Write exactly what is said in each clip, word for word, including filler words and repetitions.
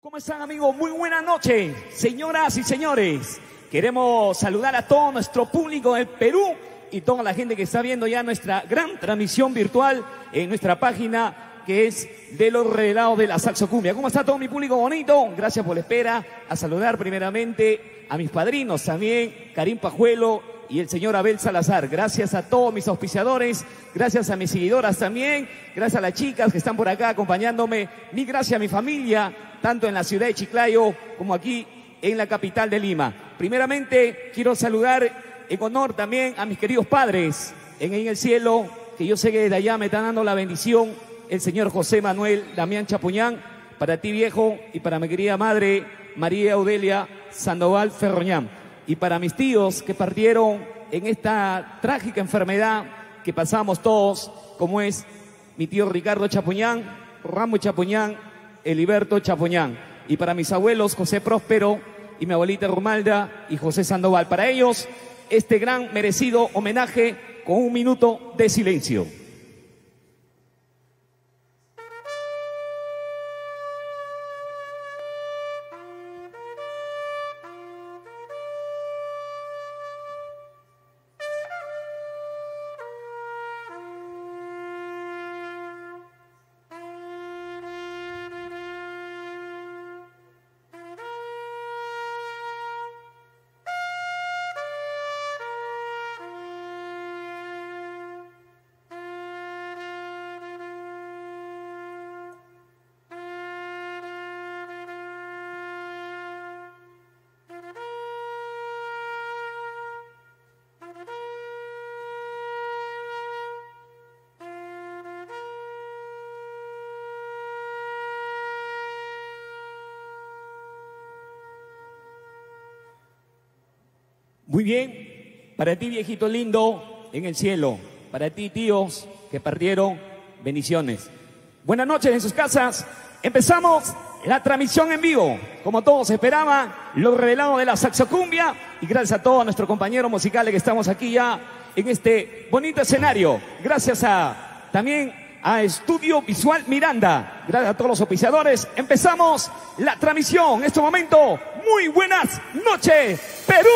¿Cómo están, amigos? Muy buena noche, señoras y señores. Queremos saludar a todo nuestro público del Perú y toda la gente que está viendo ya nuestra gran transmisión virtual en nuestra página, que es de los revelados de la Saxocumbia. ¿Cómo está todo mi público bonito? Gracias por la espera. A saludar primeramente a mis padrinos también, Karim Pajuelo y el señor Abel Salazar. Gracias a todos mis auspiciadores, gracias a mis seguidoras también, gracias a las chicas que están por acá acompañándome. Mi gracias a mi familia, tanto en la ciudad de Chiclayo como aquí en la capital de Lima. Primeramente quiero saludar en honor también a mis queridos padres en, en el cielo, que yo sé que desde allá me están dando la bendición, el señor José Manuel Damián Chapuñán, para ti viejo, y para mi querida madre María Audelia Sandoval Ferroñán, y para mis tíos que partieron en esta trágica enfermedad que pasamos todos, como es mi tío Ricardo Chapuñán, Ramo Chapuñán, Eliberto Chapuñán, y para mis abuelos José Próspero y mi abuelita Romalda y José Sandoval. Para ellos, este gran merecido homenaje con un minuto de silencio. Muy bien, para ti viejito lindo en el cielo, para ti tíos que partieron, bendiciones. Buenas noches en sus casas. Empezamos la transmisión en vivo, como todos esperaban, los revelados de la Saxocumbia, y gracias a todos nuestros compañeros musicales que estamos aquí ya en este bonito escenario. Gracias a también a Estudio Visual Miranda, gracias a todos los oficiadores. Empezamos la transmisión en este momento. Muy buenas noches, Perú.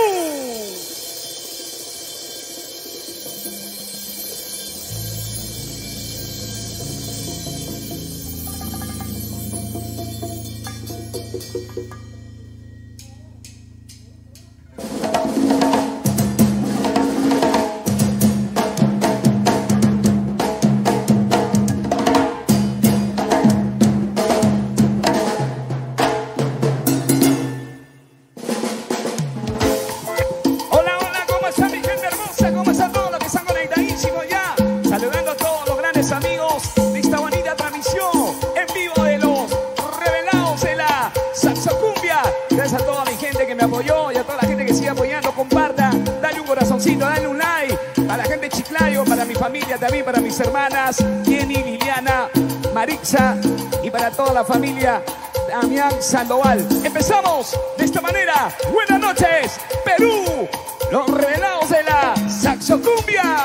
También para mis hermanas Jenny, Liliana, Marixa, y para toda la familia Damián Sandoval. Empezamos de esta manera. Buenas noches, Perú, los revelados de la Saxocumbia.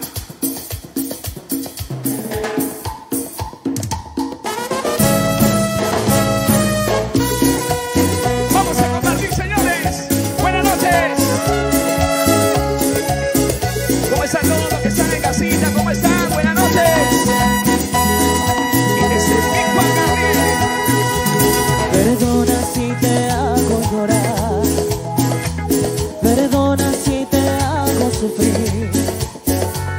¿Cómo están? Buenas noches. Ese es mi Juan Gabriel. Perdona si te hago llorar, perdona si te hago sufrir.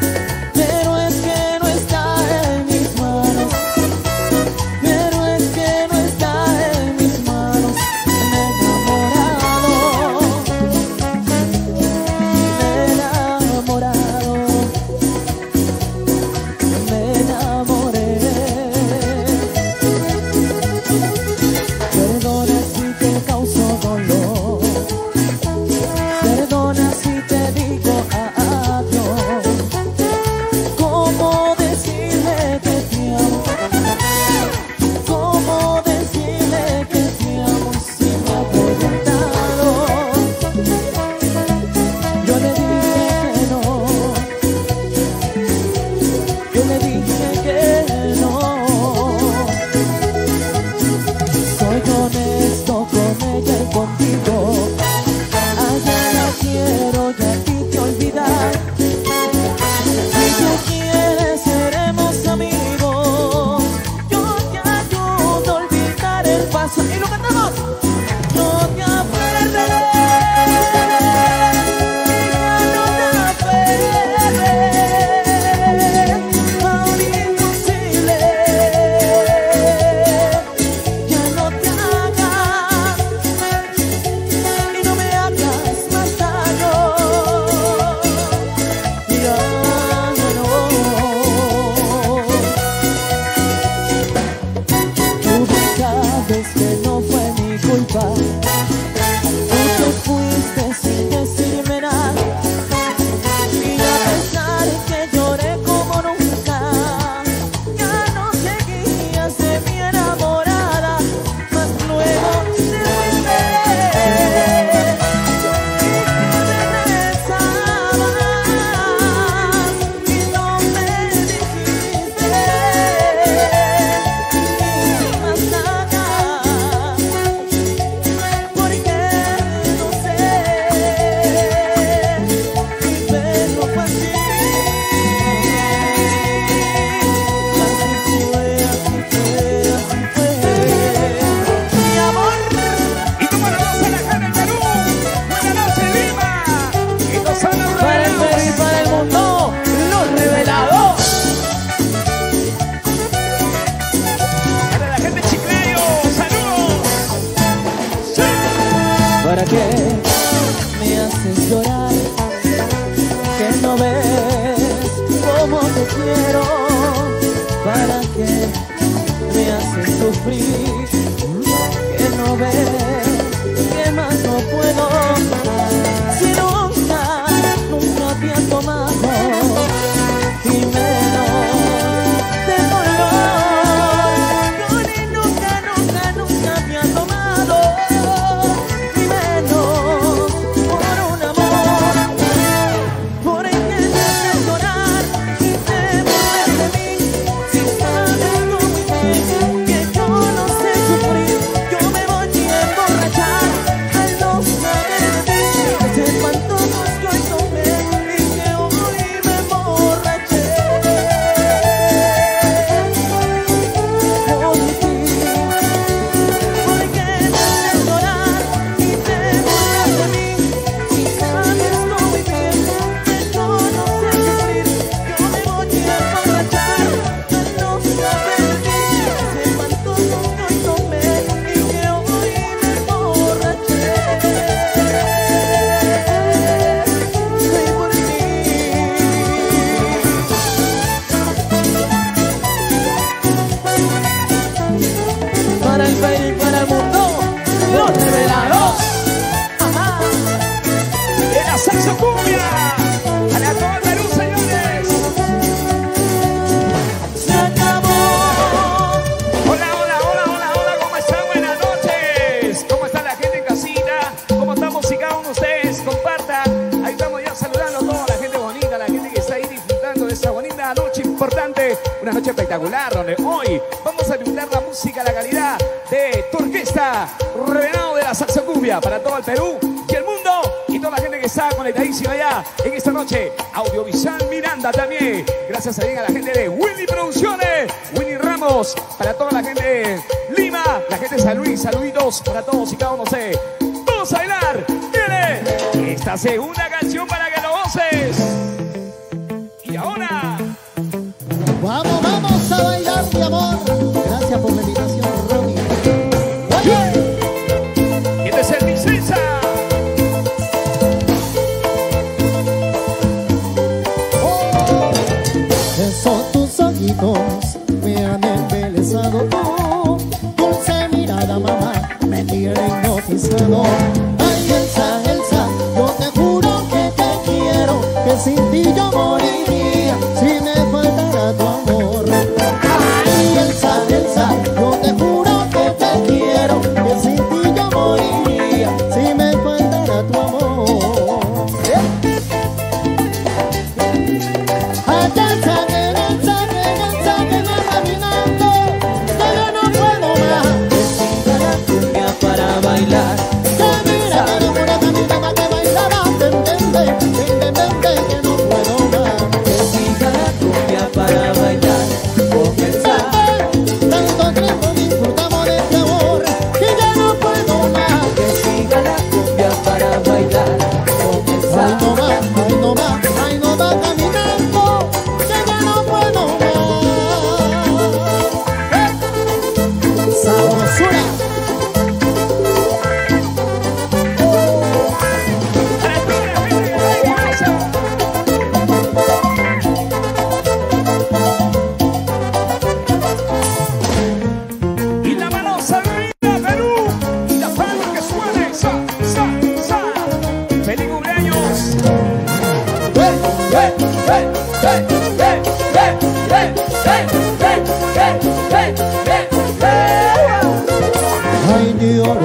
contigo. Allá la quiero y aquí te olvidar. Si tú quieres seremos amigos. Yo te ayudo a olvidar el paso. Y lo cantamos. No te aferres. Que no fue mi culpa, tú te fuiste sin decirme nada, y a pesar que lloré como nunca, ya no seguías de mi enamorada, mas luego te fuiste y regresabas y no me dijiste ni más nada. ¿Para qué me haces llorar? Que no ves cómo te quiero. ¿Para qué me haces sufrir? Que no ves que más no puedo. Si nunca, nunca te has tomado y menos de dolor. Yo ni nunca, nunca, nunca te has tomado. Para el Perú y para el mundo, los revelados. Ajá. En la Saxo Cumbia, para todo el Perú, señores. Se acabó. Hola, hola, hola, hola, hola, ¿cómo están? Buenas noches. ¿Cómo está la gente en casita? ¿Cómo estamos y cada uno de ustedes? Compartan. Ahí estamos ya saludando a toda la gente bonita, la gente que está ahí disfrutando de esta bonita noche importante. Una noche espectacular donde hoy vamos a brindar la música, la calidad de tu orquesta Revelado de la Saxo Cumbia para todo el Perú y el mundo y toda la gente que está conectadísima allá en esta noche. Audiovisual Miranda también. Gracias también a la gente de Willy Producciones, Willy Ramos, para toda la gente de Lima, la gente de San Luis, saluditos para todos y cada uno de ustedes. Vamos a bailar. Viene esta segunda canción para que lo goces. Y ahora vamos, vamos a bailar, mi amor. Gracias por la invitación, Ronnie. y este es el Vicenza. Oh, son tus ojitos, me han embelesado. Oh, dulce mirada, mamá, me tiene hipnotizado. Ay, Elsa, Elsa, yo te juro que te quiero, que sin ti yo moriría si me faltara tu amor. Ay, Elsa, Elsa, yo te juro que te quiero, que sin ti yo moriría si me faltara tu amor. Allá sabe, sabe, sabe, va caminando, que yo no puedo más. Decida la cumbia para bailar. Que mi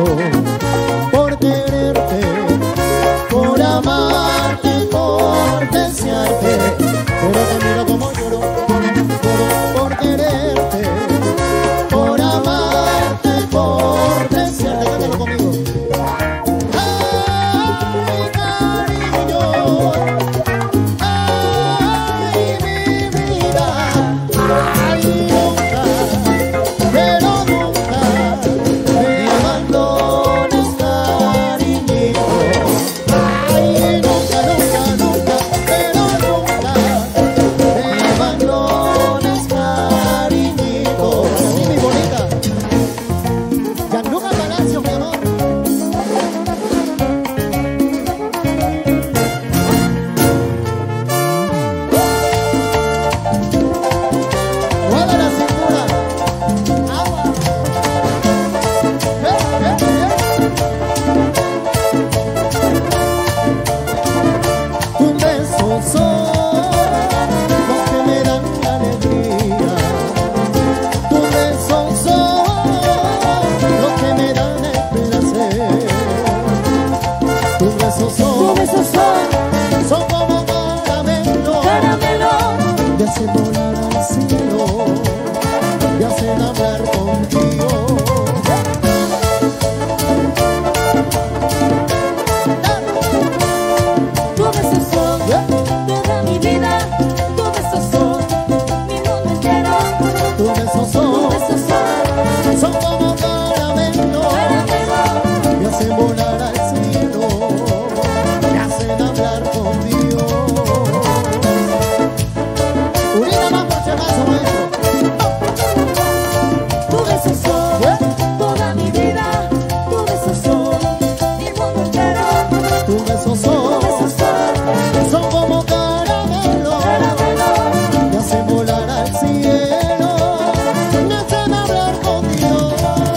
por quererte, por amarte, por desearte. Pero te miro como lloro, lloro por quererte, por amarte, por desearte. Cántalo conmigo. Ay, cariño, ay, mi vida, ay, nunca, pero nunca me abandones, cariñito. Ay, nunca, nunca, nunca, pero nunca me abandones, cariñito. Así, mi bonita. Gianluca Palacio, mi amor. Mueve la cintura. Agua. Eh, eh, eh. Tus besos son los que me dan alegría. Tus besos son los que me dan el placer. Tus besos son, Tus besos son son como caramelo, caramelo, me hacen volar al cielo, me hacen hablar contigo. tus besos son toda mi vida, tus besos son mi mundo entero, Tus besos tus son, besos son son como caramelo, caramelo, me hacen volar al cielo, me hacen hablar contigo. Unida más por si acaso, maestro. tus besos son toda mi vida, tus besos son mi mundo entero, Tus besos tus son, besos son son como caramelo, caramelo, me hacen volar al cielo, me hacen hablar contigo.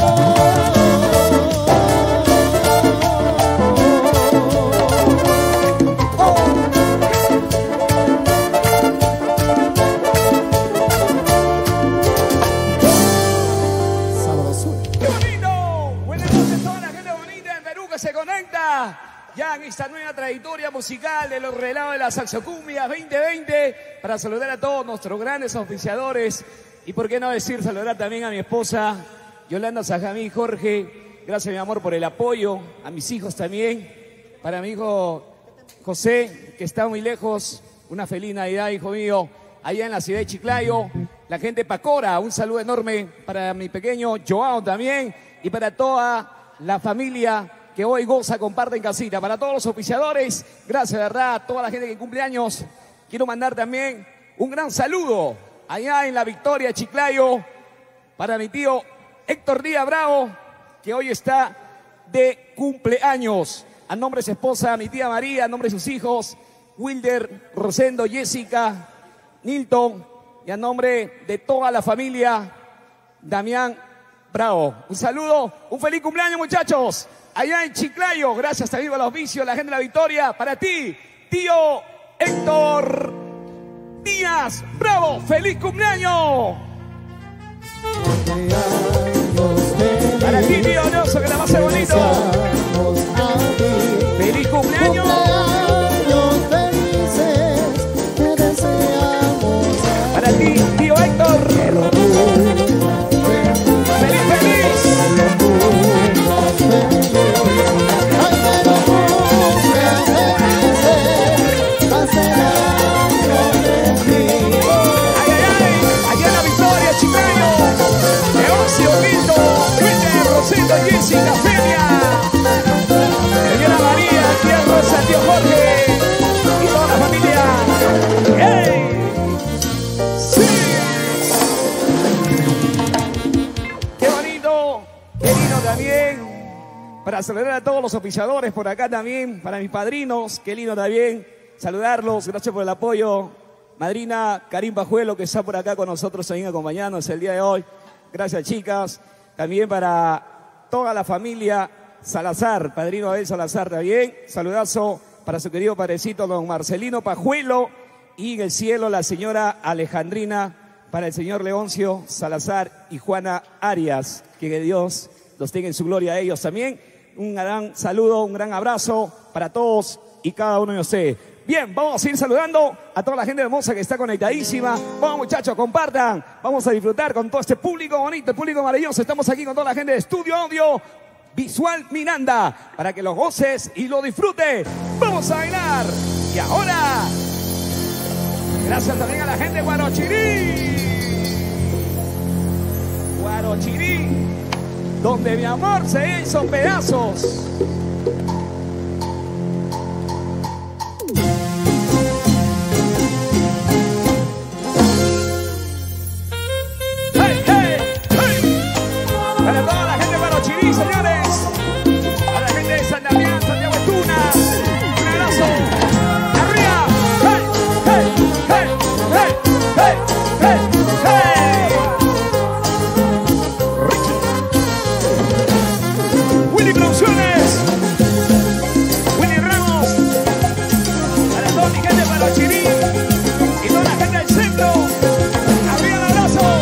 Sabrosura. ¡Qué bonito! Buenas noches a toda la gente bonita en Perú que se conecta ya en esta nueva trayectoria musical de los relados de la Salsocumbia veinte veinte, para saludar a todos nuestros grandes auspiciadores y por qué no decir saludar también a mi esposa Yolanda Sajamí, Jorge, gracias mi amor por el apoyo, a mis hijos también, para mi hijo José que está muy lejos, una feliz Navidad hijo mío, allá en la ciudad de Chiclayo, la gente de Pacora, un saludo enorme para mi pequeño Joao también y para toda la familia que hoy goza, comparte en casita, para todos los auspiciadores, gracias de verdad, a toda la gente que cumple años, quiero mandar también un gran saludo allá en la Victoria Chiclayo para mi tío Héctor Díaz Bravo, que hoy está de cumpleaños, a nombre de su esposa, mi tía María, a nombre de sus hijos, Wilder, Rosendo, Jessica, Nilton, y a nombre de toda la familia, Damián Bravo. Un saludo, un feliz cumpleaños muchachos, allá en Chiclayo, gracias también a los vicios, la gente de la Victoria, para ti, tío Héctor Díaz Bravo, feliz cumpleaños. Para ti, tío Nelson, que la pase bonito. ¡Feliz cumpleaños! Cumpleaños felices, te deseamos. Para ti, tío Héctor. ¡Feliz, feliz! Ay, que no cumplas felices, hacer años de ti. ¡Ay, ay, ay! Allá en la Victoria, Chiclayo. Leoncio, Quinto, Wilder, Rosendo, Jessica, Feria. Señora María, tía Rosa, tío Jorge. Y toda la familia. ¡Ey! ¡Sí! ¡Qué bonito! ¡Qué lindo también! Para saludar a todos los oficiadores por acá también, para mis padrinos, qué lindo también saludarlos, gracias por el apoyo. Madrina Karim Pajuelo, que está por acá con nosotros también acompañándonos el día de hoy. Gracias, chicas. También para toda la familia Salazar, padrino Abel Salazar también. Saludazo para su querido padrecito, don Marcelino Pajuelo. Y en el cielo, la señora Alejandrina, para el señor Leoncio Salazar y Juana Arias. Que Dios los tenga en su gloria a ellos también. Un gran saludo, un gran abrazo para todos y cada uno de ustedes. Bien, vamos a ir saludando a toda la gente hermosa que está conectadísima. Vamos, muchachos, compartan. Vamos a disfrutar con todo este público bonito, público maravilloso. Estamos aquí con toda la gente de Estudio Audio Visual Miranda para que lo goces y lo disfrutes. Vamos a bailar. Y ahora, gracias también a la gente de Guarochirí. Guarochirí, donde mi amor se hizo pedazos. Para toda la gente de Guarochirí, señores. A la gente de San Damián, Santiago de Tuna. Un abrazo. Arriba. Hey, hey, hey, hey, hey, hey, hey. Richie. Willy Producciones. Willy Ramos. Para toda mi gente de Guarochirí y toda la gente del centro. Arriba, abrazos.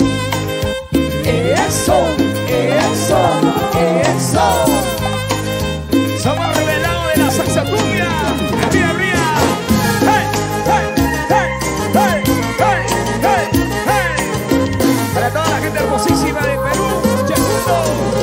Eso. Eso, eso. Somos revelados de la salsa cumbia. Arriba, arriba. Hey, hey, hey, hey, hey, hey, hey. Para toda la gente hermosísima de Perú, Chefundo.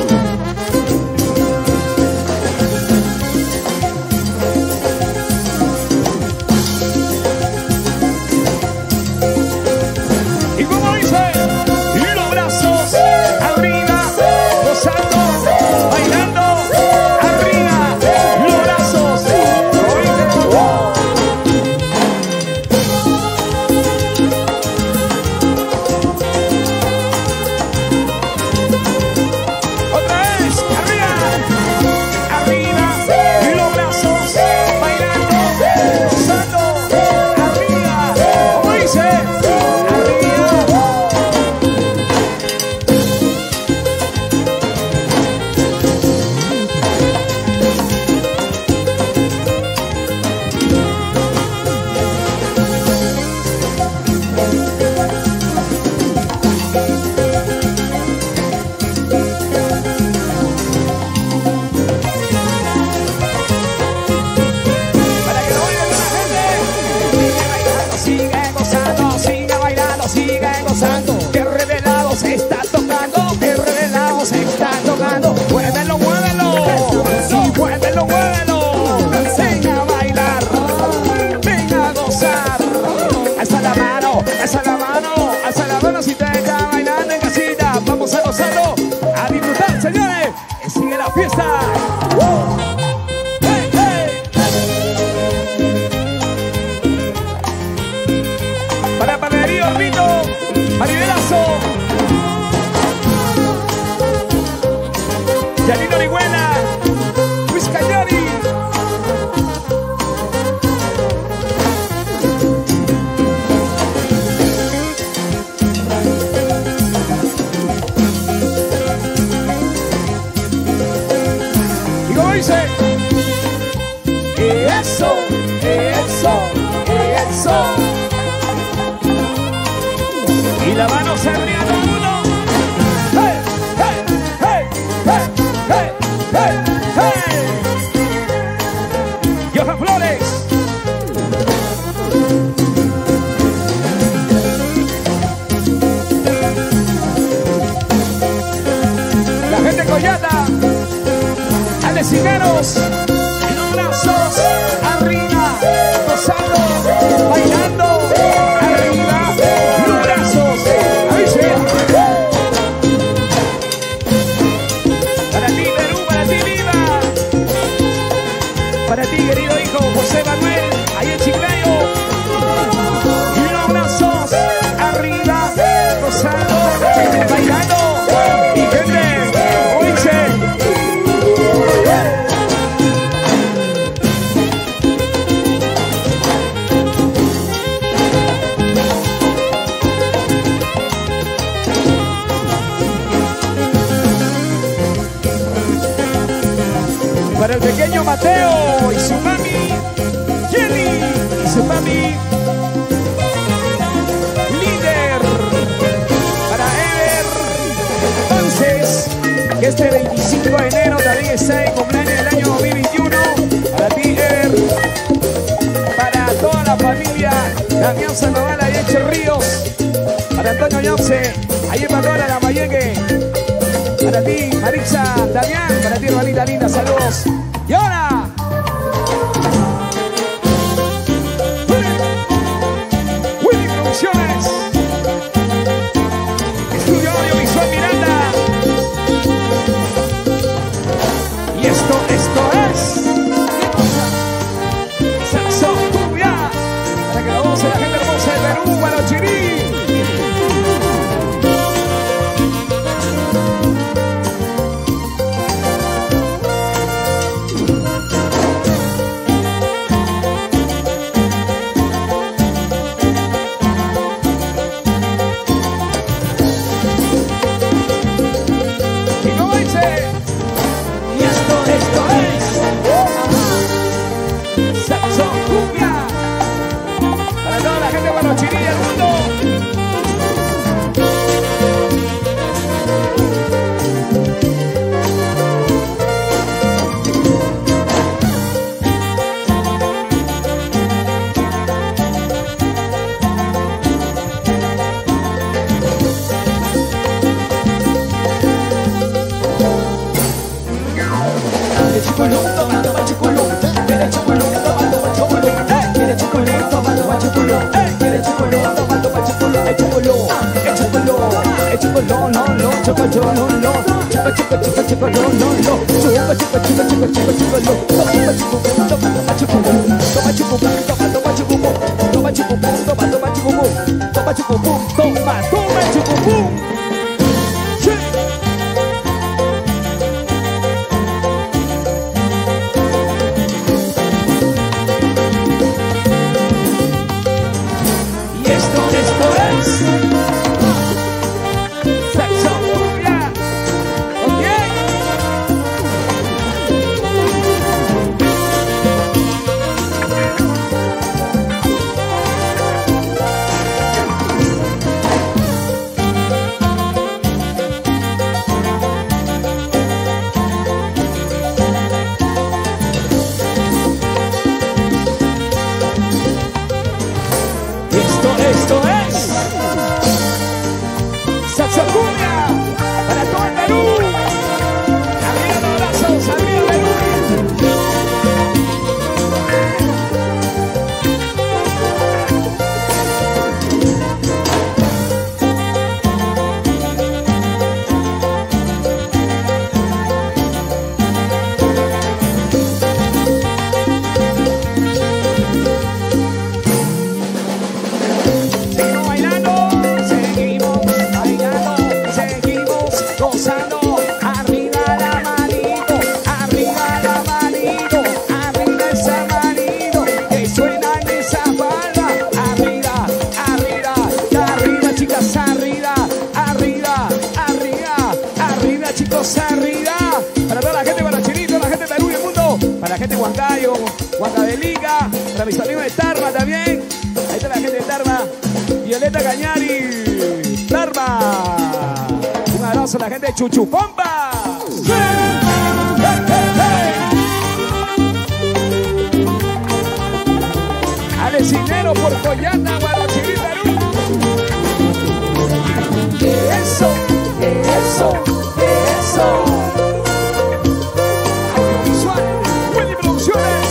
Y como dice, y los brazos arriba. Bailando, arriba, los brazos. Otra vez, arriba, arriba, y los brazos. Bailando, gozando, arriba, como dice, arriba. Que revelado se está tocando, que revelado se está tocando. Muévelo, muévelo, y muévelo, muévelo. Venga a bailar, venga a gozar. Alza la mano, alza la mano, alza la mano si te está bailando en casita. Vamos a gozarlo, a disfrutar, señores. Que sigue la fiesta. ¡Uh! ¡Hey, hey! Para Panadería Orbito, Maribelazo, Yanino Orihuela, Luis Cañari. Y como dice, eso, eso, eso. Y la mano se abría con uno. ¡Hey, hey, hey, hey, hey, hey, hey! Johan Flores. La gente de Coyata. Alecineros. Los brazos arriba. Gozando. Bailando. Arriba. Los brazos. Ahí sí. Para ti, Perú, para ti, viva. Para ti, querido hijo José Manuel, ahí en Chiclayo. Y los brazos arriba, gozando, bailando. Y gente, oíste. Para el pequeño Mateo y su mami Jenny y su mami Líder. Para Ever, entonces que este veinticinco de enero también está en cumpleaños del año dos mil veintiuno. Para ti, Eder. Para toda la familia, Damián Sandoval, ahí en Ríos. Para Antonio Llopse, ahí en Pacola, la Mayeque. Para ti, Marixa, Damián. Para ti, hermanita linda, saludos. Y ahora, Willy Producciones. Estudio Audiovisual Miranda. Y esto, esto es Saxo Cumbia. Para que la voz de la gente hermosa de Perú, Guarachirí. Chirilla el mundo. Y esto, esto es Saxo Cumbia. ¿Ok? Esto, esto es Saxo Cumbia para todo el Perú. Arriba los brazos, arriba el Perú. Seguimos bailando, seguimos bailando, seguimos gozando. Arriba la manito, arriba la manito, arriba esa manito, que suena en esa palma. Arriba, arriba, arriba chicas, arriba, arriba, arriba, arriba chicos, arriba. Para toda la gente de Guarachinito, la gente de Perú y el mundo, para la gente de Huancayo, Huancavelica, para mis amigos de Tarma también. Ahí está la gente de Tarma. Violeta Cañari, Tarma. Un abrazo a la gente de Chuchupompa. ¡Sí! ¡Hey, hey, hey! Alecinero por Coyana, Guarachirí, Perú. Eso, eso, eso. Audiovisual, Willy Producciones.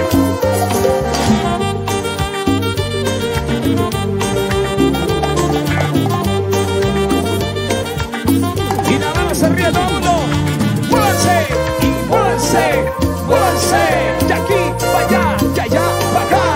Se ríe todo el mundo. Muévanse y muévanse, muévanse. De aquí para allá, de allá para acá.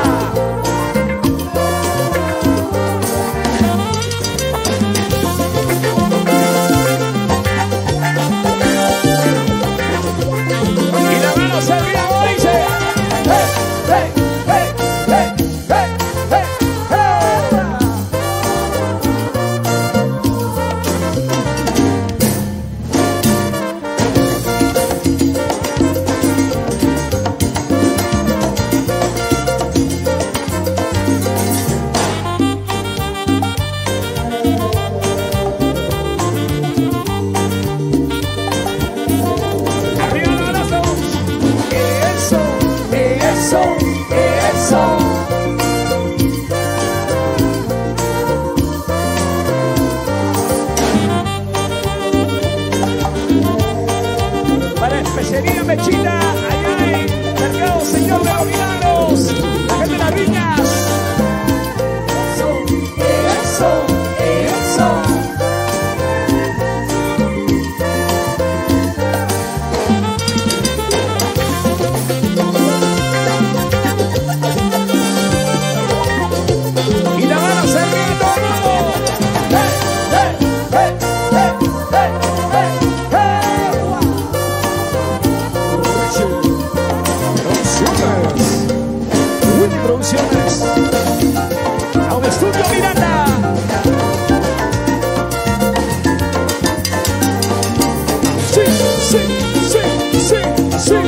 eso, eso. Para Especería Mechita, allá en Mercado Señor de los Milagros, la gente de las Viñas. Eso, eso, eso. Y la mano cerrito, vamos. ¡Hey, hey, hey, hey, hey, hey, hey! Producciones, Willy Producciones, a un estudio Miranda. Sí, sí, sí, sí, sí.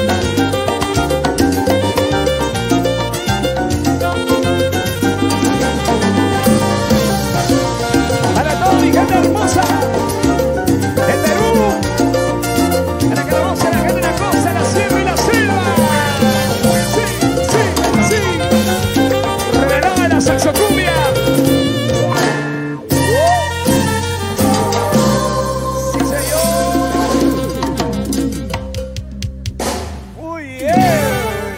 Para toda mi gente hermosa del Perú, para que la goce la gente de la costa, la sierra y la selva. Sí, sí, sí. Revelada de la saxocumbia. Sí, señor. Muy bien.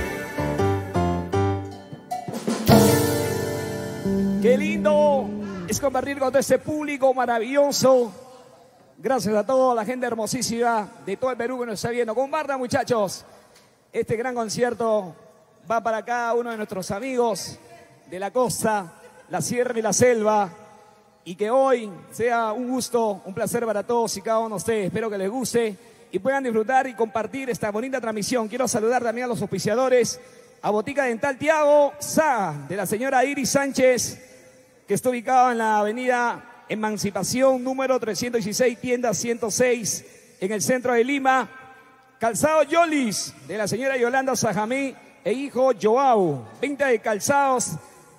Qué lindo es compartir con todo este público maravilloso. Gracias a toda la gente hermosísima de todo el Perú que nos está viendo. Compartan, muchachos. Este gran concierto va para cada uno de nuestros amigos de la costa, la sierra y la selva. Y que hoy sea un gusto, un placer para todos y cada uno de ustedes. Espero que les guste y puedan disfrutar y compartir esta bonita transmisión. Quiero saludar también a los auspiciadores, a Botica Dental Tiago Sa, de la señora Iris Sánchez, que está ubicado en la avenida Emancipación, número trescientos dieciséis, tienda ciento seis, en el centro de Lima. Calzado Yolis, de la señora Yolanda Sajamí e hijo Joao. Venta de calzados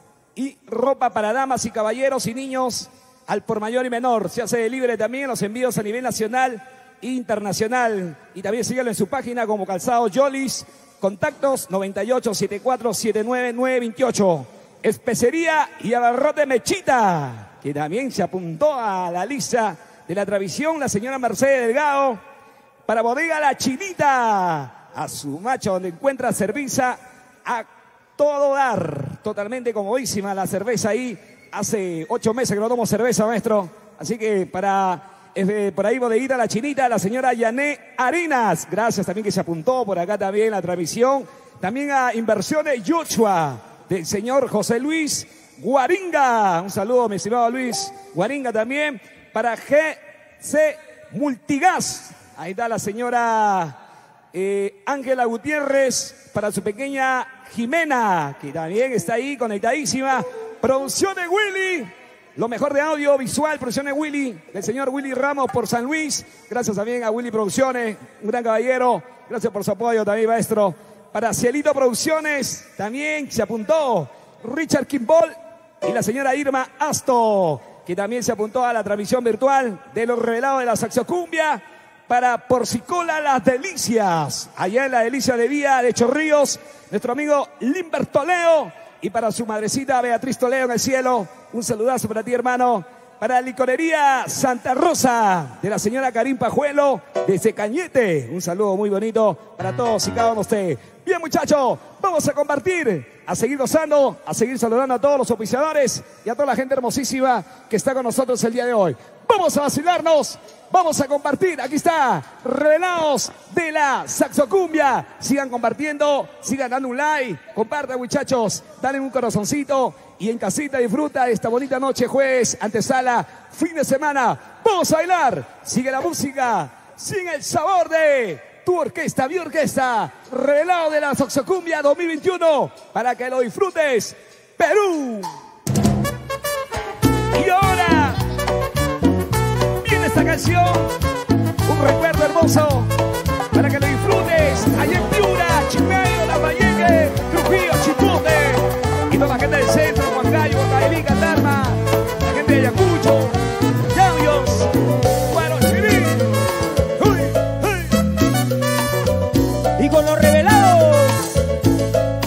y ropa para damas y caballeros y niños al por mayor y menor. Se hace libre también los envíos a nivel nacional e internacional. Y también síguelo en su página como Calzado Yolis. Contactos noventa y ocho, setenta y cuatro, setenta y nueve, novecientos veintiocho. Especería y abarrote Mechita, que también se apuntó a la lista de la transmisión, la señora Mercedes Delgado. Para Bodega La Chinita, a su macho, donde encuentra cerveza a todo dar. Totalmente comodísima la cerveza ahí. Hace ocho meses que no tomo cerveza, maestro. Así que para eh, por ahí Bodeguita La Chinita, la señora Yané Arenas. Gracias también que se apuntó por acá también la transmisión. También a Inversiones Yochua, del señor José Luis Guaringa. Un saludo, mi estimado Luis Guaringa también. Para G C Multigas. Ahí está la señora eh, Ángela Gutiérrez. Para su pequeña Jimena, que también está ahí conectadísima. Producciones Willy. Lo mejor de audio visual, Producciones Willy, del señor Willy Ramos por San Luis. Gracias también a Willy Producciones, un gran caballero. Gracias por su apoyo también, maestro. Para Cielito Producciones, también se apuntó Richard Kimball y la señora Irma Asto, que también se apuntó a la transmisión virtual de los revelados de la saxocumbia. Para Porcicola Las Delicias, allá en la Delicia de Vía de Chorrillos, nuestro amigo Limbert Toledo. Y para su madrecita Beatriz Toledo en el cielo, un saludazo para ti, hermano. Para Licorería Santa Rosa, de la señora Karim Pajuelo, desde Cañete. Un saludo muy bonito para todos y cada uno de ustedes. Bien, muchachos, vamos a compartir, a seguir gozando, a seguir saludando a todos los oficiadores y a toda la gente hermosísima que está con nosotros el día de hoy. Vamos a vacilarnos, vamos a compartir. Aquí está, Revelados de la Saxocumbia. Sigan compartiendo, sigan dando un like, compartan, muchachos, dale un corazoncito y en casita disfruta esta bonita noche, jueves, antesala, fin de semana. Vamos a bailar, sigue la música, sigue el sabor de tu orquesta, mi orquesta. Revelado de la Saxocumbia dos mil veintiuno, para que lo disfrutes, Perú. Y ahora viene esta canción, un recuerdo hermoso, para que lo disfrutes allá en Piura, Chimay, Lambayeque, Trujillo, Chipote, y toda la gente del centro, Juan Gallo, Caelí, Catarma, la gente de Ayacucho, Llavios, Guarochirí. Y con los revelados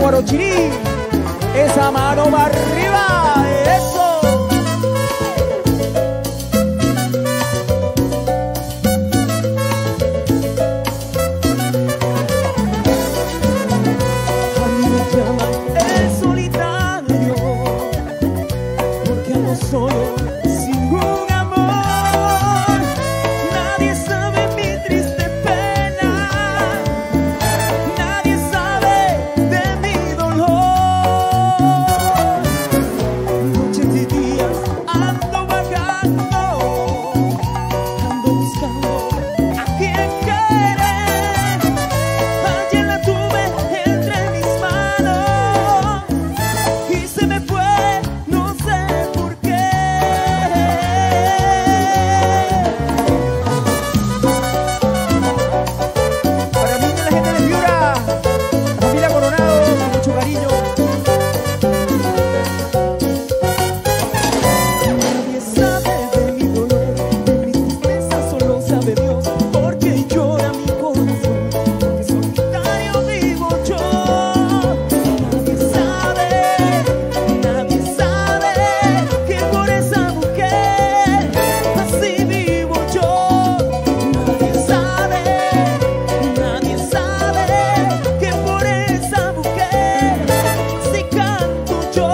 Guarochirí, esa mano va arriba, eso. A mí me llaman el solitario, porque ando solo sin un amor. Nadie sabe mi triste pena, nadie sabe de mi dolor. Noches y días ando vagando, ando buscando a quien querer. Ayer la tuve entre mis manos y se me fue, no sé por qué. Para mí, la gente de Piura, familia Coronado, con mucho cariño. Nadie sabe de mi dolor, de mi tristeza solo sabe Dios, porque llora mi corazón, porque solitario vivo yo. Nadie sabe, nadie sabe que por esa mujer así vivo yo. Nadie sabe, nadie sabe que por esa mujer así canto yo.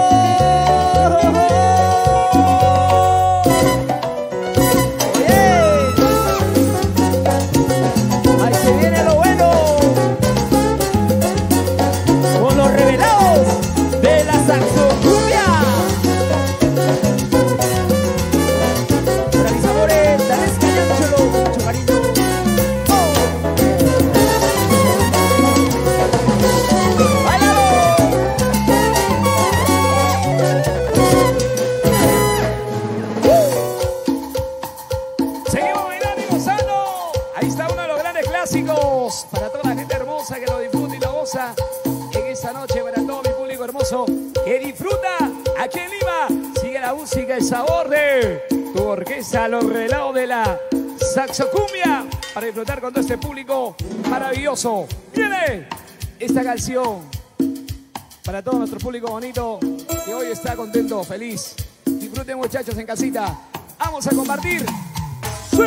Ahí se viene lo bueno con los revelados de la saxocumbia. Para mis amores, dale escañándolo, mucho cariño. ¡Oh! ¡Báilalo! Seguimos bailando y gozando. Ahí está uno de los grandes clásicos para toda la gente hermosa que lo disfruta y lo goza en esta noche, para todo mi público hermoso que disfruta aquí en Lima. Sigue la música, el sabor de tu orquesta, los relatos de la saxocumbia, para disfrutar con todo este público maravilloso. Viene esta canción para todo nuestro público bonito que hoy está contento, feliz. Disfruten, muchachos, en casita. Vamos a compartir. ¡Sí!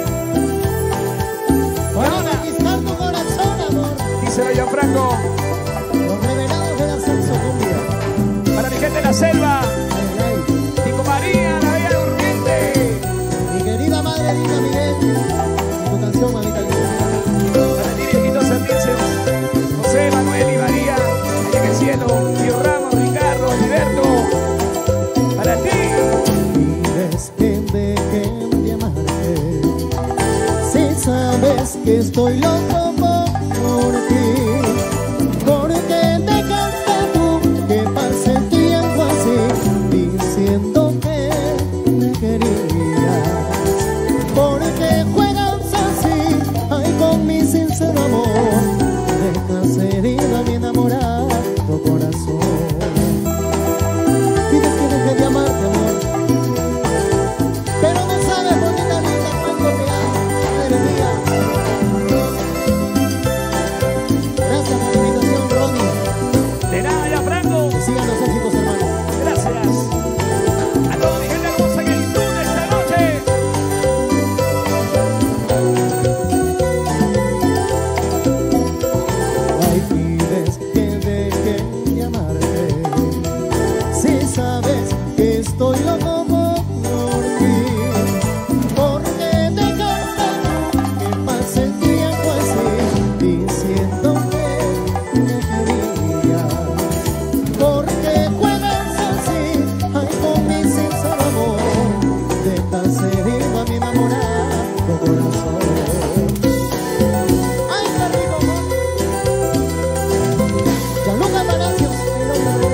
Para conquistar tu corazón, amor, Díselo, Gianfranco. los revelados de la saxocumbia. Para mi gente de la selva. Ay, ay. Tico María, la bella durmiente. Mi querida madre Dina Miguel, y tu canción, mamita linda. Para ti, viejitos servicios. José, Manuel y María. Allá en el cielo. Tío Ramos, Ricardo, Alberto. Para ti. Pides que deje de amarte, si sabes que estoy loco por ti, porque te canta tú que pase el tiempo así, diciendo que me querías, porque juegas así, ay, con mi sincero amor, dejas herido a mi enamorado corazón. Pides que deje de amarte, amor, pero no sabes, bonita linda, cuánto te amo, madre mía. Gracias por la invitación, Ronnie. De nada, Gianfranco. Que sigan los éxitos, hermano. Gracias. A toda mi gente hermosa que disfrute esta noche. Ay, pides que deje de amarte, si sabes que estoy loco por ti, porque te canta que pase el tiempo así, diciendo que me querías, porque juegas así, ay, con mi sincero amor, dejas herido a mi enamorado corazón. Ay, qué rico, amor. Gianluca Palacios, el hombre.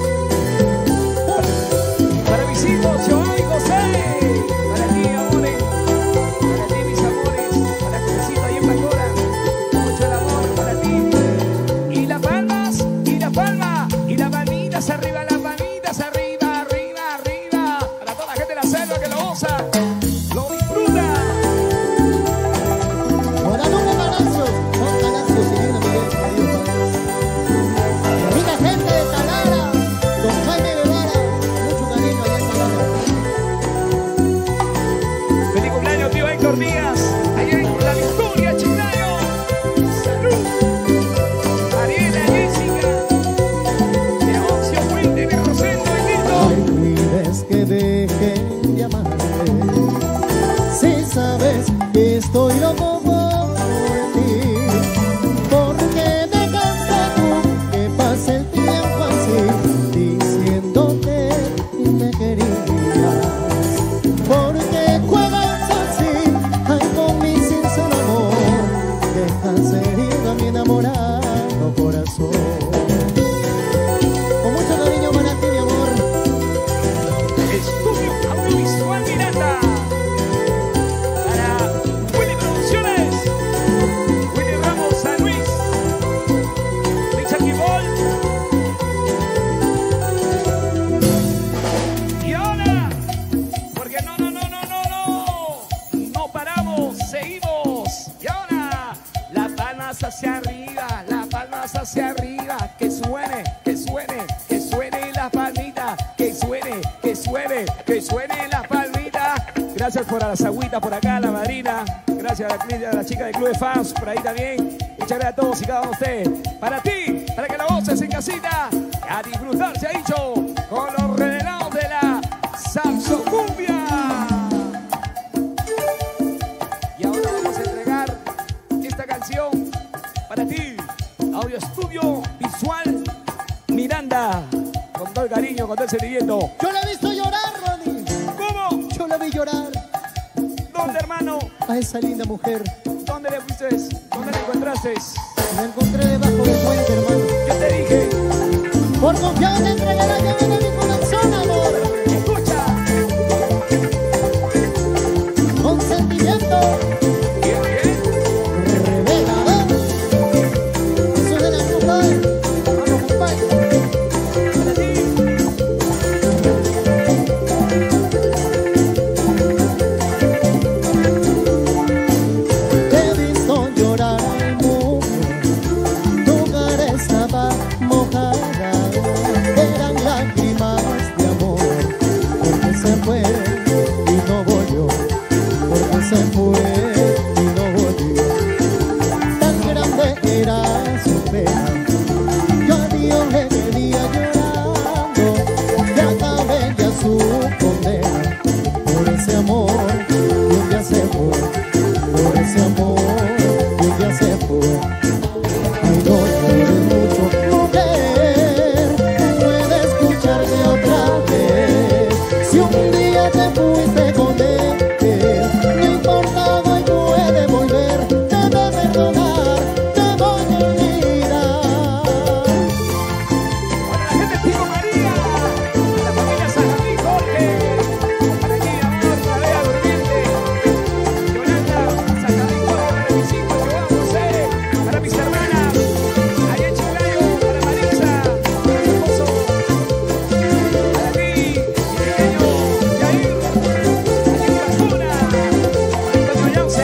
Para mis hijos, Joao y José. Para ti, amores. Para ti, mis amores. Para Josecito ahí en Bacora. Mucho el amor para ti. Y las palmas, y las palmas, y las palmitas arriba, las palmitas arriba, arriba, arriba. Para toda la gente de la selva que lo goza, lo disfruta. Guadalupe Palacios, Juan Palacios y Dina Miguel, queridos padres. Mi amiga Que suenen las palmitas. Gracias por las agüitas por acá, la madrina. Gracias a la, a la chica del Club de Fans por ahí también. Muchas gracias a todos y cada uno de ustedes. Para ti, para que la voces en casita. A disfrutar, se ha dicho, con los revelados de la Saxocumbia. Y ahora vamos a entregar esta canción para ti. Audio Estudio Visual Miranda. Con todo el cariño, con todo el sentimiento. Yo la he visto llorar, Ronnie. ¿Cómo? Yo la vi llorar. ¿Dónde, hermano? A esa linda mujer. ¿Dónde le fuiste? ¿Dónde la encontraste? La encontré debajo del puente, hermano. Yo te dije. Por confiado te entregué la llave de mi corazón, amor. Escucha. Con sentimiento. Bien, bien. Revelador. Eso de la compadre. Vamos, compadre. Para ti. Te he visto llorar, mujer. Tu cara estaba mojada. Eran lágrimas de amor. Porque se fue y no volvió. Porque se fue y no volvió. Tan grande era su pena. Yo a Dios le venía llorando. Ya acabé ya su condena. Por ese amor que un día se fue. Por ese amor que un día se fue. Ay, no llores mucho, mujer. Puedes escucharme otra vez. Si un día te fuiste con él, no importa, hoy puede volver. Te voy a perdonar, te voy a olvidar. Para la gente de Pico María. La familia San Jorge. Para ti, amor, la Bea Durmiente. Yolanda, San Jorge, para mis hijos, Joan José. Para mis hermanas. Allá en Chiclayo, para Marisa. Para mi esposo. Para ti, mi pequeño Yair. Allí en Cajuna. Antonio Yauce.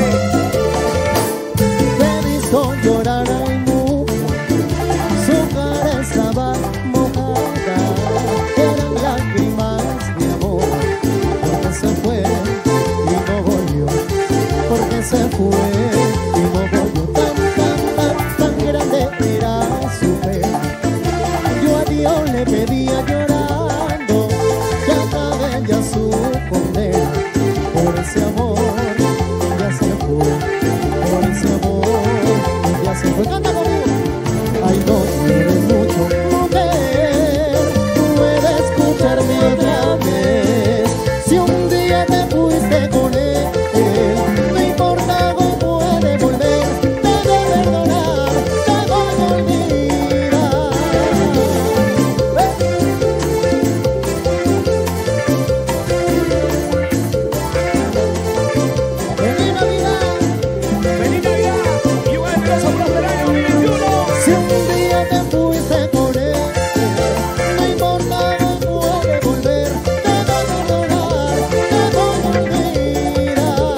Te he visto llorar, ay, mujer. Su cara estaba mojada. Eran lágrimas de amor. Porque se fue y no volvió. Porque se fue y no volvió. Tan, tan, tan, tan grande era su pena. Yo a Dios le pedía llorando. Ya acabé ya su condena. Por ese amor ya se fue. Por ese amor ya se fue. Canta conmigo. Ay, no llores mucho, mujer. Puedes escucharme otra vez. Si un día te fuiste con él, no importa, hoy puede volver. Te voy a perdonar, te voy a olvidar. ¡Feliz Navidad! Feliz Navidad y un año próspero año dos mil veintiuno. Si un día te fuiste con él, no importa, hoy puede volver. Te voy a perdonar, te voy a olvidar.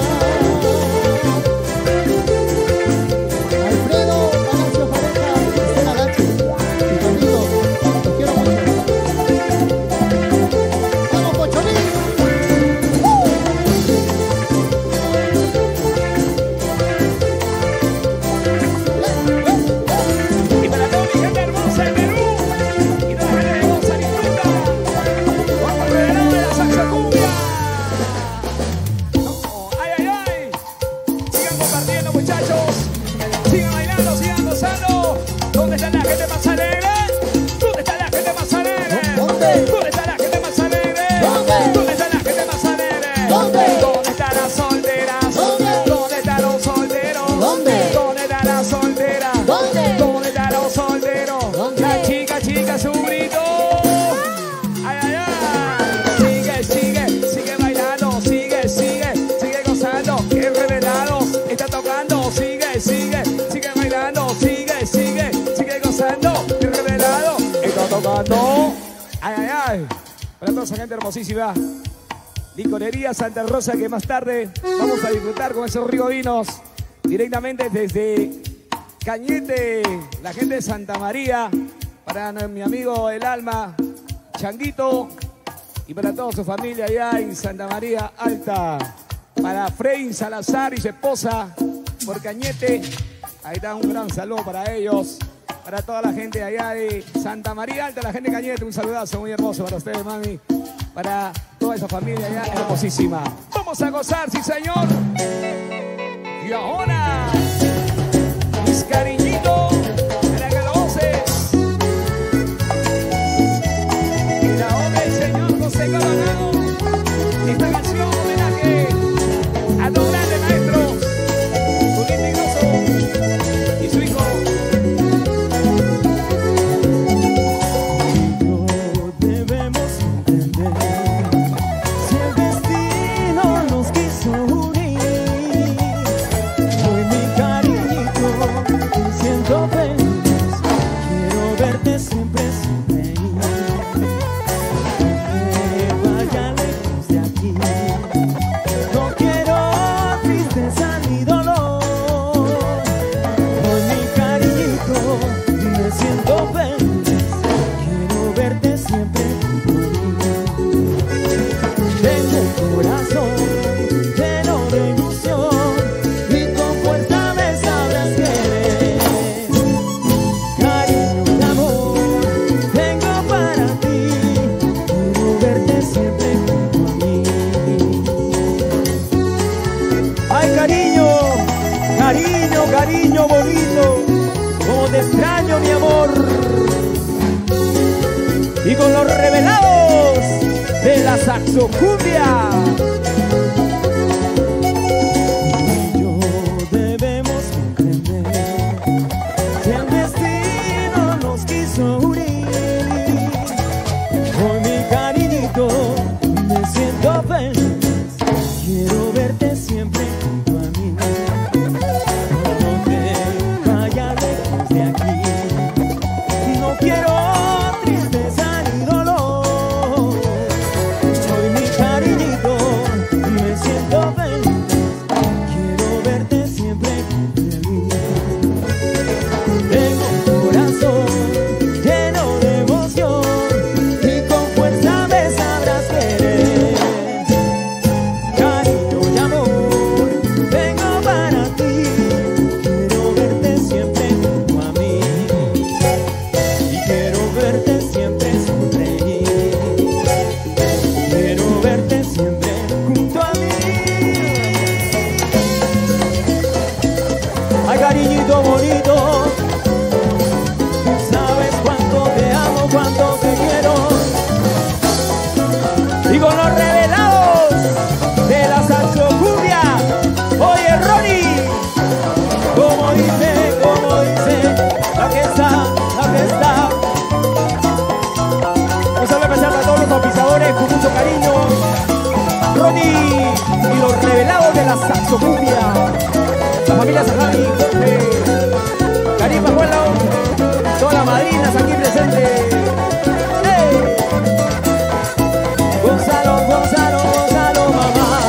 Alfredo Palacio Pareja, Estela Gachi y Tonito, los quiero mucho. ¡Vamos, Pocholín! Y para toda mi gente hermosa de Perú y toda la gente hermosa disfruta con el revelado de la Saxocumbia. No, ay, ay, ay. Sigan compartiendo, muchachos. Sigan bailando, sigan gozando. ¿Dónde está la gente más alegre? ¿Dónde está la gente más alegre? ¿Dónde? ¿Dónde está la gente más alegre? ¿Dónde? ¿Dónde está la gente más alegre? ¿Dónde? ¿Dónde están las solteras? ¿Dónde? ¿Dónde están los solteros? ¿Dónde? ¿Dónde están las solteras? ¿Dónde? ¿Dónde están los solteros? ¿Dónde? La chica, chica, su grito. Ay, ay, ay. Sigue, sigue, sigue bailando. Sigue, sigue, sigue gozando. El revelado está tocando. Sigue, sigue, sigue bailando. Sigue, sigue, sigue gozando. El revelado está tocando. Ay, ay, ay. Para toda esa gente hermosísima. Licorería Santa Rosa, que más tarde vamos a disfrutar con esos ricos vinos directamente desde Cañete, la gente de Santa María, para mi amigo El Alma, Changuito y para toda su familia allá en Santa María Alta. Para Frei Salazar y su esposa por Cañete. Ahí está un gran saludo para ellos. Para toda la gente allá de Santa María Alta, la gente de Cañete, un saludazo muy hermoso para ustedes, mami. Para toda esa familia allá hermosísima. Vamos a gozar, sí señor. Y ahora, mis cariñitos, para que lo goces. Y la obra del señor José Coronado. Esta canción homenaje a dos grandes maestros, Julián Negroso y su hijo. No debemos entender si el destino nos quiso unir. Hoy mi cariñito, siento feliz, quiero verte siempre sonreír. Que vaya lejos de aquí, no quiero tristeza ni dolor. Hoy mi cariñito, me siento feliz, quiero verte siempre junto a mí. Tengo un corazón lleno de ilusión y con fuerza me sabrás querer. Cariño y amor tengo para ti, quiero verte siempre junto a mí. Ay, cariño, cariño, cariño bonito, como te extraño, mi amor. Y con los revelados de la saxocumbia. Tú y yo debemos comprender que el destino nos quiso unir. Hoy mi cariñito, me siento feliz, quiero verte siempre junto a mí. No te vayas lejos de aquí, no quiero tristeza ni dolor. Soy mi cariñito, me siento feliz, quiero verte siempre junto a mí. Tengo un corazón lleno de emoción y con fuerza me sabrás querer. Cariño y amor tengo para ti, quiero verte siempre junto a mí. Y quiero verte siempre sonreír, quiero verte siempre junto a mí. Ay, cariñito bonito, tú sabes cuánto te amo, cuánto te quiero. Y con los revelados de la saxocumbia, oye Ronnie, como dice, como dice, la que está, la que está. Un saludo especial para todos los auspiciadores con mucho cariño. Ronnie y los revelados de la saxocumbia. La familia Sajani, Jorge, Karim Pajuelo, todas las madrinas aquí presentes. ¡Hey! Gonzalo, Gonzalo, Gonzalo, mamá.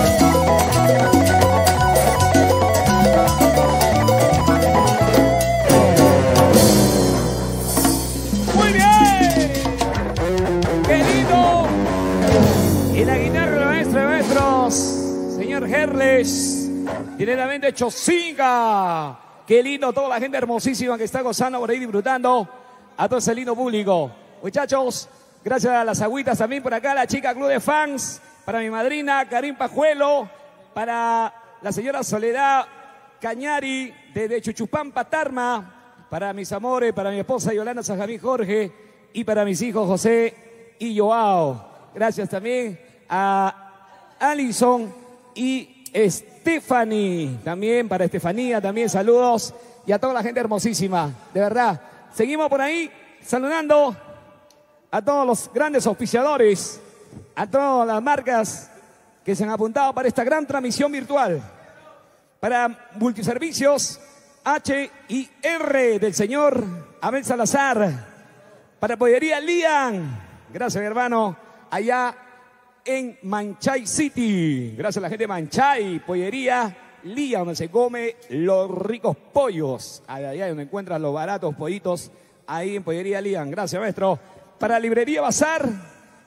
Muy bien. Qué lindo. Y la guitarra maestra de maestros, señor Herles, directamente Chocinga. Qué lindo, toda la gente hermosísima que está gozando por ahí, disfrutando. A todo ese lindo público. Muchachos, gracias a las agüitas también por acá, la chica Club de Fans, para mi madrina Karim Pajuelo, para la señora Soledad Cañari, desde Chuchupampa, Tarma, para mis amores, para mi esposa Yolanda Sajamí Jorge, y para mis hijos José y Joao. Gracias también a Alison y Stephanie, también para Estefanía, también saludos, y a toda la gente hermosísima, de verdad. Seguimos por ahí saludando a todos los grandes auspiciadores, a todas las marcas que se han apuntado para esta gran transmisión virtual. Para Multiservicios H y R del señor Abel Salazar. Para Pollería Lian, gracias mi hermano, allá en Manchay City. Gracias a la gente de Manchay, Pollería Lian, donde se come los ricos pollos. Allá donde encuentras los baratos pollitos, ahí en Pollería Lian. Gracias, maestro. Para Librería Bazar,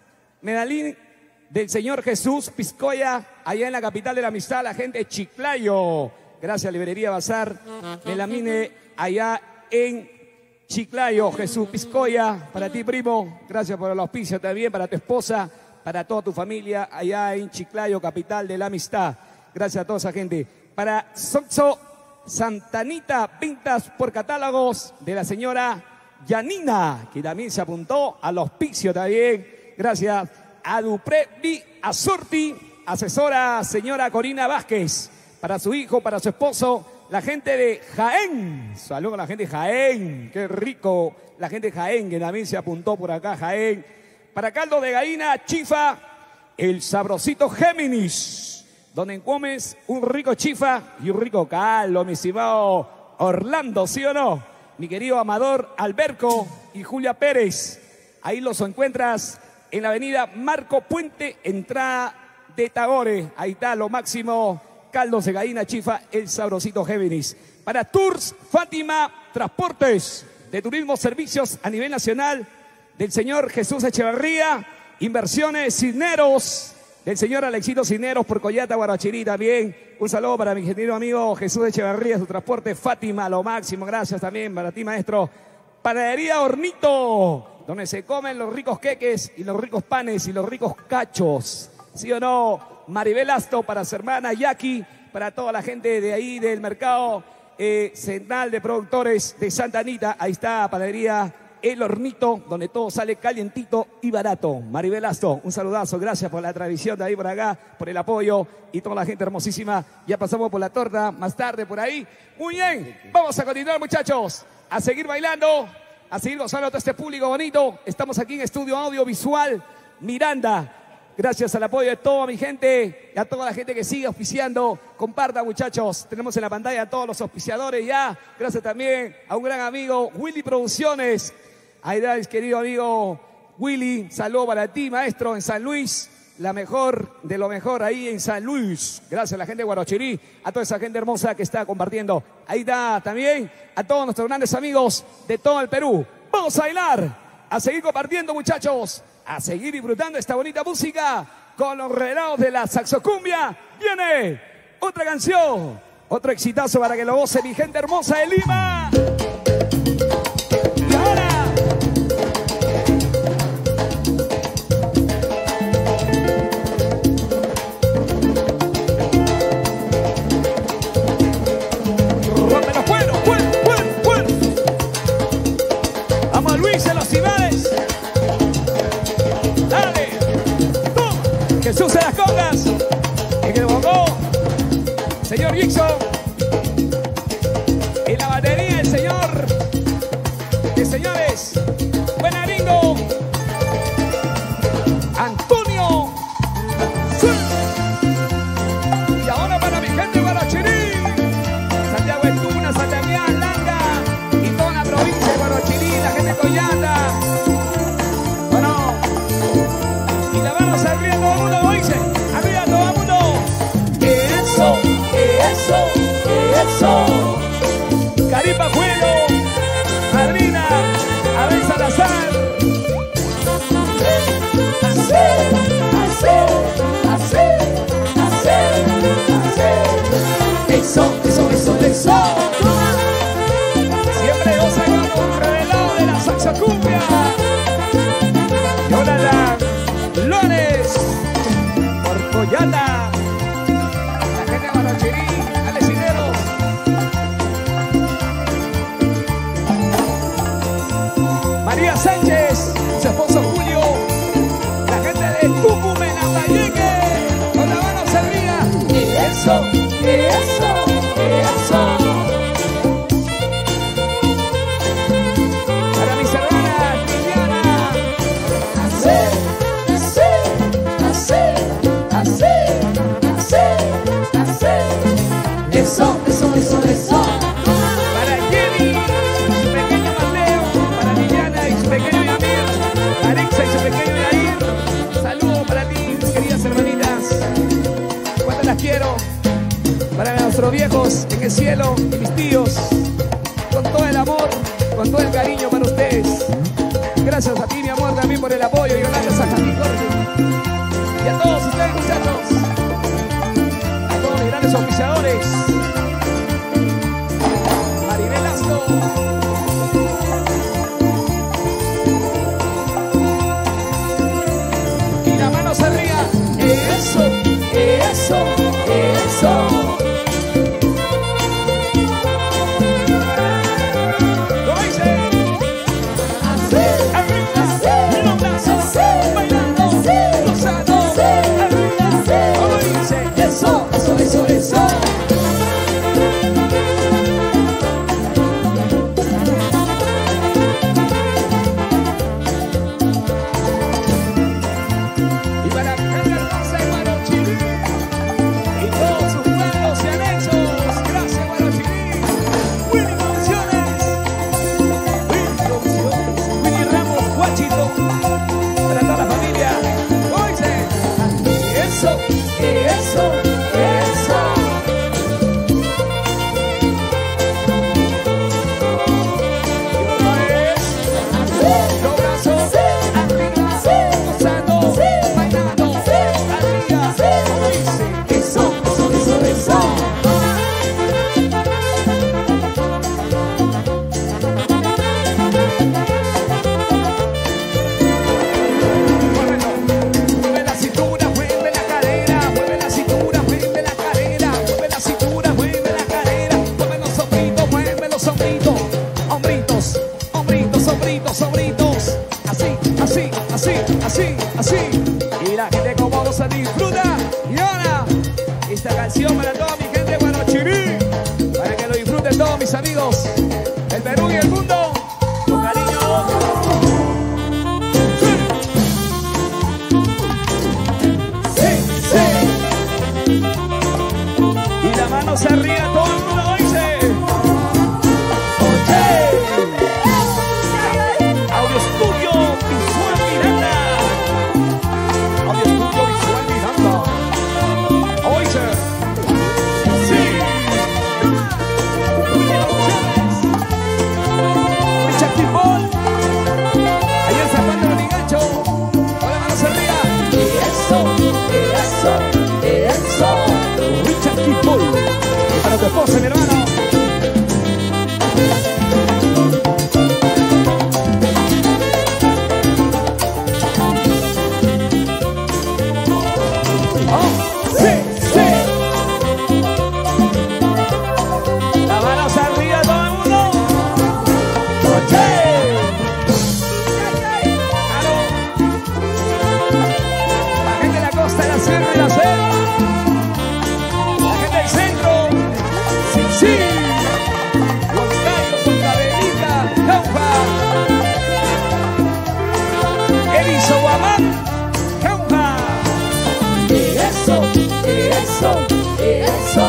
Medallín del Señor Jesús Piscoya, allá en la capital de la amistad, la gente de Chiclayo. Gracias, Librería Bazar. Melamine, allá en Chiclayo, Jesús Piscoya. Para ti, primo, gracias por el auspicio también, para tu esposa, para toda tu familia, allá en Chiclayo, capital de la amistad. Gracias a toda esa gente. Para Soxo Santanita, pintas por catálogos de la señora Yanina, que también se apuntó al auspicio también. Gracias a Duprevi Azurti, asesora señora Corina Vázquez, para su hijo, para su esposo, la gente de Jaén. Saludos a la gente de Jaén, qué rico. La gente de Jaén, que también se apuntó por acá, Jaén. Para caldo de gallina, chifa, el sabrosito Géminis, donde comes un rico chifa y un rico caldo, mi estimado Orlando, ¿sí o no? Mi querido Amador Alberco y Julia Pérez. Ahí los encuentras en la avenida Marco Puente, entrada de Tagore. Ahí está lo máximo, caldos de gallina, chifa, el sabrosito Géminis. Para Tours Fátima Transportes de Turismo Servicios a nivel nacional, del señor Jesús Echeverría. Inversiones Cisneros, del señor Alexito Cisneros por Collata, Guarachirí también. Un saludo para mi querido amigo Jesús Echeverría, su transporte Fátima, lo máximo. Gracias también para ti, maestro. Panadería Hornito, donde se comen los ricos queques y los ricos panes y los ricos cachos. ¿Sí o no? Maribel Asto para su hermana Jackie, para toda la gente de ahí del mercado eh, central de productores de Santa Anita. Ahí está Panadería El Hornito, donde todo sale calientito y barato. Maribel Asto, un saludazo, gracias por la tradición de ahí por acá, por el apoyo y toda la gente hermosísima. Ya pasamos por la torta, más tarde por ahí. Muy bien, vamos a continuar, muchachos, a seguir bailando, a seguir gozando a todo este público bonito. Estamos aquí en Estudio Audiovisual Miranda. Gracias al apoyo de toda mi gente y a toda la gente que sigue auspiciando. Comparta, muchachos. Tenemos en la pantalla a todos los auspiciadores ya. Gracias también a un gran amigo, Willy Producciones. Ahí está el querido amigo Willy. Saludo para ti, maestro, en San Luis. La mejor de lo mejor ahí en San Luis. Gracias a la gente de Guarachirí, a toda esa gente hermosa que está compartiendo. Ahí está también a todos nuestros grandes amigos de todo el Perú. Vamos a bailar, a seguir compartiendo, muchachos, a seguir disfrutando esta bonita música con los relatos de la saxocumbia. Viene otra canción, otro exitazo para que lo goce mi gente hermosa de Lima. Y ahora Jesús de las congas, en el bongó, señor Gixon, en la batería el señor, de señores, Buenaringo, Antonio, y ahora para mi gente de Guarachirí, Santiago Estuna, Santa Mía, Langa, y toda la provincia de Guarachirí, la gente de Collanda. Y la mano se ríe todo el mundo, como dice, arriba todo el mundo. Eso, eso, eso. Caripa Fuego, Madrina, Abel Salazar. Así, así, así, así, así. Eso, eso, eso, eso. Siempre goza con un revelado de la saxocumbia. Jonathan Lones, por Collata, la gente de Guarachirí, Alecineros. María Sánchez, su esposo Julio, la gente de Tucumán, Lambayeque, con la mano servida. Y eso, y eso, y eso. Para mis hermanas, Liliana, así. Eso, eso, eso, eso. Para Jenny, su pequeño Mateo. Para Liliana y su pequeño Yamir. Alexa y su pequeño Yair. Saludos para ti, queridas hermanitas. Cuántas las quiero. Para nuestros viejos en el cielo y mis tíos. Con todo el amor, con todo el cariño para ustedes. Gracias a ti, mi amor, también por el apoyo. Y gracias a Javi Jorge. Y a todos ustedes, muchachos, a todos los grandes oficiadores, Maribel Astro, y la mano se ría. Eso, eso, eso. Eso, eso. Y para mi gente hermosa de Guarochirí y todos sus pueblos y anexos, gracias Guarochirí. Willy Producciones, Willy Producciones, Willy Ramos, Guachito, para toda la familia. Oye, eso, eso. Así, así, y la gente como vos se disfruta. Y ahora, esta canción para toda mi gente de Guarochirí, para que lo disfruten todos mis amigos del Perú y el mundo, con cariño. Sí, sí, y la mano se ríe, todo el mundo dice. Oye, Audio Estudio Visual Miranda. Para tu esposa, mi hermano. Oh, sí, sí. La mano se ríe todo el mundo. Oye. Claro. La gente de la costa, de la sierra y la selva. La gente del centro. Sí, Huancayo, Huancavelica, Cauca, Erizo, Guamán, Cauca. Eso, eso, eso.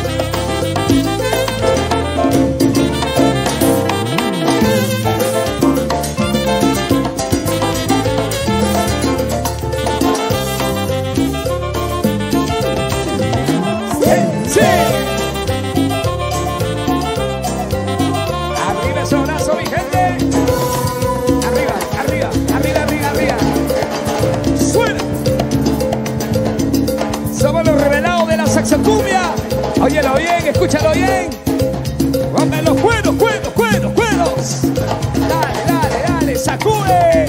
Sí, sí. Cumbia, óyelo bien, escúchalo bien. Rompe los cueros, cueros, cueros, cueros. Dale, dale, dale, sacude.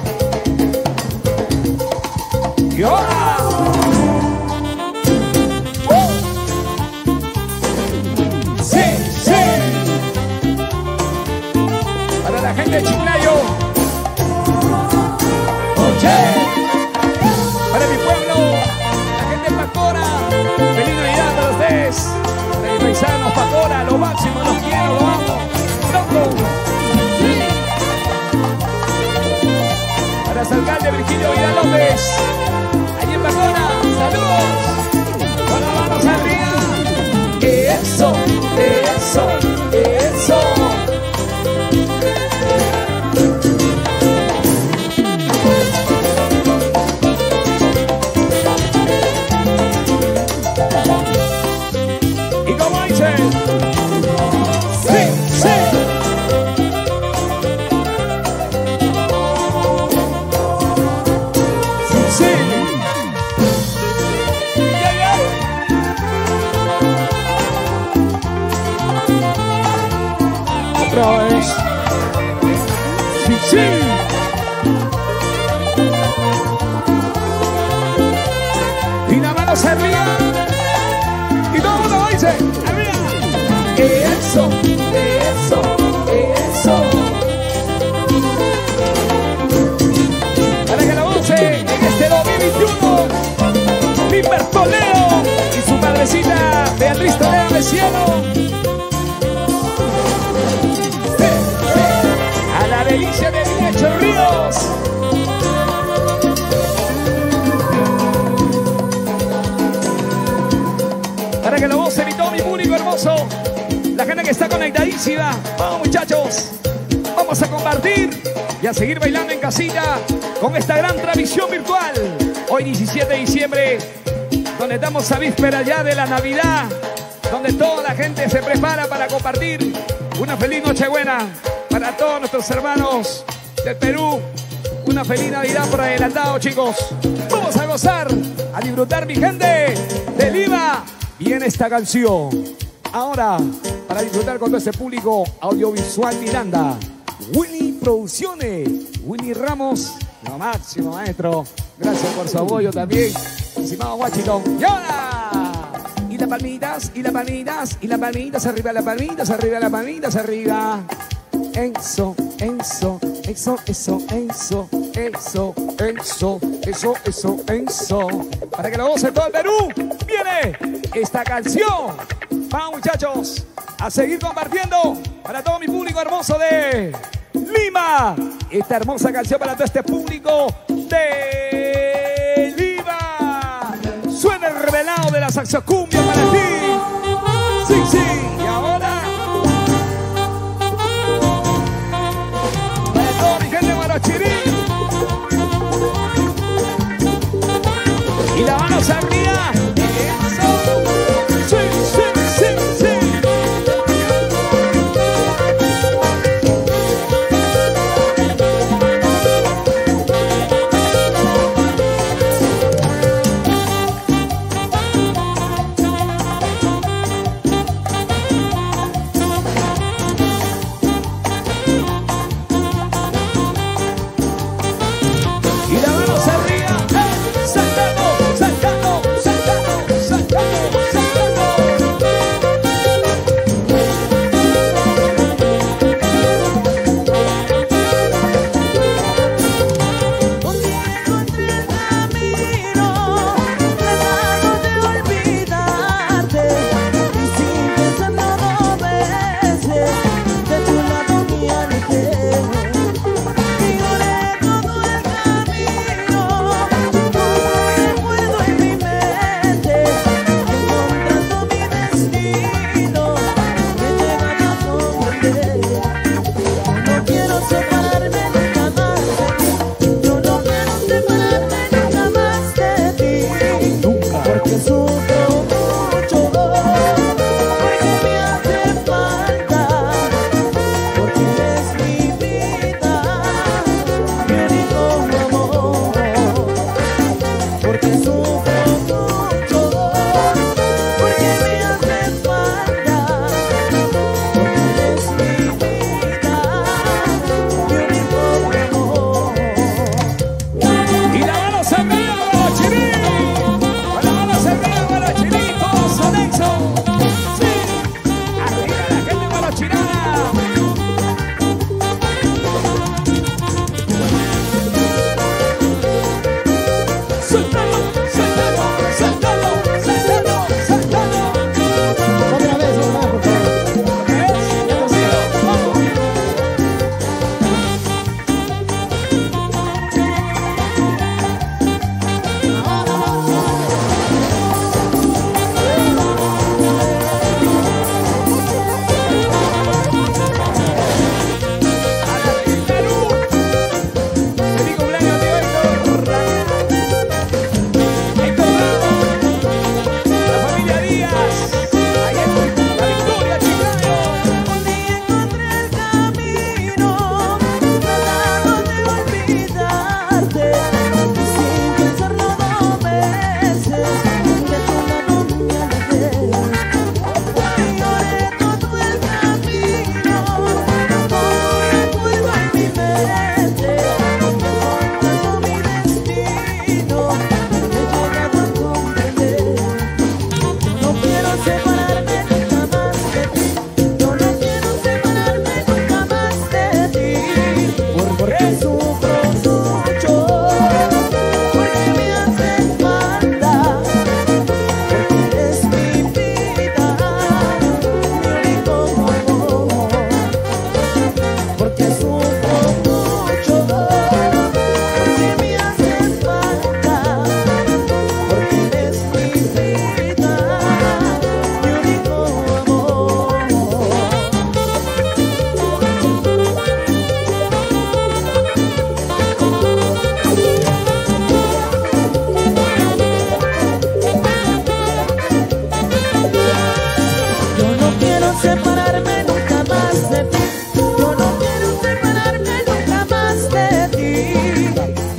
Y ahora. Uh. Sí, sí. Para la gente de Chiclayo. Oye. Para mi pueblo, la gente de Pacora. Feliz Navidad para ustedes, para mis paisanos, Pacora, lo máximo, los quiero, lo amo, pronto. Para el alcalde Virgilio Vidal López, allí en Pacora, saludos, con las manos arriba. Eso, eso, eso. vamos arriba. Y todo el mundo dice, arriba. Eso, eso, eso. Para que la voce en este dos mil veintiuno, Limber Toledo y su madrecita Beatriz Toledo de Cielo. Sí, sí. A la delicia de Villecho Ríos. Para que la voz y todo mi público hermoso, la gente que está conectadísima. Vamos muchachos, vamos a compartir y a seguir bailando en casita con esta gran transmisión virtual. Hoy diecisiete de diciembre, donde estamos a víspera ya de la Navidad, donde toda la gente se prepara para compartir una feliz Nochebuena para todos nuestros hermanos del Perú. Una feliz Navidad por adelantado, chicos. Vamos a gozar, a disfrutar, mi gente de Lima. Y en esta canción, ahora, para disfrutar con todo este público audiovisual Miranda, Winnie Producciones, Winnie Ramos, lo máximo, maestro. Gracias por su apoyo también, estimado Washington. ¡Y ahora! Y las palmitas, y las palmitas, y las palmitas arriba, las palmitas arriba, las palmitas arriba. Eso, eso, eso, eso, eso, eso, eso, eso, eso, eso. Para que lo goce todo el Perú, viene esta canción. Vamos muchachos, a seguir compartiendo para todo mi público hermoso de Lima. Esta hermosa canción para todo este público de Lima. Suena el revelado de la saxocumbia para ti. Sí, sí, y ahora para toda mi gente de Guarachirí. Y la manos arriba. Eso. Sí, sí, sí, sí. Y la manos arriba. ¡Eh! Saltando, saltando, saltando.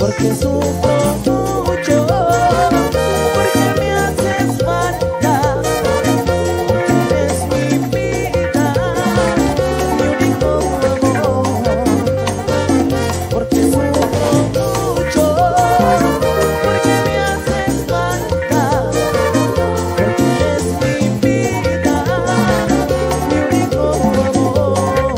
porque sufro mucho, porque me haces falta, porque eres mi vida, mi único amor, porque sufro mucho, porque me haces falta, porque eres mi vida, mi único amor.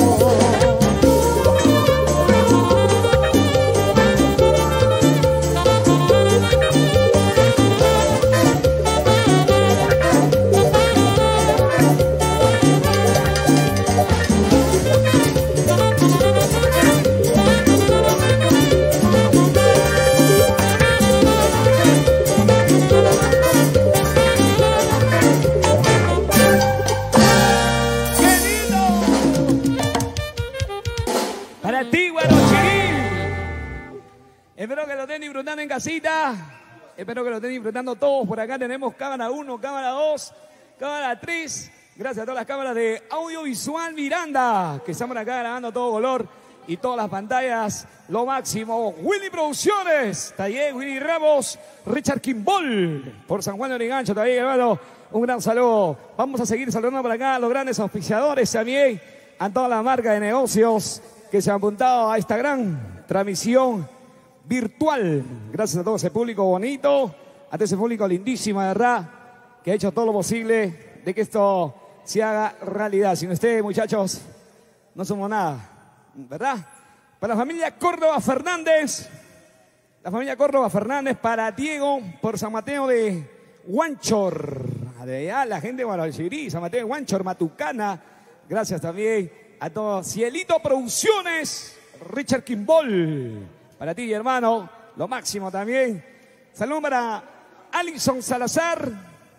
Para ti, Guarochirí. Espero que lo estén disfrutando en casita. Espero que lo estén disfrutando todos. Por acá tenemos cámara uno, cámara dos, cámara tres. Gracias a todas las cámaras de Audiovisual Miranda, que estamos acá grabando todo color y todas las pantallas. Lo máximo. Willy Producciones, Taller, Willy Ramos, Richard Kimball, por San Juan de Origancho también, hermano. Un gran saludo. Vamos a seguir saludando por acá a los grandes auspiciadores también, a todas las marcas de negocios que se han apuntado a esta gran transmisión virtual. Gracias a todo ese público bonito, a todo ese público lindísimo, de verdad, que ha hecho todo lo posible de que esto se haga realidad. Sin ustedes, muchachos, no somos nada, ¿verdad? Para la familia Córdoba Fernández, la familia Córdoba Fernández, para Diego, por San Mateo de Huanchor, de allá la gente de Guadalchirí, San Mateo de Huanchor, Matucana. Gracias también a todos. Cielito Producciones, Richard Kimball, para ti, hermano, lo máximo también. Saludos para Alison Salazar,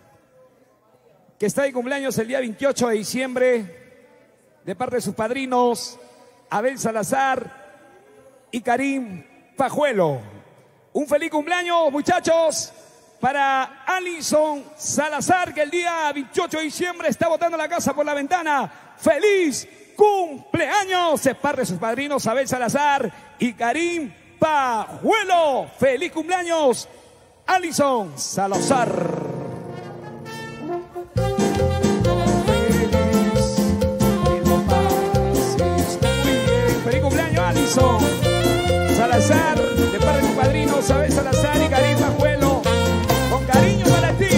que está de cumpleaños el día veintiocho de diciembre, de parte de sus padrinos, Abel Salazar y Karim Pajuelo. Un feliz cumpleaños, muchachos, para Alison Salazar, que el día veintiocho de diciembre está botando la casa por la ventana. ¡Feliz cumpleaños! Es parte de sus padrinos, Abel Salazar y Karim Pajuelo. ¡Feliz cumpleaños, Alison Salazar! ¡Feliz cumpleaños, Alison Salazar! De parte de sus padrinos, Abel Salazar y Karim Pajuelo. Con cariño para ti.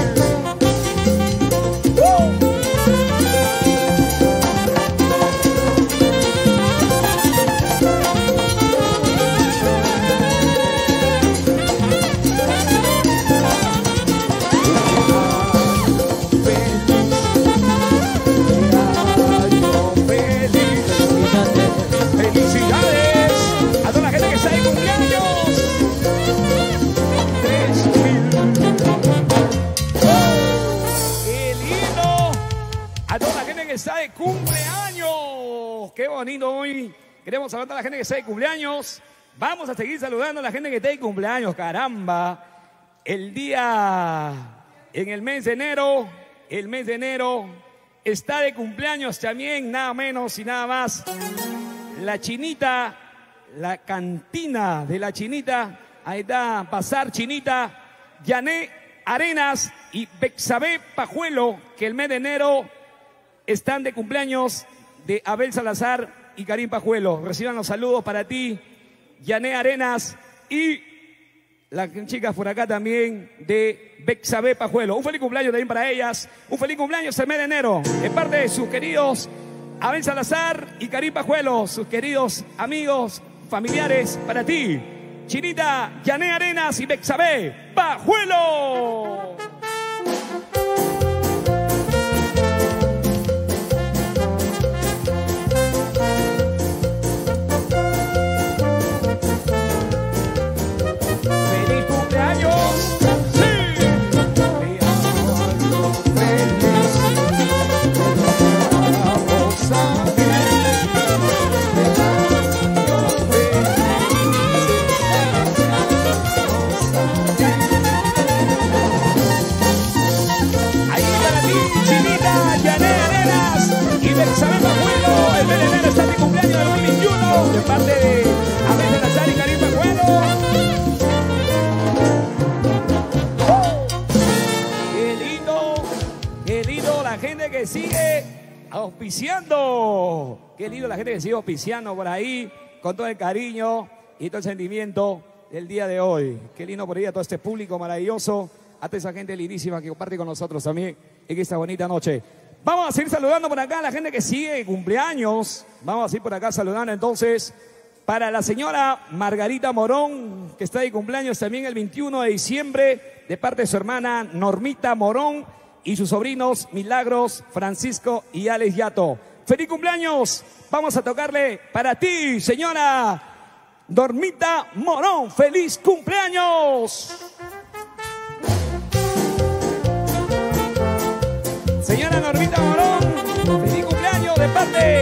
Felicidades a toda la gente que está de cumpleaños. Tres mil. ¡Qué lindo! A toda la gente que está de cumpleaños. ¡Qué bonito hoy! Queremos saludar a la gente que está de cumpleaños. Vamos a seguir saludando a la gente que está de cumpleaños. ¡Caramba! El día, en el mes de enero, el mes de enero está de cumpleaños también, nada menos y nada más, la Chinita, la cantina de la Chinita. Ahí está, Bazar Chinita, Yané Arenas y Bexabé Pajuelo, que el mes de enero están de cumpleaños, de Abel Salazar y Karim Pajuelo. Reciban los saludos para ti, Yané Arenas, y las chicas por acá también de Bexabé Pajuelo. Un feliz cumpleaños también para ellas. Un feliz cumpleaños el mes de enero, en parte de sus queridos Abel Salazar y Karim Pajuelo, sus queridos amigos, familiares, para ti, Chinita, Yané Arenas y Bexabé Pajuelo. ¡Feliz cumpleaños! que sigue auspiciando. Qué lindo la gente que sigue auspiciando por ahí, con todo el cariño y todo el sentimiento del día de hoy. Qué lindo por ahí a todo este público maravilloso, a toda esa gente lindísima que comparte con nosotros también en esta bonita noche. Vamos a seguir saludando por acá a la gente que sigue cumpleaños. Vamos a seguir por acá saludando entonces para la señora Margarita Morón, que está de cumpleaños también el veintiuno de diciembre, de parte de su hermana Normita Morón y sus sobrinos Milagros, Francisco y Alex Yato. ¡Feliz cumpleaños! Vamos a tocarle para ti, señora Normita Morón. ¡Feliz cumpleaños! Señora Normita Morón, feliz cumpleaños de parte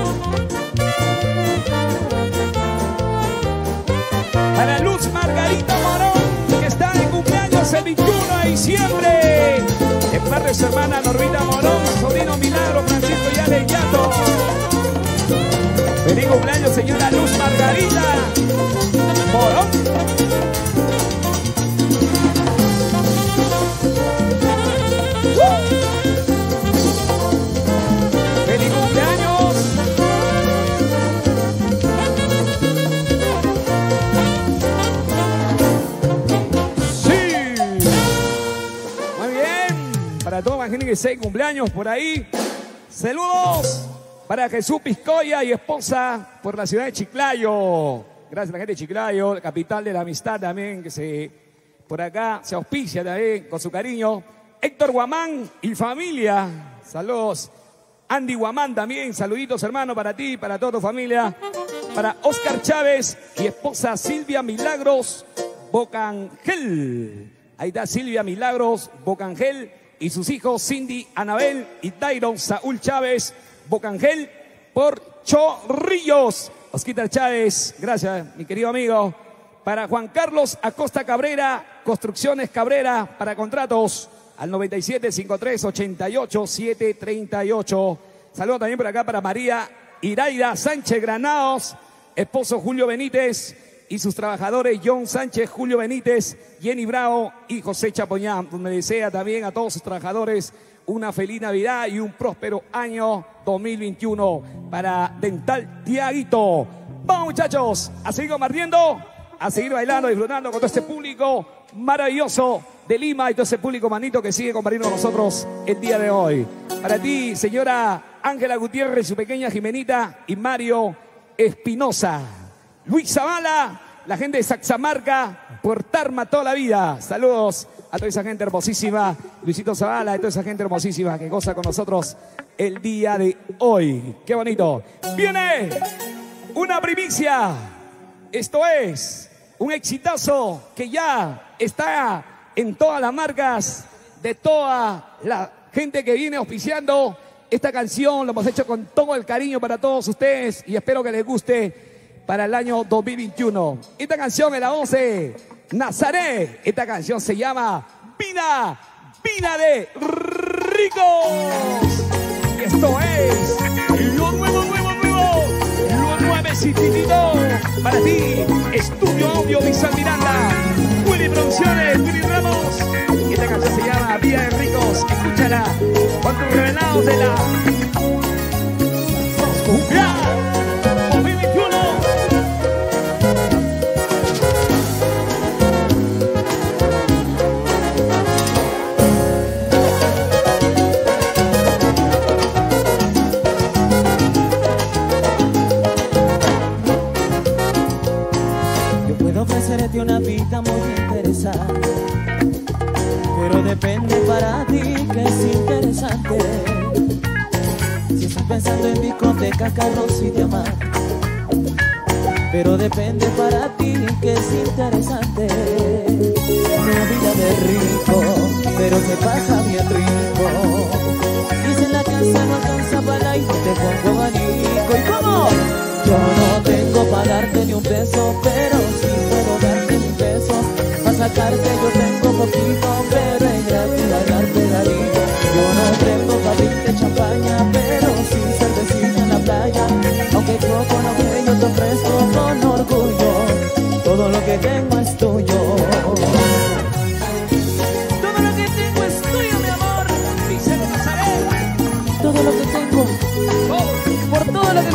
para Luz Margarita Morón, que está de cumpleaños el veintiuno de diciembre. De parte de su hermana Normita Morón, sobrino Milagro, Francisco y Alex Yato. Feliz cumpleaños, señora Luz Margarita Morón. ¡Feliz cumpleaños! ¡Sí! Muy bien. Para toda la gente que sea cumpleaños por ahí. Saludos para Jesús Piscoya y esposa por la ciudad de Chiclayo. Gracias a la gente de Chiclayo, capital de la amistad también, que se por acá se auspicia también con su cariño. Héctor Guamán y familia. Saludos. Andy Guamán también, saluditos hermano para ti, para toda tu familia. Para Oscar Chávez y esposa Silvia Milagros Bocangel. Ahí está Silvia Milagros Bocangel y sus hijos Cindy, Anabel y Dairon Saúl Chávez Bocangel por Chorrillos. Oscar Chávez, gracias mi querido amigo. Para Juan Carlos Acosta Cabrera, Construcciones Cabrera, para contratos al noventa y siete, cincuenta y tres, ochenta y ocho, setecientos treinta y ocho. Saludos también por acá para María Iraida Sánchez Granados, esposo Julio Benítez y sus trabajadores John Sánchez, Julio Benítez, Jenny Bravo y José Chapoñán, donde desea también a todos sus trabajadores una feliz Navidad y un próspero año dos mil veintiuno para Dental Tiaguito. Vamos muchachos, a seguir compartiendo, a seguir bailando, disfrutando con todo este público maravilloso de Lima y todo ese público manito que sigue compartiendo con nosotros el día de hoy. Para ti, señora Ángela Gutiérrez, su pequeña Jimenita y Mario Espinosa. Luis Zavala, la gente de Saxamarca, por Tarma toda la vida. Saludos a toda esa gente hermosísima. Luisito Zavala, y toda esa gente hermosísima que goza con nosotros el día de hoy. ¡Qué bonito! Viene una primicia. Esto es un exitazo que ya está en todas las marcas de toda la gente que viene auspiciando esta canción. Lo hemos hecho con todo el cariño para todos ustedes y espero que les guste para el año dos mil veintiuno. Esta canción es la once Nazaret. Esta canción se llama Vina, Vina de Ricos. Y esto es lo nuevo, nuevo, nuevo, lo nuevecitito para ti. Estudio Audiovisual Miranda, Willy Producciones, Willy Ramos. Y esta canción se llama Vina de Ricos. Escúchala con tus revelados de la Cumbia dos mil veintiuno. Ofrecerte una vida muy interesante, pero depende para ti que es interesante. Si estás pensando en discotecas, carros y diamantes, pero depende para ti que es interesante. Una vida de rico, pero se pasa bien rico. Y si en la casa no alcanza para aire, te pongo abanico. ¿Y cómo? Yo no tengo para darte ni un peso, pero sí puedo darte mi peso. Para sacarte yo tengo poquito, pero es gratis darte cariño. Yo no tengo para abrirte champaña, pero sí cervecita en la playa. Aunque poco lo que yo te ofrezco con orgullo, todo lo que tengo es tuyo. Todo lo que tengo es tuyo, mi amor. Dice Nazaret.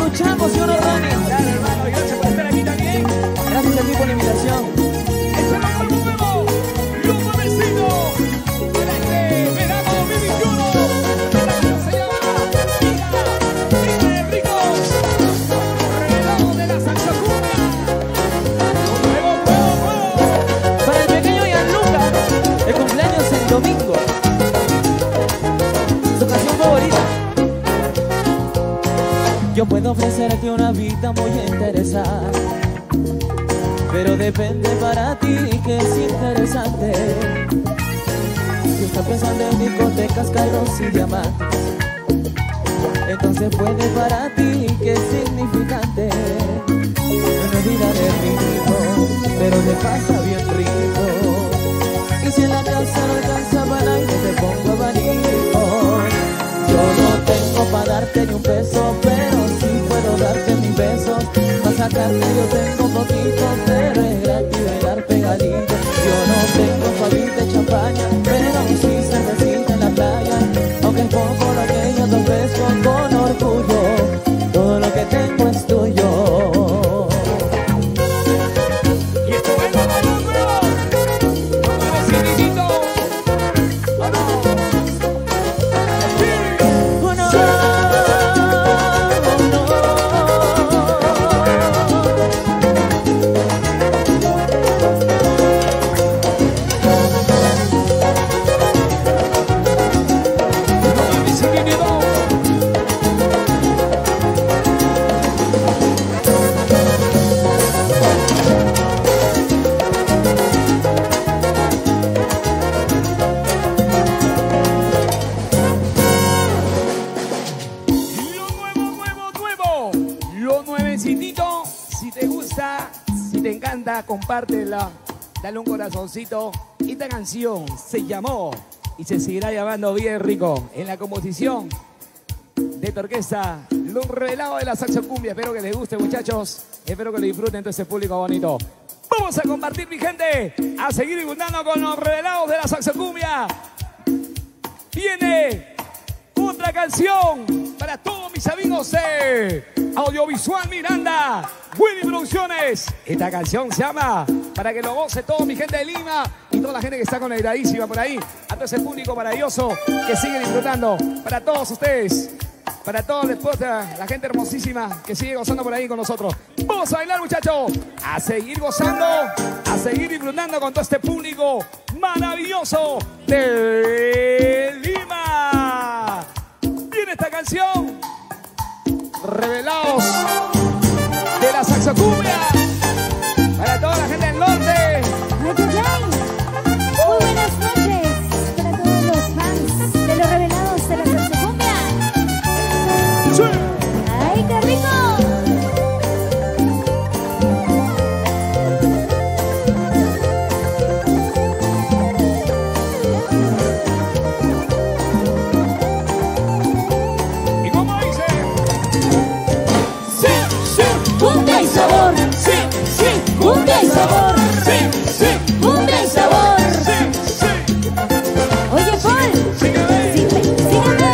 escuchamos, ¿sí o no, Dani? Claro, hermano, y gracias por estar aquí también. Gracias a ti por la invitación. Este es lo nuevo, lo nuevecito, para que verano dos mil veintiuno. Esta canción se llama Vida, Vida de Ricos, revelado de la salsa cumbia. Nuevo, nuevo, nuevo. Para el pequeño Gianluca, el cumpleaños el domingo. Su canción favorita. Yo puedo ofrecerte una vida muy interesante, pero depende para ti que es interesante. Si estás pensando en discotecas, carros y diamantes, entonces puede para ti que es significante. Una vida de rico, pero te pasa bien rico. Y si en la casa no alcanza para aire, te pongo abanico. Yo no tengo para darte ni un peso, pero sí puedo darte mis besos. Para sacarte yo tengo poquito, pero es gratis bailar pegadito. Yo no tengo pavita de champaña, pero sí cervecita en la playa. Aunque es poco lo que yo te ofrezco con orgullo, todo lo que tengo es tuyo. Y esto es lo nuevo, nuevo, lo nuevecito. ¡Vamos! Si te gusta, si te encanta, compártela, dale un corazoncito. Esta canción se llamó y se seguirá llamando Bien Rico. En la composición de tu orquesta, los revelados de la salsa cumbia. Espero que les guste, muchachos. Espero que lo disfruten todo ese público bonito. Vamos a compartir, mi gente, a seguir disfrutando con los revelados de la salsa cumbia. Viene otra canción para todos mis amigos de Audiovisual Miranda, Willy Producciones. Esta canción se llama Para que lo goce todo mi gente de Lima y toda la gente que está conectadísima por ahí, a todo ese público maravilloso que sigue disfrutando. Para todos ustedes, para toda la esposa, la gente hermosísima que sigue gozando por ahí con nosotros. Vamos a bailar, muchachos, a seguir gozando, a seguir disfrutando con todo este público maravilloso de Lima. Viene esta canción, Revelados de la salsa cumbia, para toda la gente del norte. Muy buenas noches para todos los fans de los Revelados de la salsa cumbia. Sí. ¡Ay, qué rico! Cumbia y sabor, sí, sí, cumbia y sabor, sí, sí, cumbia y sabor, Sí, sí. Oye, Paul, Sígueme. sígueme, sígueme.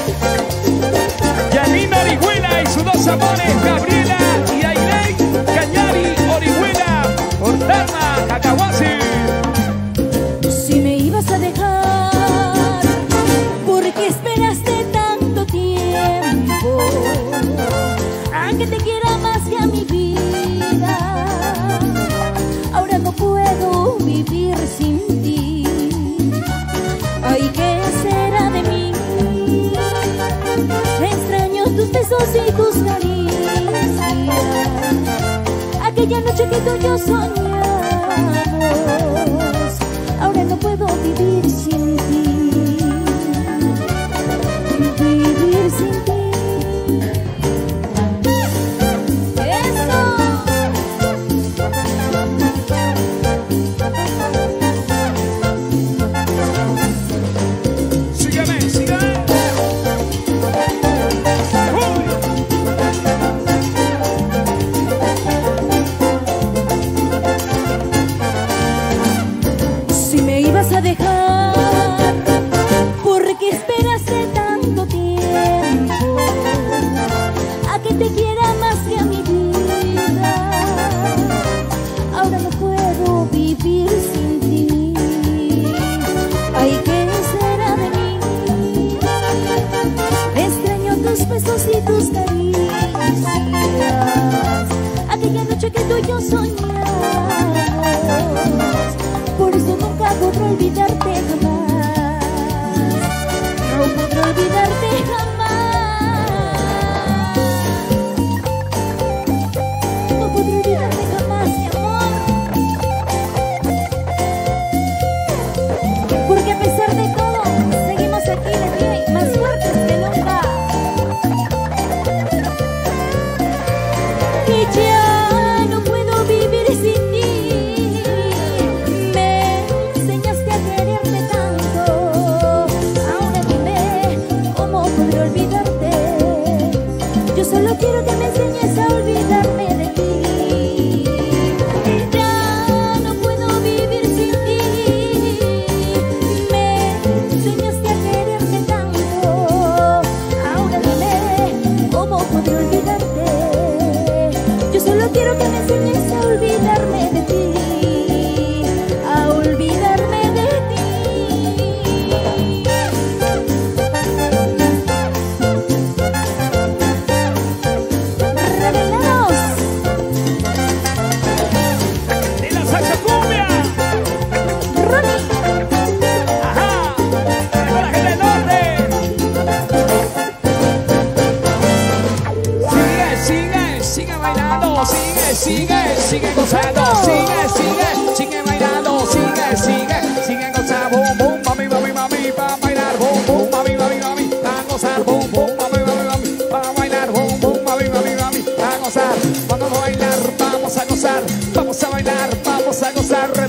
Yanina Orihuela y sus dos amores, Gabriela y Ailey Cañari Orihuela, por Tarma, Cacahuasi. Si me ibas a dejar, ¿por qué esperaste tanto tiempo? A que te quiera más que a mi vida. Ahora no puedo vivir sin ti. Ay, ¿qué será de mí? Extraño tus besos y tus caricias. Aquella noche que tú y yo soñamos. Ahora no puedo vivir sin ti. Vivir sin ti. Sígueme, sígueme. Uy.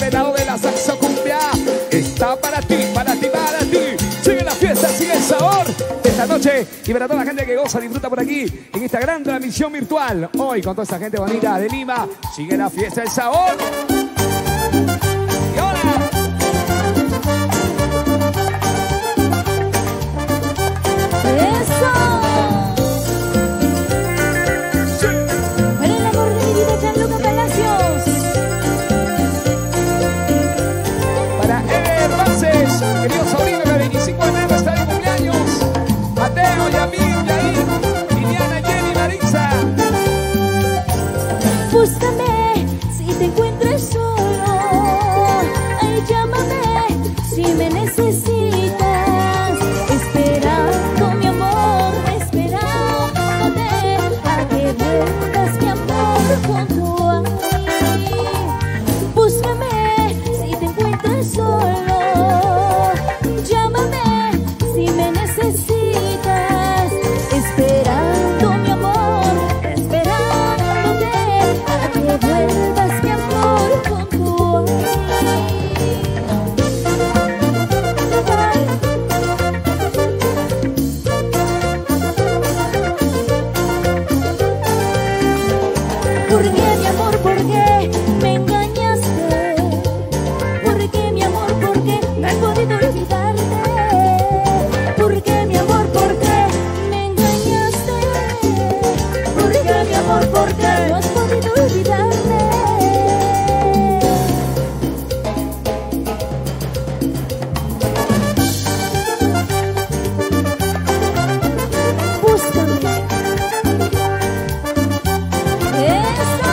este lado de la saxocumbia está para ti, para ti, para ti. Sigue la fiesta, sigue el sabor de esta noche y para toda la gente que goza, disfruta por aquí en esta gran transmisión virtual. Hoy con toda esta gente bonita de Lima, sigue la fiesta, el sabor. Y ahora ¡eso! sí. Para el amor de mi vida, Gianluca Palacios. Para Eder Bases, querido sobrino, que el veinticinco de enero está de cumpleaños. Mateo, Yamil, Yair, Liliana, Jenny, Marisa. Búscame si te encuentras solo. Ay, llámame si me necesitas. Esperando, mi amor, esperándote a que vuelvas, mi amor, junto a mí. Búscame si te encuentras solo. Llámame si me necesitas. Esperando, mi amor, esperándote a que vuelvas, mi amor, junto a mí. ¿Por qué, mi amor, por qué me engañaste? ¿Por qué, mi amor, por qué no he podido olvidarte? ¿Por qué, mi amor, por qué me engañaste? ¿Por qué, mi amor, por qué no has podido olvidarme? Búscame. ¡Eso!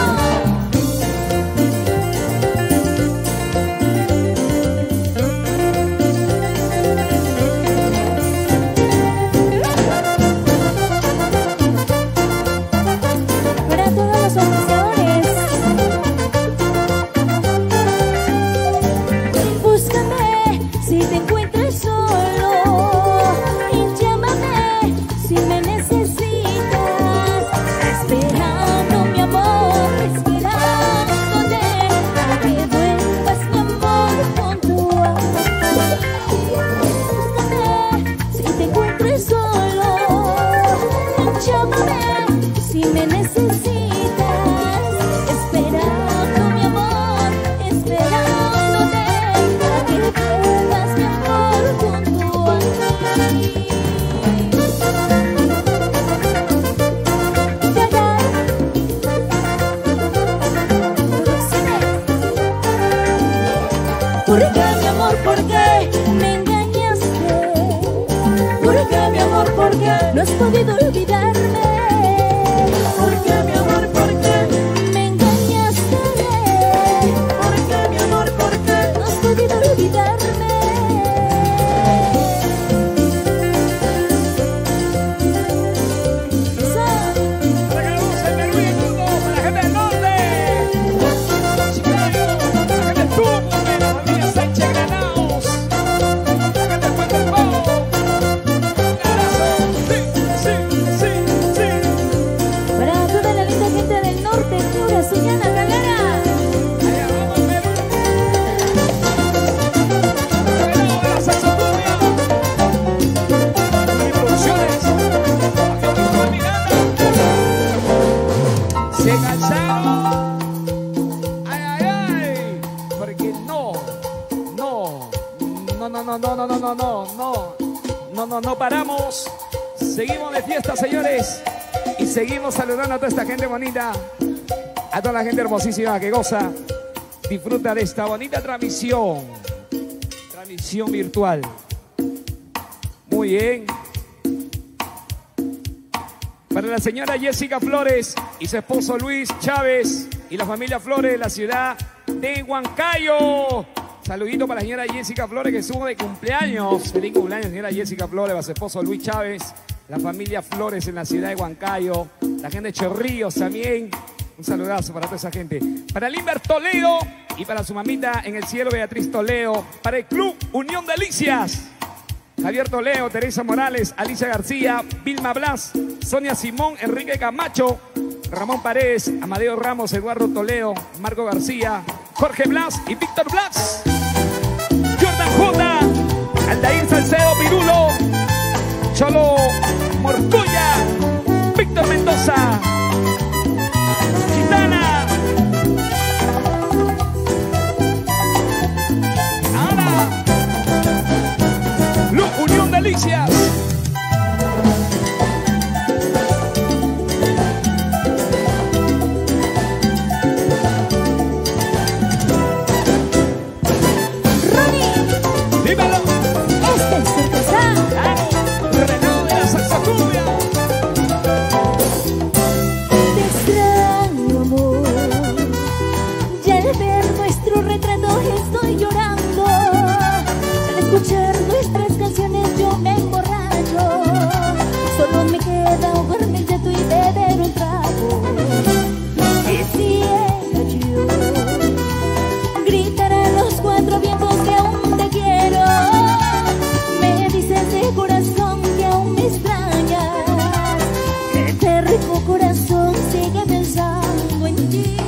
Para todas las ocasiones. Búscame si te encuentras solo. Y llámame si me necesitas. Esperando, mi amor, esperándote a que vuelvas, mi amor, junto a mí. Búscame si te encuentras solo. Llámame si me necesitas. Esperando, mi amor, esperándote a que vuelvas, mi amor, junto a mí. Ya, ya. ¿Por qué, mi amor, por qué me engañaste? ¿Por qué, mi amor, por qué no has podido olvidarme? ¿Por qué, mi amor, por qué me engañaste? ¿Por qué, mi amor, por qué no has podido olvidarme? Para que goce el Perú y el mundo, para la gente del norte. Chiclayo, para la gente del Tucumán, la familia Sánchez Granados. La gente del Puente del Pavo. Un abrazo. Sí, sí, sí, sí. Para toda la linda gente del norte, Piura, Suñana, Calera. Allá vamos, Perú. Para el lado de la saxofonía. Y producciones. Bajo Virtual Miranda. Se cansaron. Ay, ay, ay. Porque no, no, no, no, no, no, no, no, no, no, no, no, no, no paramos. Seguimos de fiesta, señores. Y seguimos saludando a toda esta gente bonita. A toda la gente hermosísima que goza. Disfruta de esta bonita transmisión. Transmisión virtual. Muy bien. Para la señora Jessica Flores y su esposo Luis Chávez y la familia Flores de la ciudad de Huancayo. Saludito para la señora Jessica Flores que estuvo de cumpleaños. Feliz cumpleaños, señora Jessica Flores, para su esposo Luis Chávez, la familia Flores en la ciudad de Huancayo, la gente de Chorrillos también. Un saludazo para toda esa gente. Para Limber Toledo y para su mamita en el cielo, Beatriz Toledo. Para el Club Unión Delicias. Javier Toledo, Teresa Morales, Alicia García, Vilma Blas, Sonia Simón, Enrique Camacho, Ramón Paredes, Amadeo Ramos, Eduardo Toledo, Marco García, Jorge Blas y Víctor Blas. Jordan J, Aldair Salcedo Pirulo, Cholo Morcuya, Víctor Mendoza, Gitana. Ana, Lu Unión Delicias. Escuchar nuestras canciones yo me emborracho. Solo me queda ahogarme el llanto y beber un trago. Quisiera yo gritar a los cuatro vientos que aún te quiero. Me dices de corazón que aún me extrañas, que este rico corazón sigue pensando en ti.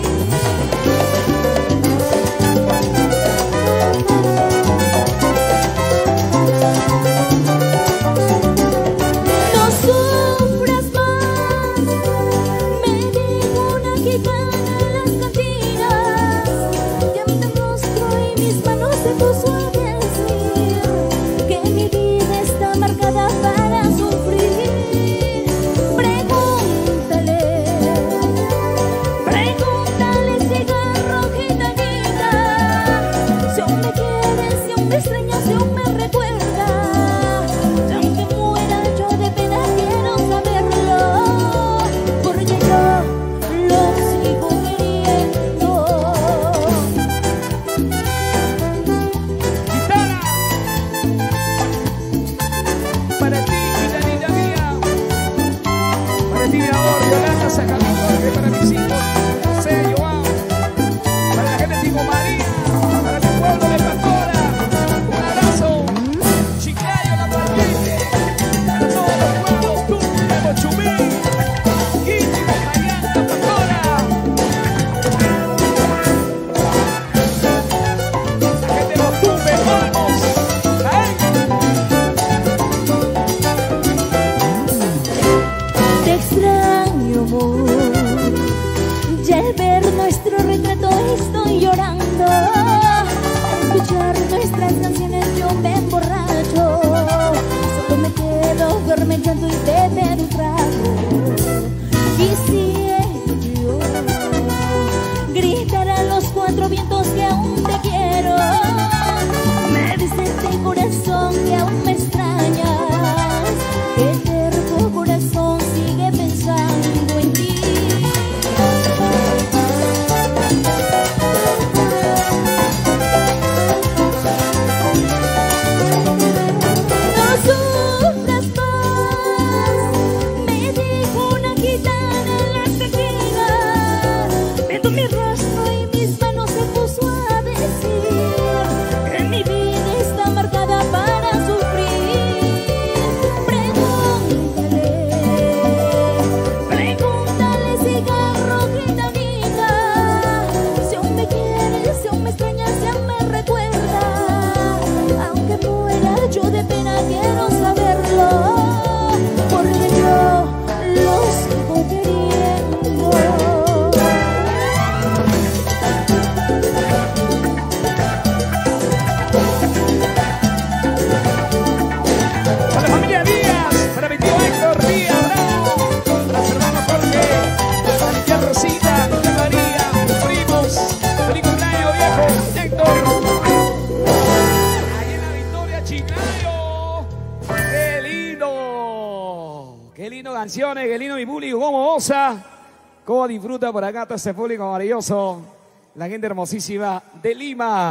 Canciones, qué lindo mi público, cómo osa, cómo disfruta por acá todo este público maravilloso, la gente hermosísima de Lima.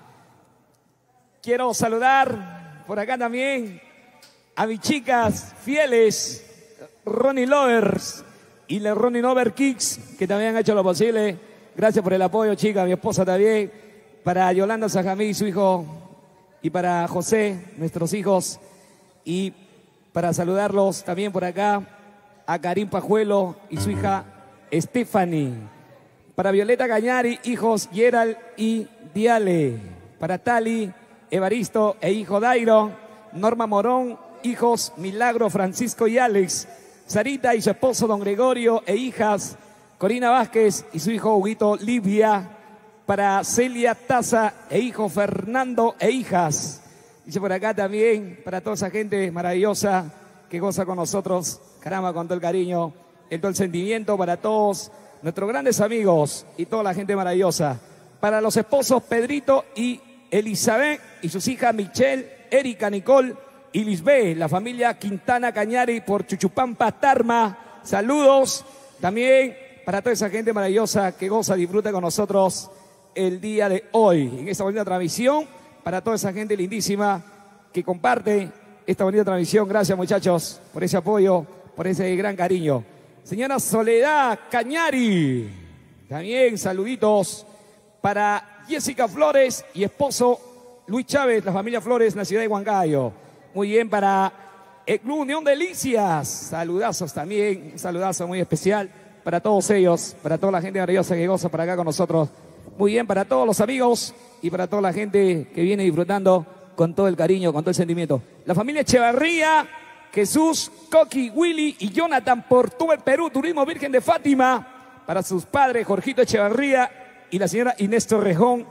Quiero saludar por acá también a mis chicas fieles, Ronnie Lovers y la Ronnie Lover Kicks, que también han hecho lo posible. Gracias por el apoyo, chicas, mi esposa también, para Yolanda Sajamí y su hijo, y para José, nuestros hijos, y para saludarlos también por acá a Karim Pajuelo y su hija Stephanie. Para Violeta Cañari, hijos Gerald y Diale. Para Tali, Evaristo e hijo Dairo. Norma Morón, hijos Milagro, Francisco y Alex. Sarita y su esposo Don Gregorio e hijas Corina Vázquez y su hijo Huguito Livia. Para Celia Taza e hijo Fernando e hijas. Dice por acá también, para toda esa gente maravillosa que goza con nosotros, caramba, con todo el cariño, en todo el sentimiento, para todos nuestros grandes amigos y toda la gente maravillosa. Para los esposos Pedrito y Elizabeth y sus hijas Michelle, Erika, Nicole y Lisbeth, la familia Quintana Cañari por Chuchupampa, Tarma. Saludos también para toda esa gente maravillosa que goza, disfruta con nosotros el día de hoy en esta bonita transmisión. Para toda esa gente lindísima que comparte esta bonita transmisión. Gracias, muchachos, por ese apoyo, por ese gran cariño. Señora Soledad Cañari, también saluditos para Jessica Flores y esposo Luis Chávez, la familia Flores, en la ciudad de Huancayo. Muy bien, para el Club Unión Delicias, saludazos también, un saludazo muy especial para todos ellos, para toda la gente maravillosa que goza por acá con nosotros. Muy bien, para todos los amigos y para toda la gente que viene disfrutando con todo el cariño, con todo el sentimiento. La familia Echevarría, Jesús, Coqui, Willy y Jonathan por todo el Perú, Turismo Virgen de Fátima. Para sus padres, Jorgito Echevarría y la señora Inés Torrejón.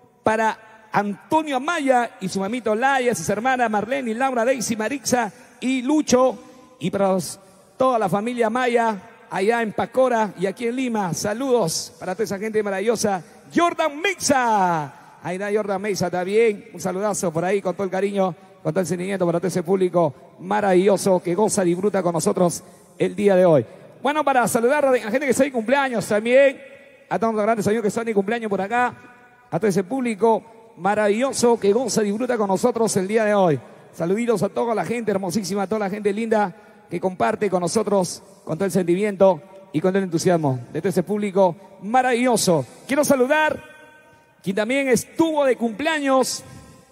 Para Antonio Amaya y su mamito Laya, sus hermanas Marlene, Laura, Daisy, Marixa y Lucho. Y para los, toda la familia Amaya allá en Pacora y aquí en Lima. Saludos para toda esa gente maravillosa. Jordan Meiza, ahí está Jordan Meiza también, un saludazo por ahí con todo el cariño, con todo el sentimiento para todo ese público maravilloso que goza, disfruta con nosotros el día de hoy. Bueno, para saludar a la gente que está de cumpleaños también, a todos los grandes amigos que están de cumpleaños por acá, a todo ese público maravilloso que goza, disfruta con nosotros el día de hoy. Saluditos a toda la gente hermosísima, a toda la gente linda que comparte con nosotros con todo el sentimiento y con el entusiasmo de todo ese público maravilloso. Quiero saludar quien también estuvo de cumpleaños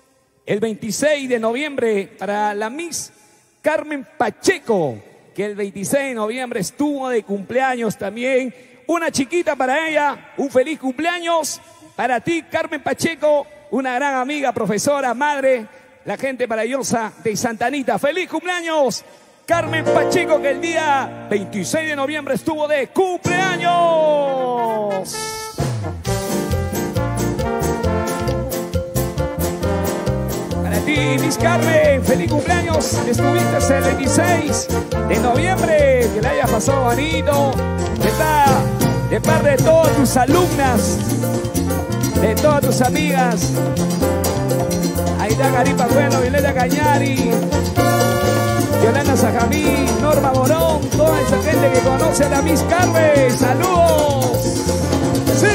el veintiséis de noviembre para la Miss Carmen Pacheco, que el veintiséis de noviembre estuvo de cumpleaños también. Una chiquita para ella, un feliz cumpleaños para ti, Carmen Pacheco, una gran amiga, profesora, madre, la gente maravillosa de Santa Anita. ¡Feliz cumpleaños! Carmen Pacheco, que el día veintiséis de noviembre estuvo de cumpleaños. Para ti, Miss Carmen, feliz cumpleaños. Estuviste el veintiséis de noviembre. Que la hayas pasado bonito. Está de parte de todas tus alumnas, de todas tus amigas. Ahí está Caripa Bueno, Violeta Cañari, Yolanda Sajamí, Norma Morón, toda esa gente que conoce a la Miss Carmen. ¡Saludos! ¡Sí!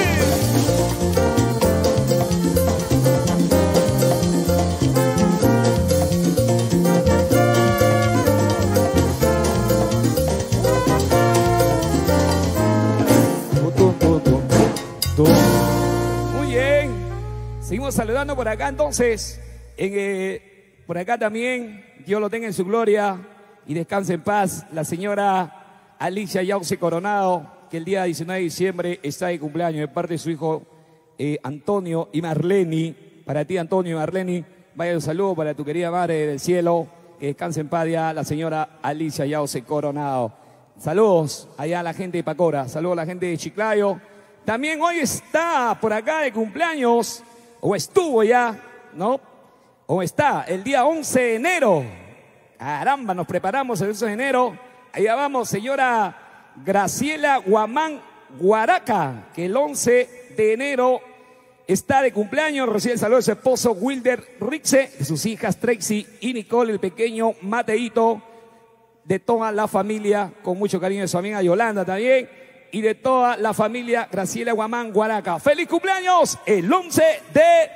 Muy bien. Seguimos saludando por acá entonces. En, eh, por acá también, Dios lo tenga en su gloria y descanse en paz, la señora Alicia Yauce Coronado, que el día diecinueve de diciembre está de cumpleaños de parte de su hijo eh, Antonio y Marleni. Para ti, Antonio y Marleni, vaya un saludo para tu querida madre del cielo, que descanse en paz ya la señora Alicia Yauce Coronado. Saludos allá a la gente de Pacora, saludos a la gente de Chiclayo. También hoy está por acá de cumpleaños, o estuvo ya, ¿no? O está el día once de enero. Caramba, nos preparamos el once de enero. Allá vamos, señora Graciela Guamán Guaraca, que el once de enero está de cumpleaños. Recibe el saludo de su esposo Wilder Rixe, de sus hijas Tracy y Nicole, el pequeño Mateito, de toda la familia, con mucho cariño de su amiga Yolanda también, y de toda la familia Graciela Guamán Guaraca. ¡Feliz cumpleaños! El once de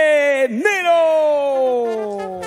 enero.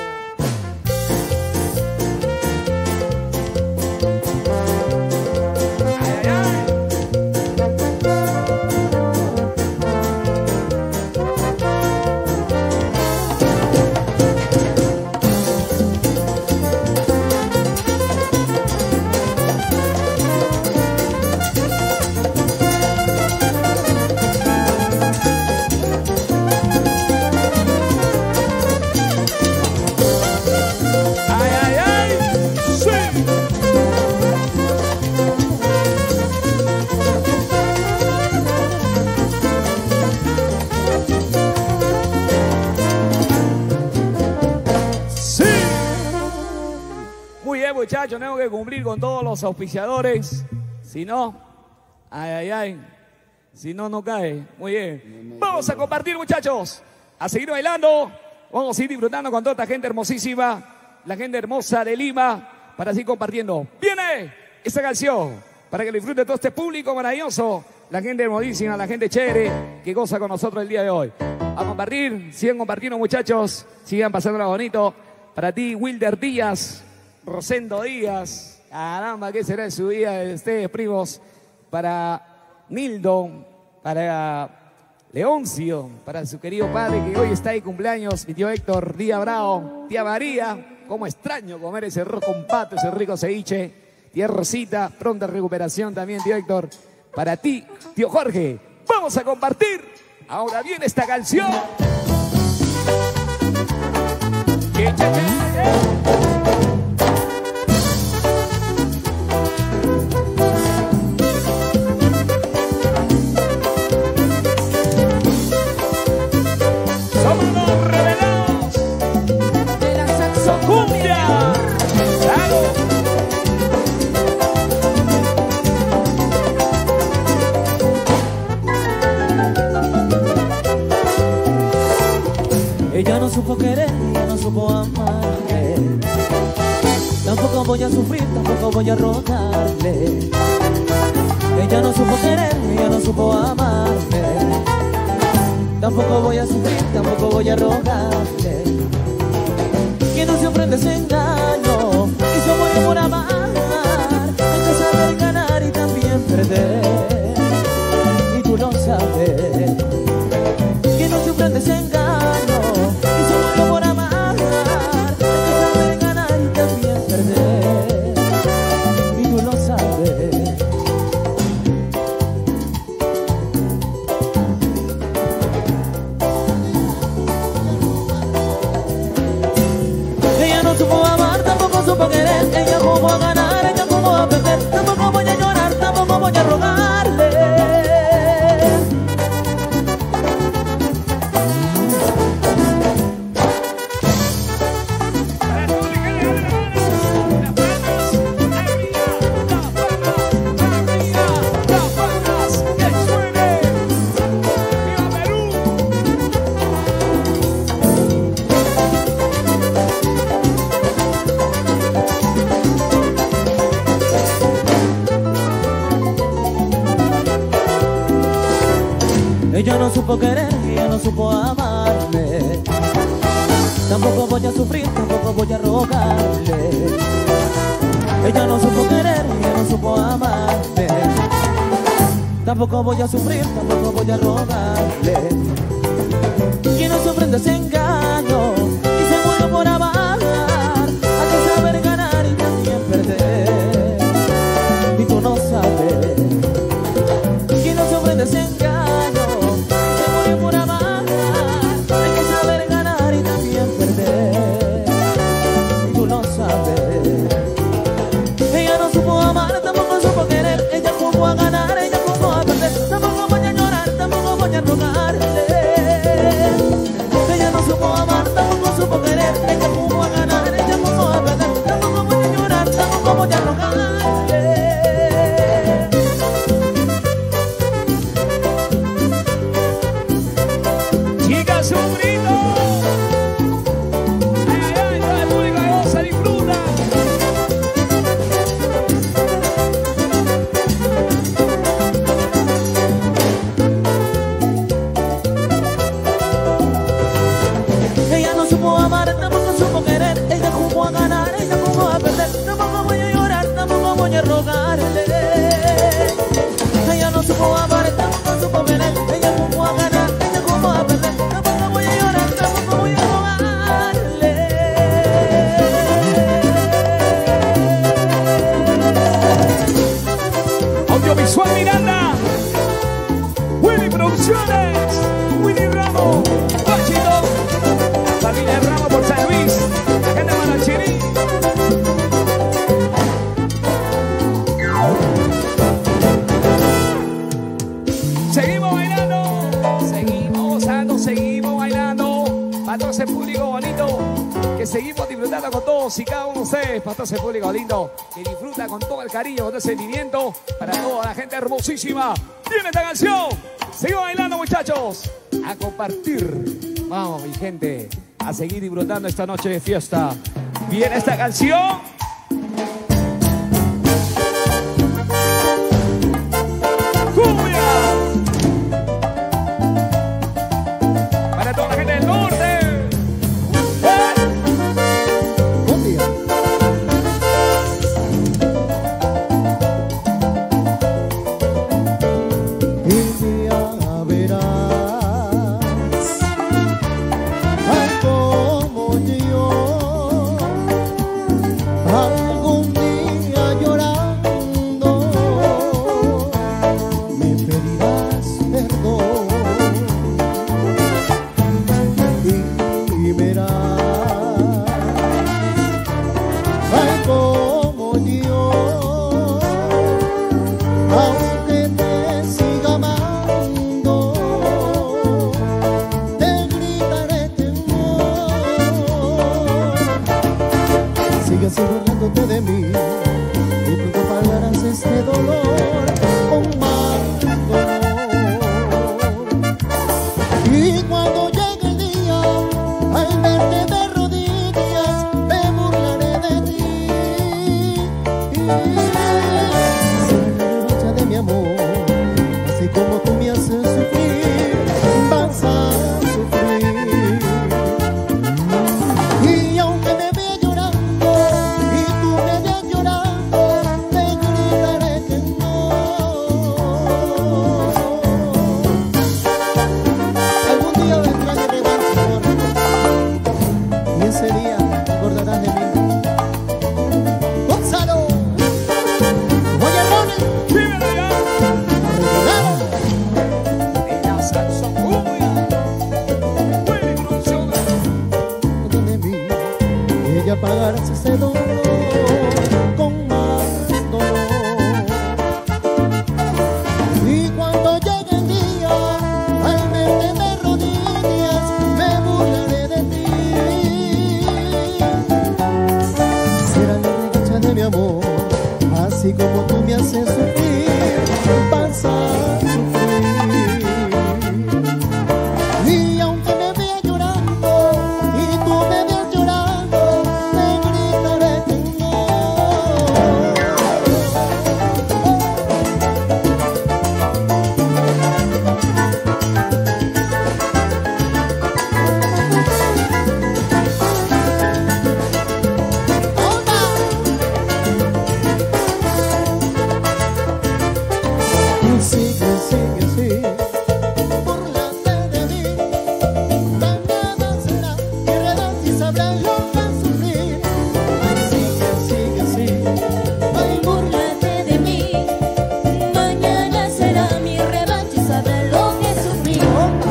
muchachos, tengo que cumplir con todos los auspiciadores. Si no, ay, ay, ay. Si no, no cae. Muy bien. Vamos a compartir, muchachos. A seguir bailando. Vamos a ir disfrutando con toda esta gente hermosísima. La gente hermosa de Lima. Para seguir compartiendo. Viene esta canción. Para que lo disfrute todo este público maravilloso. La gente hermosísima, la gente chévere. Que goza con nosotros el día de hoy. A compartir. Sigan compartiendo, muchachos. Sigan pasándola bonito. Para ti, Wilder Díaz. Rosendo Díaz. Caramba, ¿qué será de su vida de ustedes, primos? Para Nildo, para Leoncio, para su querido padre que hoy está de cumpleaños, mi tío Héctor Díaz Bravo, tía María, cómo extraño comer ese arroz con pato, ese rico ceviche, tía Rosita, pronta recuperación también, tío Héctor. Para ti, tío Jorge, vamos a compartir. Ahora viene esta canción. Che, che, che. Ella no supo querer, ella no supo amarle. Tampoco voy a sufrir, tampoco voy a rogarle. Ella no supo querer, ella no supo amarle. Tampoco voy a sufrir, tampoco voy a rogarle. Que no se ofrende ese engaño y se muere por amar. Hay que saber ganar y también perder. Y tú lo sabes. Que no se ofrende ese engaño. Ella como a ganar, ella como a perder. Tampoco voy a llorar, tampoco voy a rogarle. Ella no supo querer, ella no supo amarme. Tampoco voy a sufrir, tampoco voy a rogarle. Ella no supo querer, ella no supo amarme. Tampoco voy a sufrir, tampoco voy a rogarle. Que no se ofrende ese engaño y se murió por amar. Hay que saber ganar y también perder. Y tú no sabes. Que no se ofrende ese engaño. Ella no supo amar, público bonito que seguimos disfrutando con todos y cada uno de ustedes, para todo ese público lindo que disfruta con todo el cariño, con todo el sentimiento, para toda la gente hermosísima. Viene esta canción, seguimos bailando, muchachos, a compartir. Vamos, mi gente, a seguir disfrutando esta noche de fiesta. Viene esta canción. ¡Cumbia! Para toda la gente del norte. ¡Eh! Cumbia. Y ya verás ay, como yo algún día llorando me pedirás perdón y verás ay, como yo aunque te siga amando te gritaré temor. Sigue así burlándote de mí y pronto pagarás este dolor con más dolor. Y cuando llegue el día al verte de rodillas me burlaré de ti. Será la noche de mi amor, así como tú me haces sufrir, vas a sufrir. Y aunque me veas llorando y tú me veas llorando, te gritaré que no. Algún día vendrá mi revancha, amor, y ese día te acordarás de mí. Gonzalo, oye, Ronnie, ¡Dímelo ya! arreglado. En la salsa cumbia. Buena introducción. De mí, ella pagarás ese dolor con más dolor. Y cuando llegue el día al verte de rodillas me burlaré de ti. Será la revancha de mi amor, así como tú me haces sufrir, vas a sufrir. Y aunque me veas llorando y tú me veas llorando, te gritaré que no. Sigue, sigue, sigue, burlate de mí. Mañana será mi revancha y sabrás lo que es sufrir. Ay, sigue, sigue, sigue, ay, Búrlate de mí, mañana será mi revancha y sabrás lo que sufrí.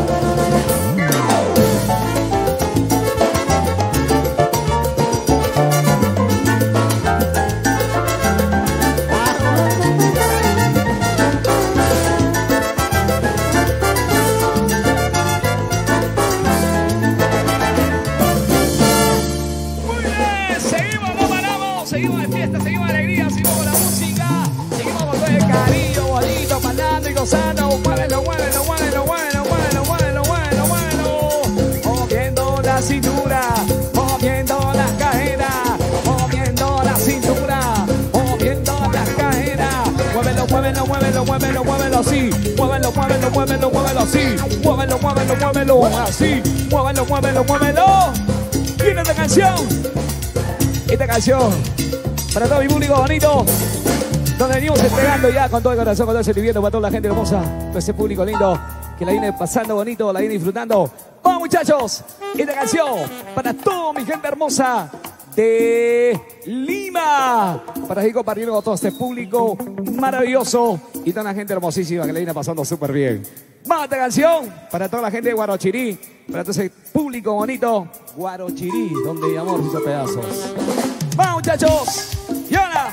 Muy bien, seguimos, no paramos, seguimos de fiesta, seguimos de alegría, seguimos con la música, seguimos con todo el cariño bonito, bailando y gozando. Muévelo, muévelo, muévelo, muévelo, muévelo, muévelo, muévelo, muévelo. Moviendo la cintura, moviendo las caderas, moviendo la cintura, moviendo las caderas. Muévelo, muévelo, muévelo, muévelo, muévelo así. Muévelo, muévelo, muévelo, muévelo así. Muévelo, muévelo, muévelo así. Muévelo, muévelo, muévelo. Viene esta canción. Esta canción para todo mi público bonito, donde venimos entregando ya con todo el corazón, con todo el sentimiento para toda la gente hermosa, todo ese público lindo que la viene pasando bonito, la viene disfrutando. Vamos, muchachos, esta canción para toda mi gente hermosa de Lima, para ir compartiendo con todo este público maravilloso y toda la gente hermosísima que la viene pasando súper bien. Vamos a esta canción para toda la gente de Guarochirí, para todo ese público bonito, Guarochirí, donde mi amor se hizo pedazos. Vamos, muchachos, y ahora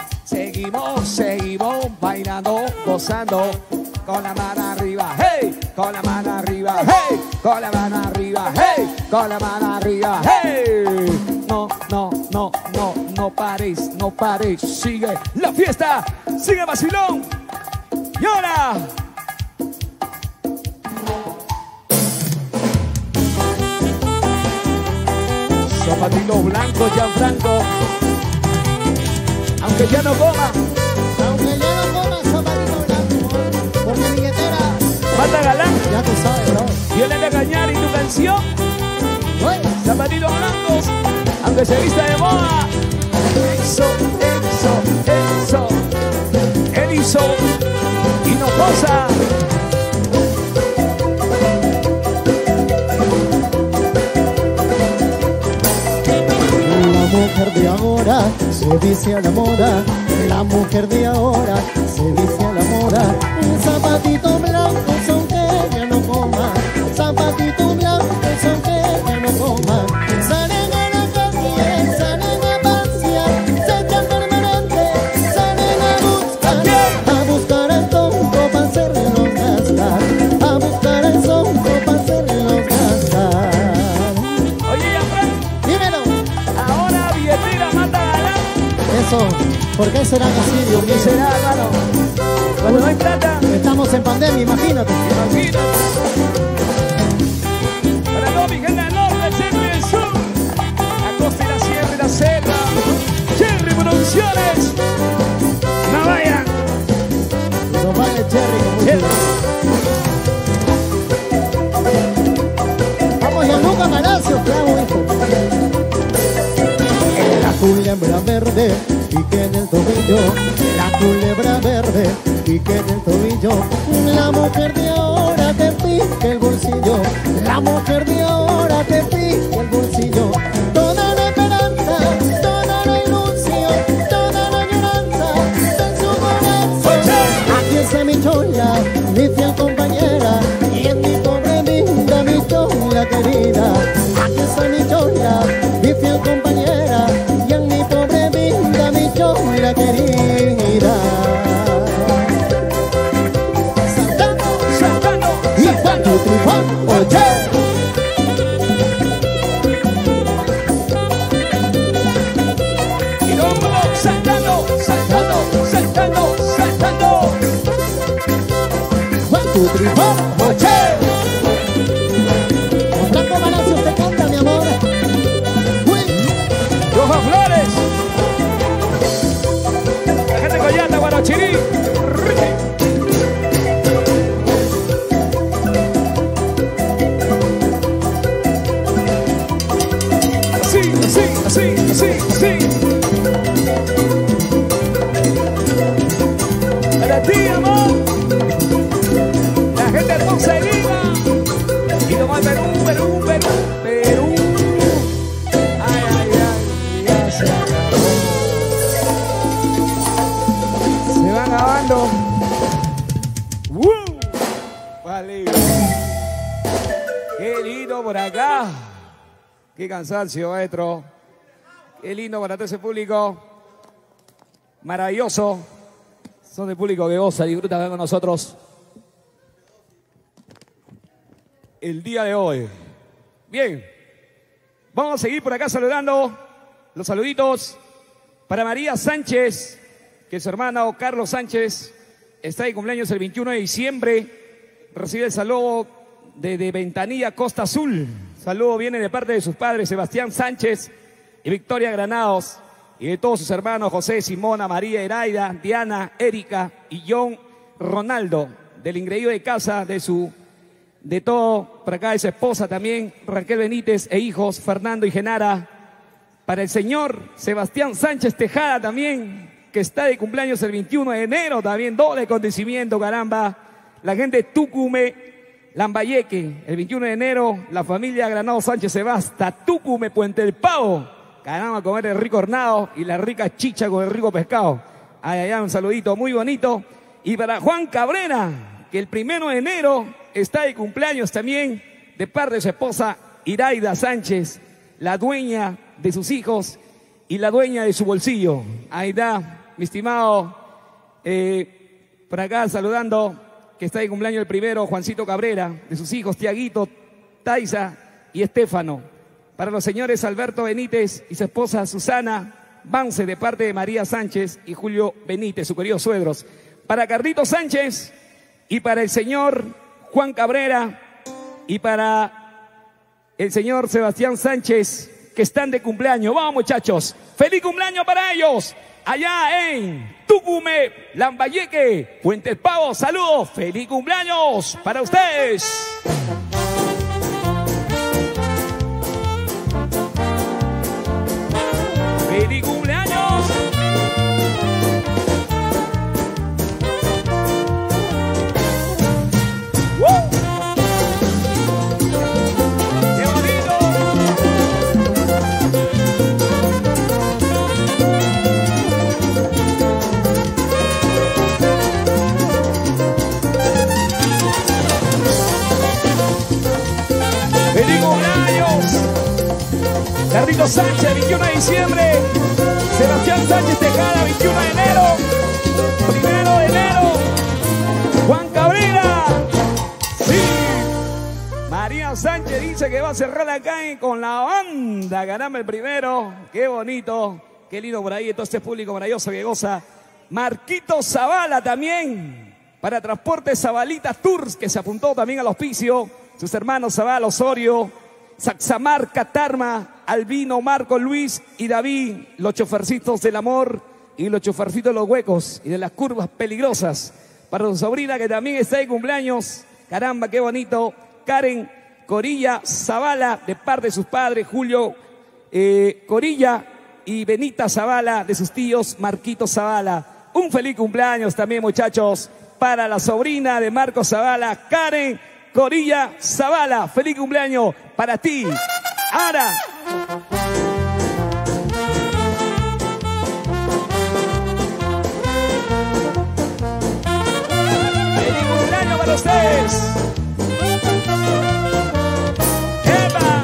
seguimos, seguimos bailando, gozando con la mano arriba. ¡Hey! con la mano arriba, hey, con la mano arriba, hey, con la mano arriba, hey. No, no, no, no, no pares, no pares, sigue la fiesta, sigue vacilón. Y ahora. Zapatito blanco, Gianfranco. Aunque ya no coma. Aunque ya no coma zapatito blanco, porque billetera. Mata Galán. Ya tú sabes, bro. Violeta de Cañar y tu canción. Oye. Zapatitos blancos, aunque se vista de moda. Eso, eso, eso. Él hizo Hinojosa. La mujer de ahora se viste a la moda. La mujer de ahora se viste a la moda. Un zapatito blanco son que ya no coma. Zapatito blanco son que ya no coma. Salen a la calle, salen a pasear, se echan permanente, salen a buscar, a buscar el tonto para hacerlos gastar, a buscar el zonco para hacerlos gastar. Oye, Gianfranco. Dímelo. Ahora billetera mata Galán. Eso, ¿por qué serán así, Dios mío? ¿Qué será, hermano? Cuando no hay plata, Estamos en pandemia, imagínate. imagínate. Para toda mi gente del norte, del centro y del sur, la costa y la sierra y la selva, Cherry Producciones. No vayan. Nos vale Cherry con mucho Cherry. gusto. Vamos, Gianluca Palacio, ¿qué hago, hijo? La culebra verde pique en el tobillo, la culebra verde pique en el tobillo. La mujer de ahora te pique el bolsillo, la mujer de ahora te pique el bolsillo. Toda la esperanza, toda la ilusión, toda la lloranza en su corazón. Aquí está mi chola, mi fiel compañera, y en mi pobre vida mi chola querida. Aquí está mi chola, mi fiel compañera, y en mi pobre vida mi chola querida. Saltando, Saltando, y cuando triunfan, oye. y vámonos, saltando, saltando, saltando, saltando. One, two, three, four, oye. Con Franco Palacio te canta, mi amor. Uy. Roja Flores. La gente Collata, Guarachirí. Así, así, así, así, así. Para ti, amor. La gente hermosa de Lima. Y nomás Perú, Perú, Perú, Perú. Ay, ay, ay, ya se acabó. Se van acabando. ¡Woo! Vale. Qué lindo por acá. Qué cansancio, maestro. Qué lindo para todo ese público. Maravilloso. Son el público que goza, disfruta acá con nosotros. El día de hoy. Bien. Vamos a seguir por acá saludando. Los saluditos para María Sánchez, que su hermano Carlos Sánchez está de cumpleaños el veintiuno de diciembre. Recibe el saludo desde Ventanilla, Costa Azul. Saludo viene de parte de sus padres Sebastián Sánchez y Victoria Granados, y de todos sus hermanos José, Simona, María, Eraida, Diana, Erika y John Ronaldo, del ingreído de casa de su, de todo, para acá de su esposa también, Raquel Benítez, e hijos Fernando y Genara. Para el señor Sebastián Sánchez Tejada también, que está de cumpleaños el veintiuno de enero, también doble acontecimiento, caramba. La gente de Tucume, Lambayeque, el veintiuno de enero, la familia Granado Sánchez se va hasta Tucume, Puente del Pavo. Caramba, a comer el rico hornado y la rica chicha con el rico pescado. Ay, ay, ay, un saludito muy bonito. Y para Juan Cabrera, que el primero de enero está de cumpleaños también, de parte de su esposa Iraida Sánchez, la dueña de sus hijos y la dueña de su bolsillo. Ahí está, mi estimado, eh, por acá saludando que está de cumpleaños el primero, Juancito Cabrera, de sus hijos Tiaguito, Taisa y Estéfano. Para los señores Alberto Benítez y su esposa Susana Vance, de parte de María Sánchez y Julio Benítez, su querido suegros. Para Carlitos Sánchez y para el señor Juan Cabrera y para el señor Sebastián Sánchez, que están de cumpleaños. Vamos, muchachos, feliz cumpleaños para ellos. Allá en Tucumé, Lambayeque, Puente El Pavo, saludos, feliz cumpleaños para ustedes. ¡Feliz cumpleaños! ¡Uh! ¡Qué bonito! ¡Feliz cumpleaños! Carlitos Sánchez, veintiuno de diciembre. Sebastián Sánchez Tejada, veintiuno de enero. Primero de enero. Juan Cabrera. Sí. María Sánchez dice que va a cerrar la calle con la banda. Caramba, el primero. Qué bonito. Qué lindo por ahí. Todo este público maravilloso que goza. Marquito Zavala también. Para Transporte Zabalita Tours, que se apuntó también al auspicio. Sus hermanos Zavala, Osorio, Saxamar, Catarma, Albino, Marco, Luis y David, los chofercitos del amor y los chofercitos de los huecos y de las curvas peligrosas. Para su sobrina que también está de cumpleaños, caramba, qué bonito, Karen Corilla Zavala, de parte de sus padres, Julio eh, Corilla y Benita Zavala, de sus tíos, Marquito Zavala. Un feliz cumpleaños también, muchachos, para la sobrina de Marco Zavala, Karen Corilla Zavala. Feliz cumpleaños para ti. Ahora. Feliz cumpleaños para ustedes. ¡Epa!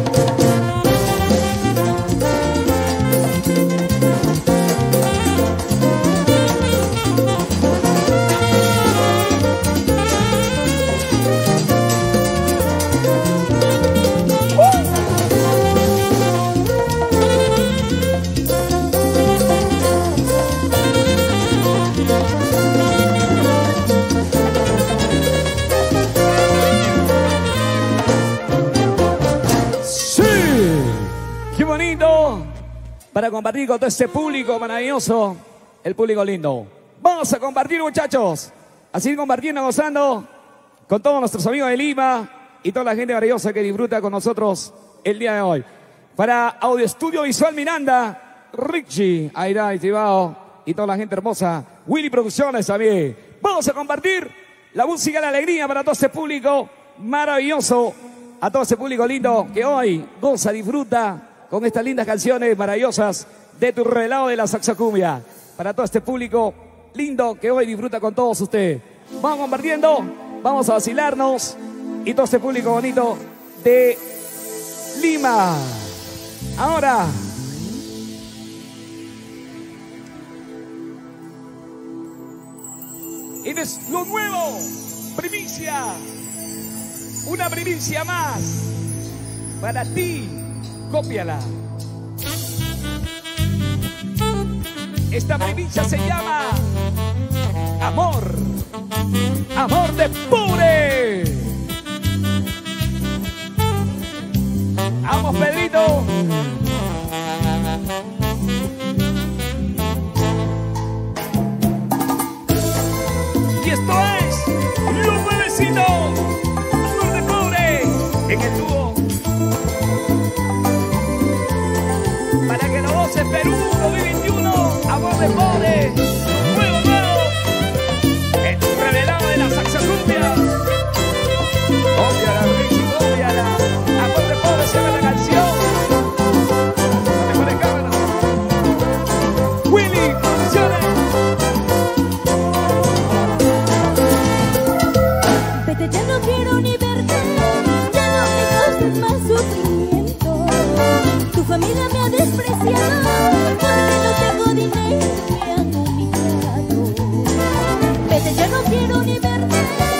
Para compartir con todo este público maravilloso, el público lindo. Vamos a compartir, muchachos. Así compartiendo, gozando con todos nuestros amigos de Lima y toda la gente maravillosa que disfruta con nosotros el día de hoy. Para Audio Estudio Visual Miranda, Richie, Aira y Tibao y toda la gente hermosa. Willy Producciones también. Vamos a compartir la música, la alegría para todo este público maravilloso. A todo ese público lindo que hoy goza, disfruta con estas lindas canciones maravillosas de Tu Relado de la Saxacumbia. Para todo este público lindo que hoy disfruta con todos ustedes. Vamos compartiendo, vamos a vacilarnos. Y todo este público bonito de Lima. Ahora. Este es lo nuevo. Primicia. Una primicia más. Para ti. Cópiala. Esta primicia se llama Amor. Amor de pobre. Vamos, Pedrito. Y esto es Los Nuevecitos. Amor de pobre. En el dúo. Para que lo goce Perú dos mil veintiuno, Amor de pobre, nuevo, nuevo, el revelado de la Saxacumbia. Cópiala, Richie, cópiala. Amor de pobre se llama la canción. La mejor en cámara. Willy, Producciones. Vete, ya no quiero ni verte, ya no me causes más sufrimiento. Tu familia me ha despreciado porque no tengo dinero, me han humillado. Vete, ya no quiero ni verte.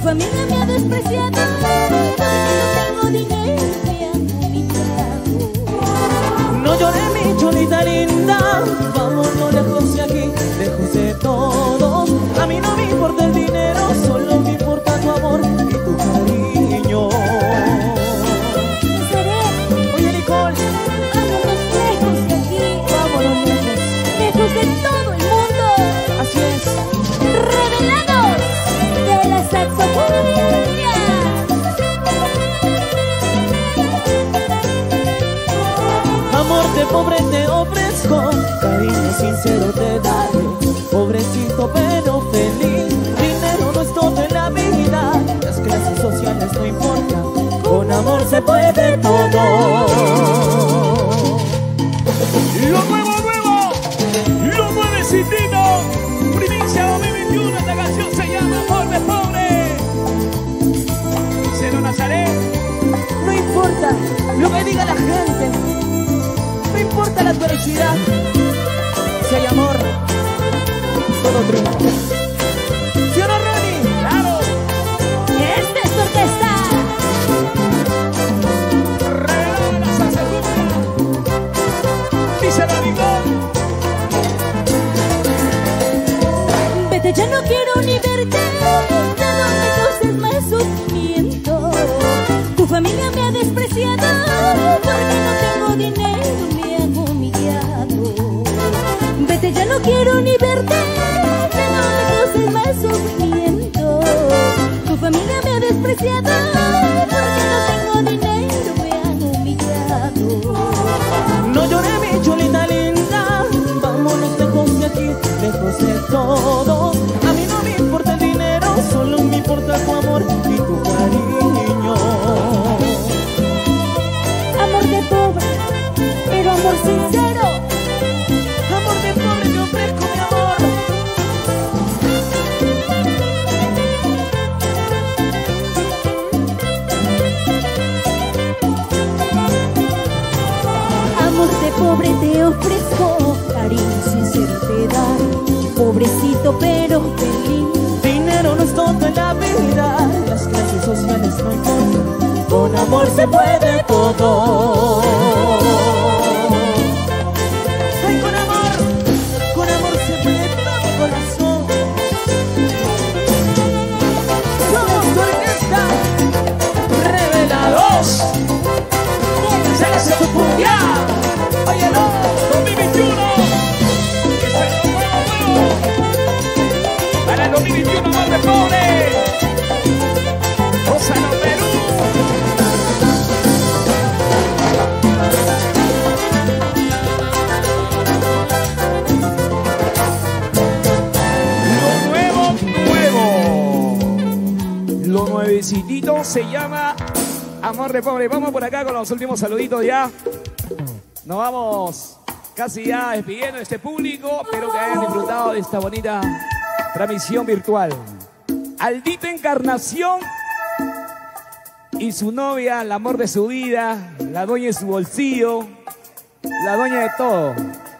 familia me ha despreciado, porque no tengo dinero, me han humillado. No lloré, mi cholita linda, vámonos lejos de aquí, lejos de todos. A mí no me importa el dinero, solo me importa tu amor y tu cariño. Oye, Nicole, vámonos lejos de aquí, vámonos lejos, lejos de todo el mundo. así es. Revelados de la saxofonía. Amor de pobre te ofrezco, cariño sincero te daré. Pobrecito pero feliz, dinero no es todo en la vida. Las clases sociales no importan, con amor se puede todo. Lo nuevo, nuevo, lo nuevecitito, primicia dos mil veintiuno, esta canción se llama Amor de Pobre. Cero Nazaret. No importa lo que diga la gente, no importa la adversidad, si hay amor, todo triunfa. ¿Sí o no, Ronnie? Claro. Y esta es tu orquesta. Revelado de la salsa cumbia. Dice la Nicole. Vete, ya no quiero ni verte, ya no me causes más sufrimiento. Tu familia me ha despreciado, porque no tengo dinero, me han humillado. Vete, ya no quiero ni verte, ya no me causes más sufrimiento. Tu familia me ha despreciado, porque no tengo dinero, me han humillado. No lloré, mi cholita linda, vámonos lejos de aquí, lejos de todo. A mí no me importa el dinero, solo me importa tu amor y tu cariño. Amor de pobre, pero amor sincero. Amor de pobre te ofrezco, mi amor. Amor de pobre te ofrezco, cariño sincero te daré. Pobrecito pero feliz, Dinero no es todo en la vida, las clases sociales no importan, con amor se puede todo. Ay, con amor, con amor se puede todo, corazón. Somos tu orquesta, revelados. Se la hace tu cumbia. Oye, no, dos mil veintiuno. Que se lo nuevo, nuevo. Para el dos mil veintiuno, Amor de Pobre. Gózalo, Perú. Lo nuevo, nuevo. Lo nuevecitito se llama Amor de Pobre. Vamos por acá con los últimos saluditos ya. Nos vamos casi ya despidiendo de este público. Espero que hayan disfrutado de esta bonita transmisión virtual. Aldita Encarnación y su novia, el amor de su vida, la dueña de su bolsillo, la dueña de todo.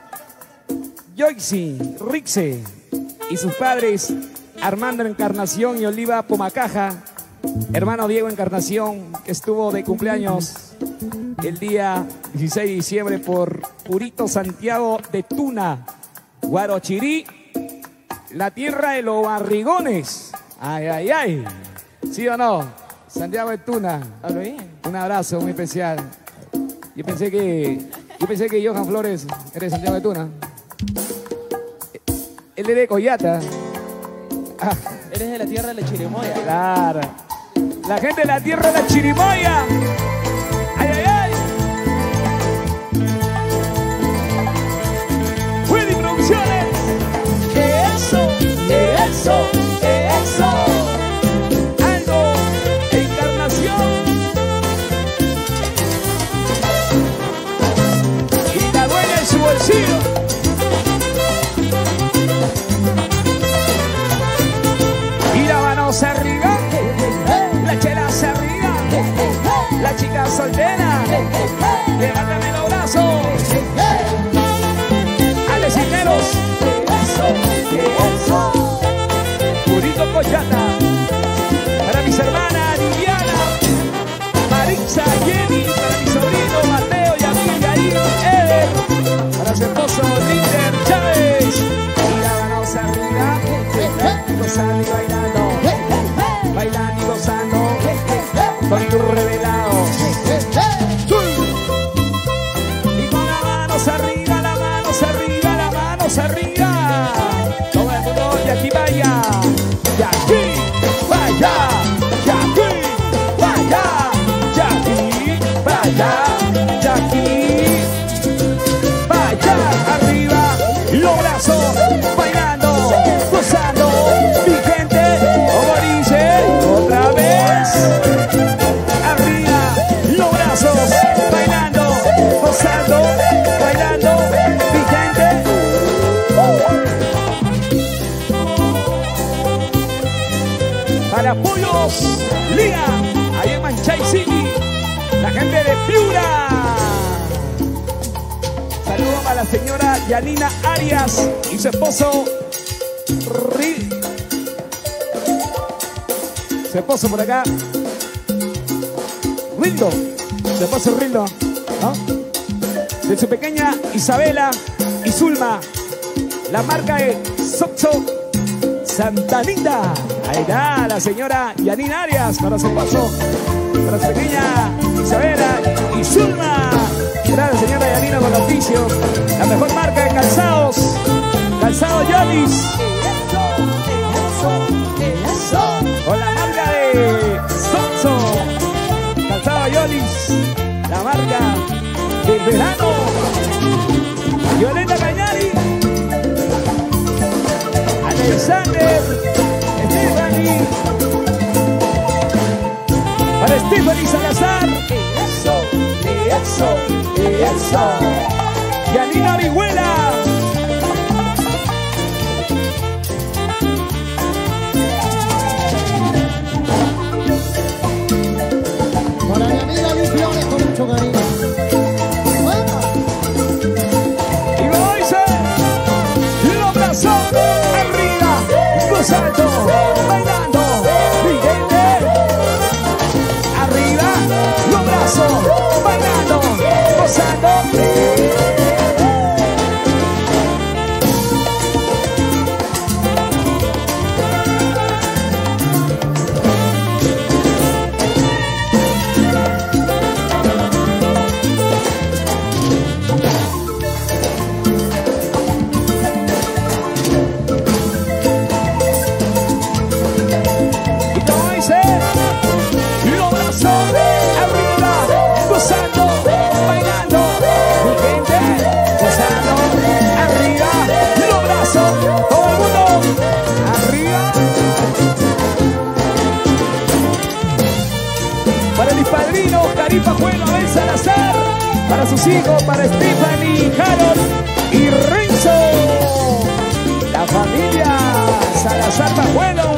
Joyce, Rixe y sus padres Armando Encarnación y Oliva Pomacaja. Hermano Diego Encarnación, que estuvo de cumpleaños el día dieciséis de diciembre por Purito Santiago de Tuna, Guarochirí, la tierra de los barrigones. Ay, ay, ay. ¿Sí o no? Santiago de Tuna. Hablo bien. Un abrazo muy especial. Yo pensé que, yo pensé que Johan Flores era de Santiago de Tuna. Él es de Coyata. Ah, Eres de la tierra de la Chirimoya. claro. La gente de la tierra de la Chirimoya. Ay, ay, ay. Willy Producciones. Eso, eso, eso. Algo, Encarnación. Y la dueña en su bolsillo. Y la mano se arriba, la chela se arriba, la chica soltera, levántame los brazos. Alecineros, eso, eso. Purito Coyata, para baila, Jackie. Vaya arriba, los brazos, bailando, gozando, mi gente, como dice, otra vez. Arriba, los brazos, bailando, gozando, bailando, mi gente. Para Pollos Liga, ahí en Manchay City, la gente de Piura. Saludos a la señora Yanina Arias y su esposo Ri... Su esposo por acá, Rildo, su esposo Rildo, ¿no? De su pequeña Isabela y Zulma, la marca de Soxo Santanita. Ahí está la señora Yanina Arias para su esposo, para su pequeña Isabela y Zulma. Gracias señora Yanina por el oficio. La mejor marca de calzados, Calzado Yolis. Con la marca de Soxo, Calzado Yolis, la marca del verano. Violeta Cañari, Alexander, Stephanie, para Stephanie Salazar, eso, eso, eso, Yanina Orihuela. Para mi amiga Luis Flores con mucho cariño. Bueno. Y como dice, los brazos arriba, gozando, bailando, mi gente. Arriba, los brazos, bailando, gozando. Pajuelo, Abel Salazar, para sus hijos, para Stephanie, Harold y Renzo, la familia Salazar Pajuelo.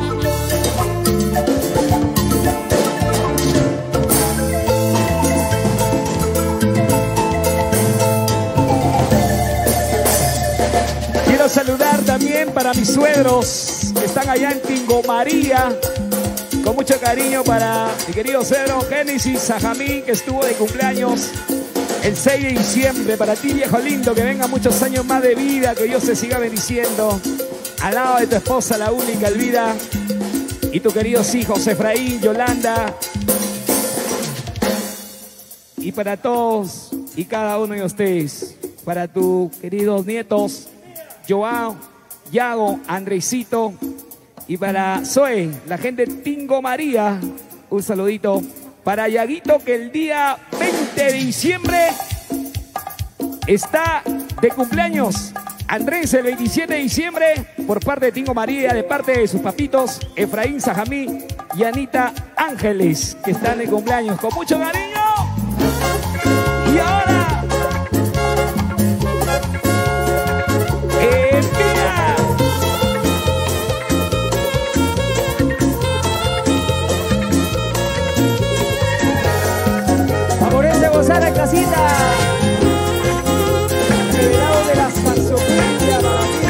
Quiero saludar también para mis suegros que están allá en Tingo María. Con mucho cariño para mi querido suegro Génesis Sajamín, que estuvo de cumpleaños el seis de diciembre. Para ti, viejo lindo, que venga muchos años más de vida, que Dios te siga bendiciendo. Al lado de tu esposa, la única Elvira, y tus queridos hijos Efraín, Yolanda. Y para todos y cada uno de ustedes, para tus queridos nietos, Joao, Yago, Andresito. Y para Zoe, la gente de Tingo María, un saludito. Para Yaguito, que el día veinte de diciembre está de cumpleaños. Andrés, el veintisiete de diciembre, por parte de Tingo María, de parte de sus papitos, Efraín Sajamí y Anita Ángeles, que están de cumpleaños. Con mucho cariño. Y ahora, ¡Empieza! Favorece gozar en casita. Revelado de las marzopillas para mí.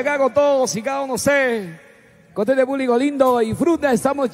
acá con todos y cada uno de ustedes, con este público lindo y fruta. Estamos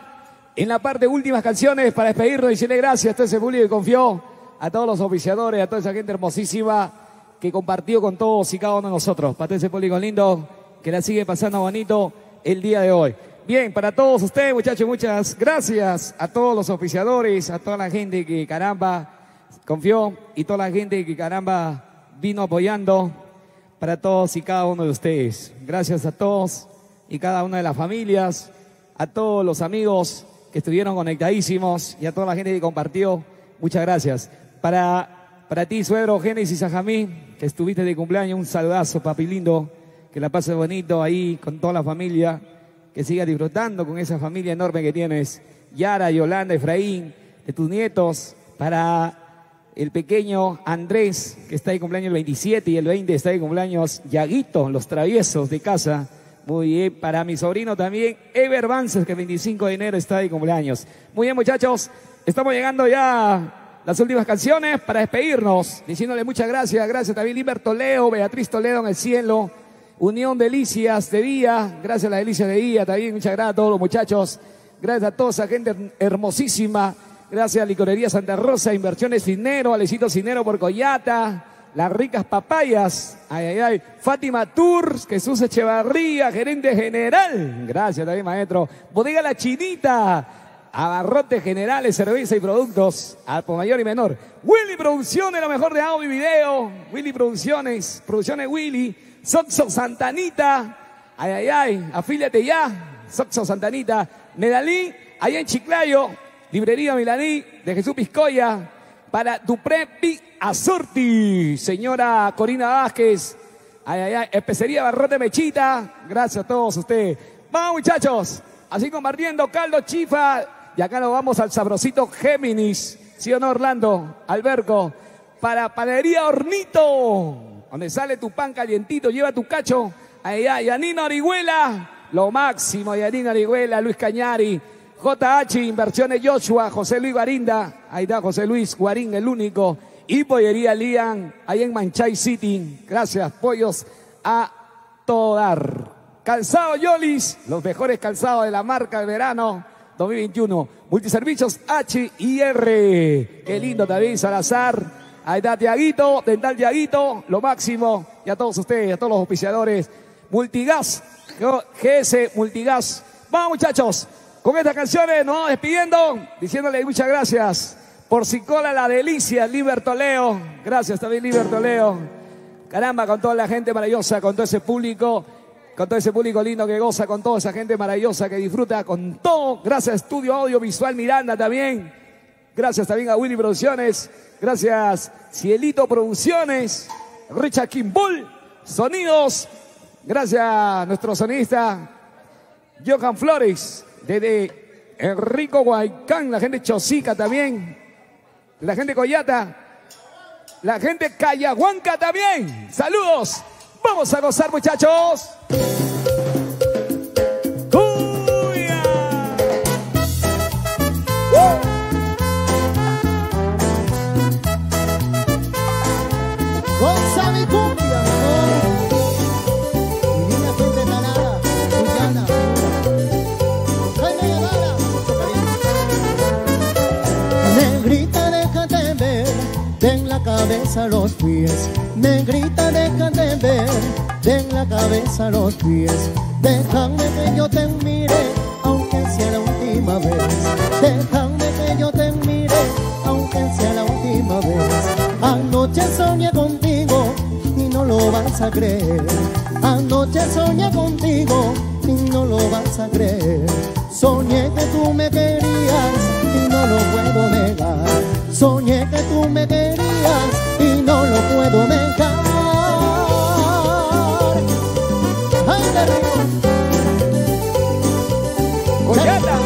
ya en la parte de últimas canciones para despedirnos y decirle gracias a todo ese público que confió, a todos los oficiadores, a toda esa gente hermosísima que compartió con todos y cada uno de nosotros. Para todo ese público lindo que la sigue pasando bonito el día de hoy. Bien, para todos ustedes, muchachos, muchas gracias a todos los oficiadores, a toda la gente que caramba confió y toda la gente que caramba vino apoyando, para todos y cada uno de ustedes. Gracias a todos y cada una de las familias, a todos los amigos que estuvieron conectadísimos y a toda la gente que compartió. Muchas gracias. Para, para ti, suegro Génesis Ajamí, que estuviste de cumpleaños, un saludazo, papi lindo, que la pases bonito ahí con toda la familia, que sigas disfrutando con esa familia enorme que tienes, Yara, Yolanda, Efraín, de tus nietos. Para el pequeño Andrés, que está de cumpleaños el veintisiete y el veinte está de cumpleaños Yaguito, los traviesos de casa. Muy bien, para mi sobrino también, Ever Vances, que el veinticinco de enero está de cumpleaños. Muy bien, muchachos, estamos llegando ya a las últimas canciones para despedirnos, diciéndole muchas gracias. Gracias también Liber Toledo, Beatriz Toledo en el cielo, Unión Delicias de Día, gracias a la Delicia de Día también, muchas gracias a todos los muchachos, gracias a toda esa gente hermosísima, gracias a Licorería Santa Rosa, Inversiones Cinero, Alecito Cinero por Coyata, Las Ricas Papayas, ay, ay, ay, Fátima Tours, Jesús Echevarría, gerente general, gracias también maestro, Bodega La Chinita, Abarrotes Generales, Cerveza y Productos, al por mayor y menor, Willy Producciones, lo mejor de audio y video, Willy Producciones, Producciones Willy, Soxo Santanita, ay, ay, ay, afíliate ya, Soxo Santanita, Medalí, allá en Chiclayo, Librería Milaní de Jesús Piscoya, para Dupré Pi Azurti, señora Corina Vázquez, ay, ay, ay, Especería Barrote Mechita, gracias a todos ustedes. Vamos muchachos, así compartiendo caldo chifa, y acá nos vamos al sabrosito Géminis, ¿sí o no Orlando? Alberco, para Panadería Hornito, donde sale tu pan calientito, lleva tu cacho, ay, ay, Yanina Orihuela, lo máximo, Yanina Orihuela, Luis Cañari, J H Inversiones Joshua, José Luis Guarinda, ahí está José Luis Guarín, el único, y Pollería Lian, ahí en Manchay City, gracias, pollos a todo dar. Calzado Yolis, los mejores calzados de la marca de verano dos mil veintiuno, Multiservicios H I R, qué lindo también, Salazar, ahí está Tiaguito, Dental Tiaguito, lo máximo, y a todos ustedes, a todos los auspiciadores, Multigas, G S Multigas. Vamos muchachos, con estas canciones nos vamos despidiendo, diciéndole muchas gracias por Cicola La Delicia, Liber Toledo, gracias también Liber Toledo, caramba, con toda la gente maravillosa, con todo ese público, con todo ese público lindo que goza, con toda esa gente maravillosa que disfruta, con todo, gracias a Estudio Audiovisual Miranda también, gracias también a Willy Producciones, gracias Cielito Producciones, Richard Kimball, Sonidos, gracias a nuestro sonidista Johan Flores, desde Enrico Huaycán, la gente Chosica también, la gente Coyata, la gente Cayahuanca también. Saludos, vamos a gozar muchachos. ¡Cuya! ¡Uh! Goza mi cumbia, mi niña gente talada, cuyana. Negrita, déjate ver, ten la cabeza a los pies. Negrita, déjate ver, ten la cabeza a los pies. Déjame que yo te mire, aunque sea la última vez. Déjame que yo te mire, aunque sea la última vez. Anoche soñé contigo y no lo vas a creer. Anoche soñé contigo y no lo vas a creer. Soñé que tú me querías y no lo puedo negar. Soñé que tú me querías y no lo puedo negar. ¡Ay, qué rico! ¡Coyata!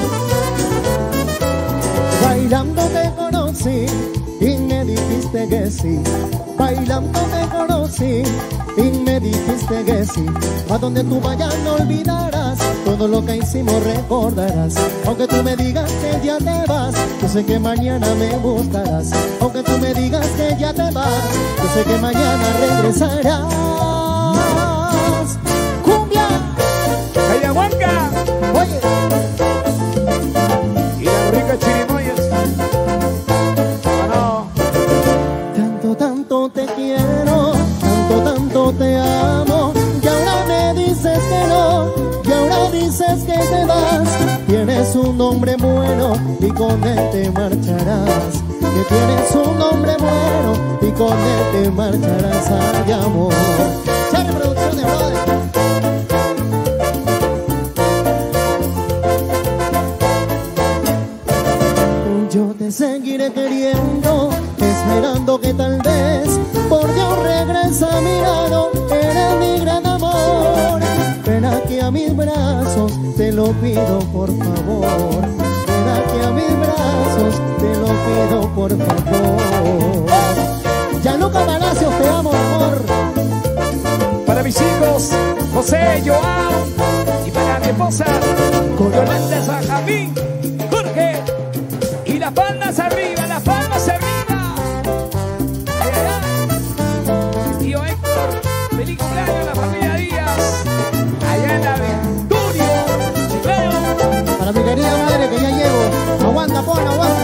Bailando te conocí y me dijiste que sí. Bailando te conocí y me dijiste que sí. A donde tú vayas no olvidarás, todo lo que hicimos recordarás. Aunque tú me digas que ya te vas, yo sé que mañana me buscarás. Aunque tú me digas que ya te vas, yo sé que mañana regresarás. dices que te vas, tienes un nombre bueno y con él te marcharás. Que tienes un nombre bueno y con él te marcharás. Ay, amor. Charlie Producciones, brother. Yo te seguiré queriendo, esperando que tal vez por Dios regresa a mi lado. Eres mi gran amor. Ven aquí a mis brazos, te lo pido por favor. Ven aquí a mis brazos, te lo pido por favor. Gianluca Palacios, te amo, amor. Para mis hijos, José, Joao, y para mi esposa, Yolanda Sajamín, Jorge, y las palmas arriba, las palmas arriba. Ay, ay, ay. Tío Héctor, feliz cumpleaños a la familia Díaz, allá en la Venturio, Chicleo. Para mi querida madre que ya llego. Aguanta, pon, aguanta.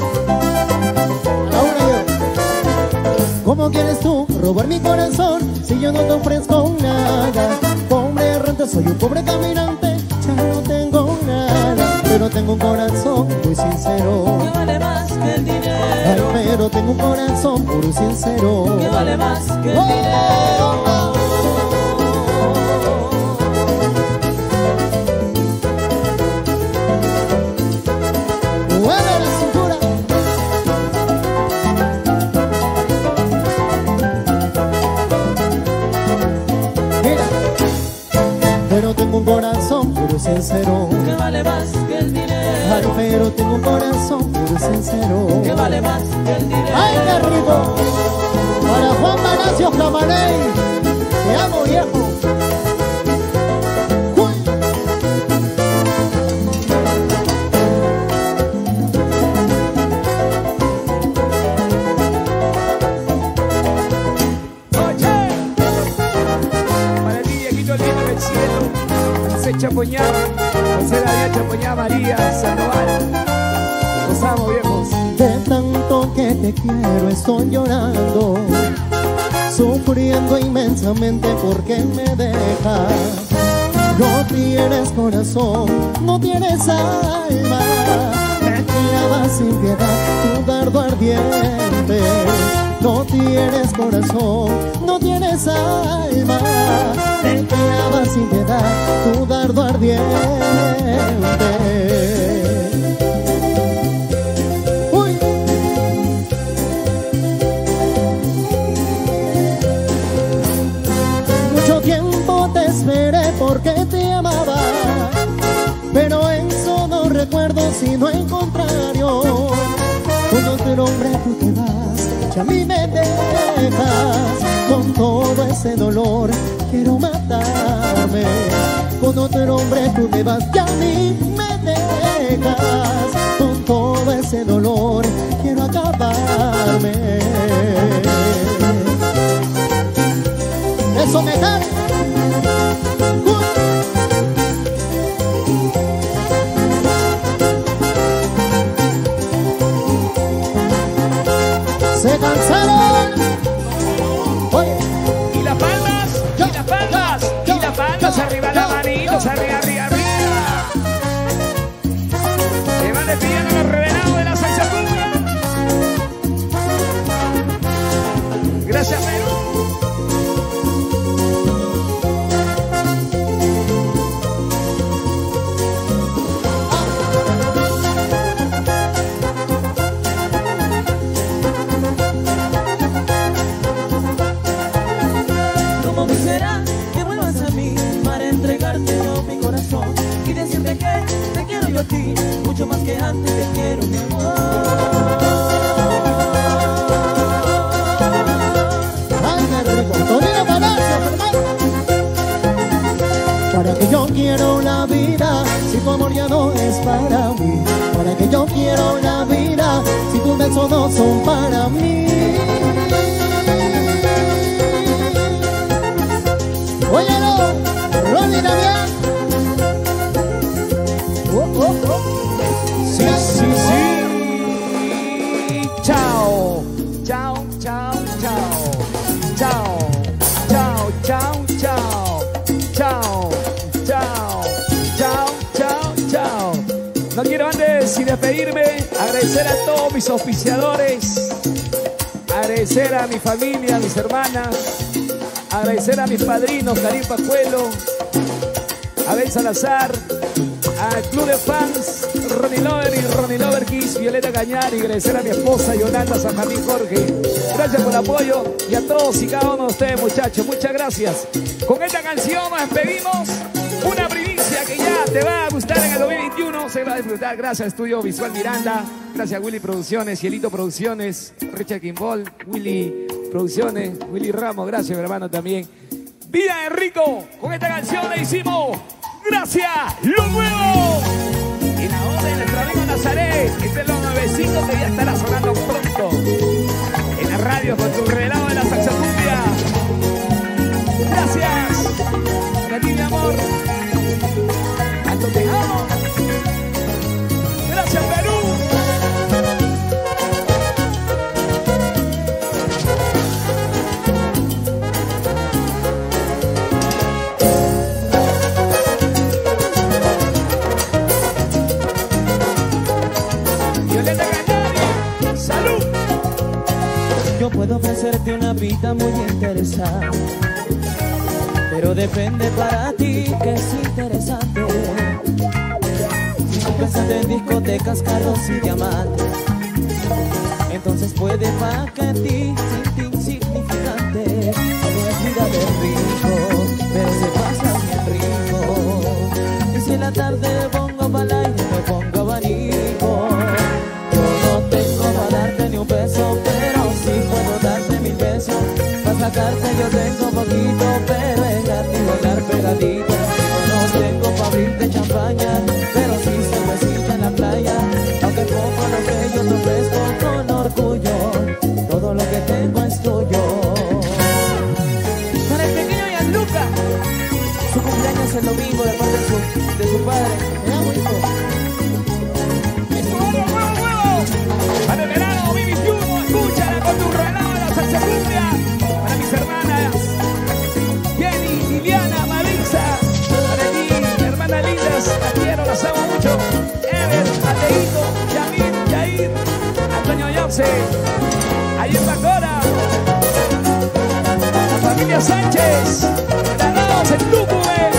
A la una llego. ¿Cómo quieres tú robar mi corazón si yo no te ofrezco nada? Pobre errante, soy un pobre caminante, ya no tengo nada. Pero tengo un corazón muy sincero, Que vale más que el ay, dinero. pero tengo un corazón puro y sincero. Que vale más que el Oh, dinero. oh, oh. Mueve la cintura. Mira, pero tengo un corazón puro y sincero. Que vale más que el Ay, dinero. pero tengo un corazón puro y sincero. Que vale más que el dinero. ¡Ay, qué rico! Para Juan Palacios Camarey, te amo, viejo. Uy. Oye, para el Dieguito lindo del cielo, José Chapoñá, José David Chapoñá, María Sandoval. Los amo, viejos. De tanto que te quiero estoy llorando, sufriendo inmensamente porque me dejas. No tienes corazón, no tienes alma, me clavas sin piedad tu dardo ardiente. No tienes corazón, no tienes alma, me clavas sin piedad tu dardo ardiente. Mucho tiempo te esperé porque te amaba, pero eso no recuerdo sino el contrario. Con otro hombre tú te vas, y a mí me dejas. Con todo ese dolor quiero matarme. Con otro hombre tú te vas, y a mí me dejas. Con todo ese dolor quiero acabarme. Eso me da. Se cansaron. Oye, Y las palmas, y las palmas, y las palmas arriba, las manitos arriba, arriba, arriba. Se van despidiendo los revelados de la salsa cumbia. Gracias, Perú. ¿Cómo será que vuelvas a mí para entregarte yo mi corazón y decirte que te quiero yo a ti mucho más que antes te quiero, mi amor? ay, qué rico. Tonino Palacios, hermano. Para que yo quiero la vida, si tu amor ya no es para mí. Para que yo quiero la vida, si tus besos no son para mí. Óyelo, Ronnie Damián. Oh, oh, oh. Sí, sí, sí. Chao. Chao, chao, chao. Chao. Chao, chao, chao. Chao. Chao. Chao. No quiero antes sin despedirme agradecer a todos mis auspiciadores, agradecer a mi familia, a mis hermanas, agradecer a mis padrinos, Karim Pajuelo, Abel Salazar, al Club de Fans, Ronnie Lover y Ronnie Lover Kiss, Violeta Cañar, y agradecer a mi esposa Yolanda San Martín Jorge. Gracias por el apoyo y a todos y cada uno de ustedes, muchachos, muchas gracias. Con esta canción nos despedimos. Una primicia que ya te va a gustar en el dos mil veintiuno, se va a disfrutar. Gracias Estudio Visual Miranda, gracias Willy Producciones, Cielito Producciones, Richard Kimball, Willy Producciones, Willy Ramos, gracias mi hermano también. Vida de Rico, con esta canción le hicimos gracias, lo nuevo. Y la voz de nuestro amigo Nazaret, este es los nuevecitos que ya estará sonando pronto en la radio con tu revelado de la saxofumbia. Gracias, para ti mi amor. Tanto te amo. Gracias Perú. Violeta Cañari, salud. Yo puedo ofrecerte una vida muy interesante, pero depende para ti que es interesante. Si tú piensas en discotecas, carros y diamantes, entonces puede para que a ti siente insignificante. No es vida de rico, pero se pasa bien rico. Y si en la tarde me pongo para el aire, me pongo abanico. Yo no tengo para darte ni un peso, pero sí puedo darte mil besos. Para sacarte yo tengo poquito, pero es gratis bailar pegadito. Yo no tengo para abrirte champaña, pero sí cervecita en la playa. Aunque poco lo que yo te ofrezco con orgullo, todo lo que tengo es tuyo. Para el pequeño Gianluca, Su cumpleaños el domingo de parte de su, de su padre. Era muy hijo. ¡Huevo, huevo, huevo! Para el verano dos mil veintiuno, escúchala con tu reloj de la saxofumbia. Para mis hermanas Jenny, Liliana, Marisa. Para ti, hermanas lindas, las quiero, las amo mucho. Ever, Mateito, Yamil, Yair, Antonio Yopse, Ayer Bacora, la familia Sánchez, Granados, el Tucumán.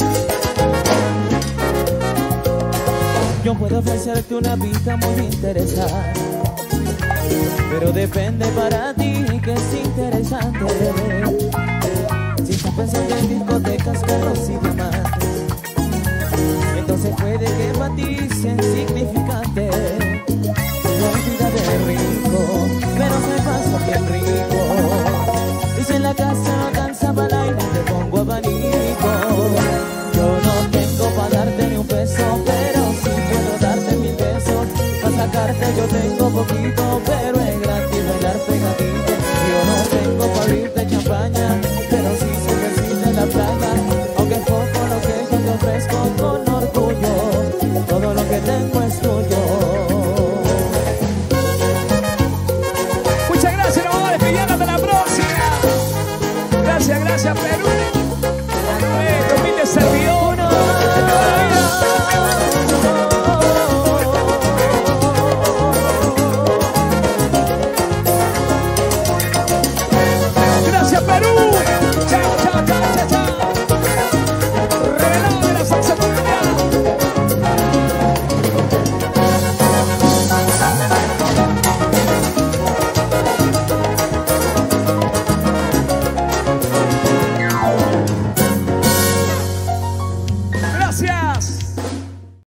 Yo puedo ofrecerte una vida muy interesante, pero depende para ti que es interesante. Si estás pensando en discotecas, carros y diamantes, entonces puede que para ti sea insignificante. No hay vida de rico, pero se pasa bien rico. Y si en la casa no alcanza para el aire, te pongo abanico. Yo no tengo para darte ni un peso, pero sí puedo darte mil besos. Para sacarte yo tengo poquito, pero es gratis bailar pegadito. Yo no tengo para abrirte champaña, pero sí cervecita en la playa. Aunque es poco lo que yo te ofrezco con orgullo,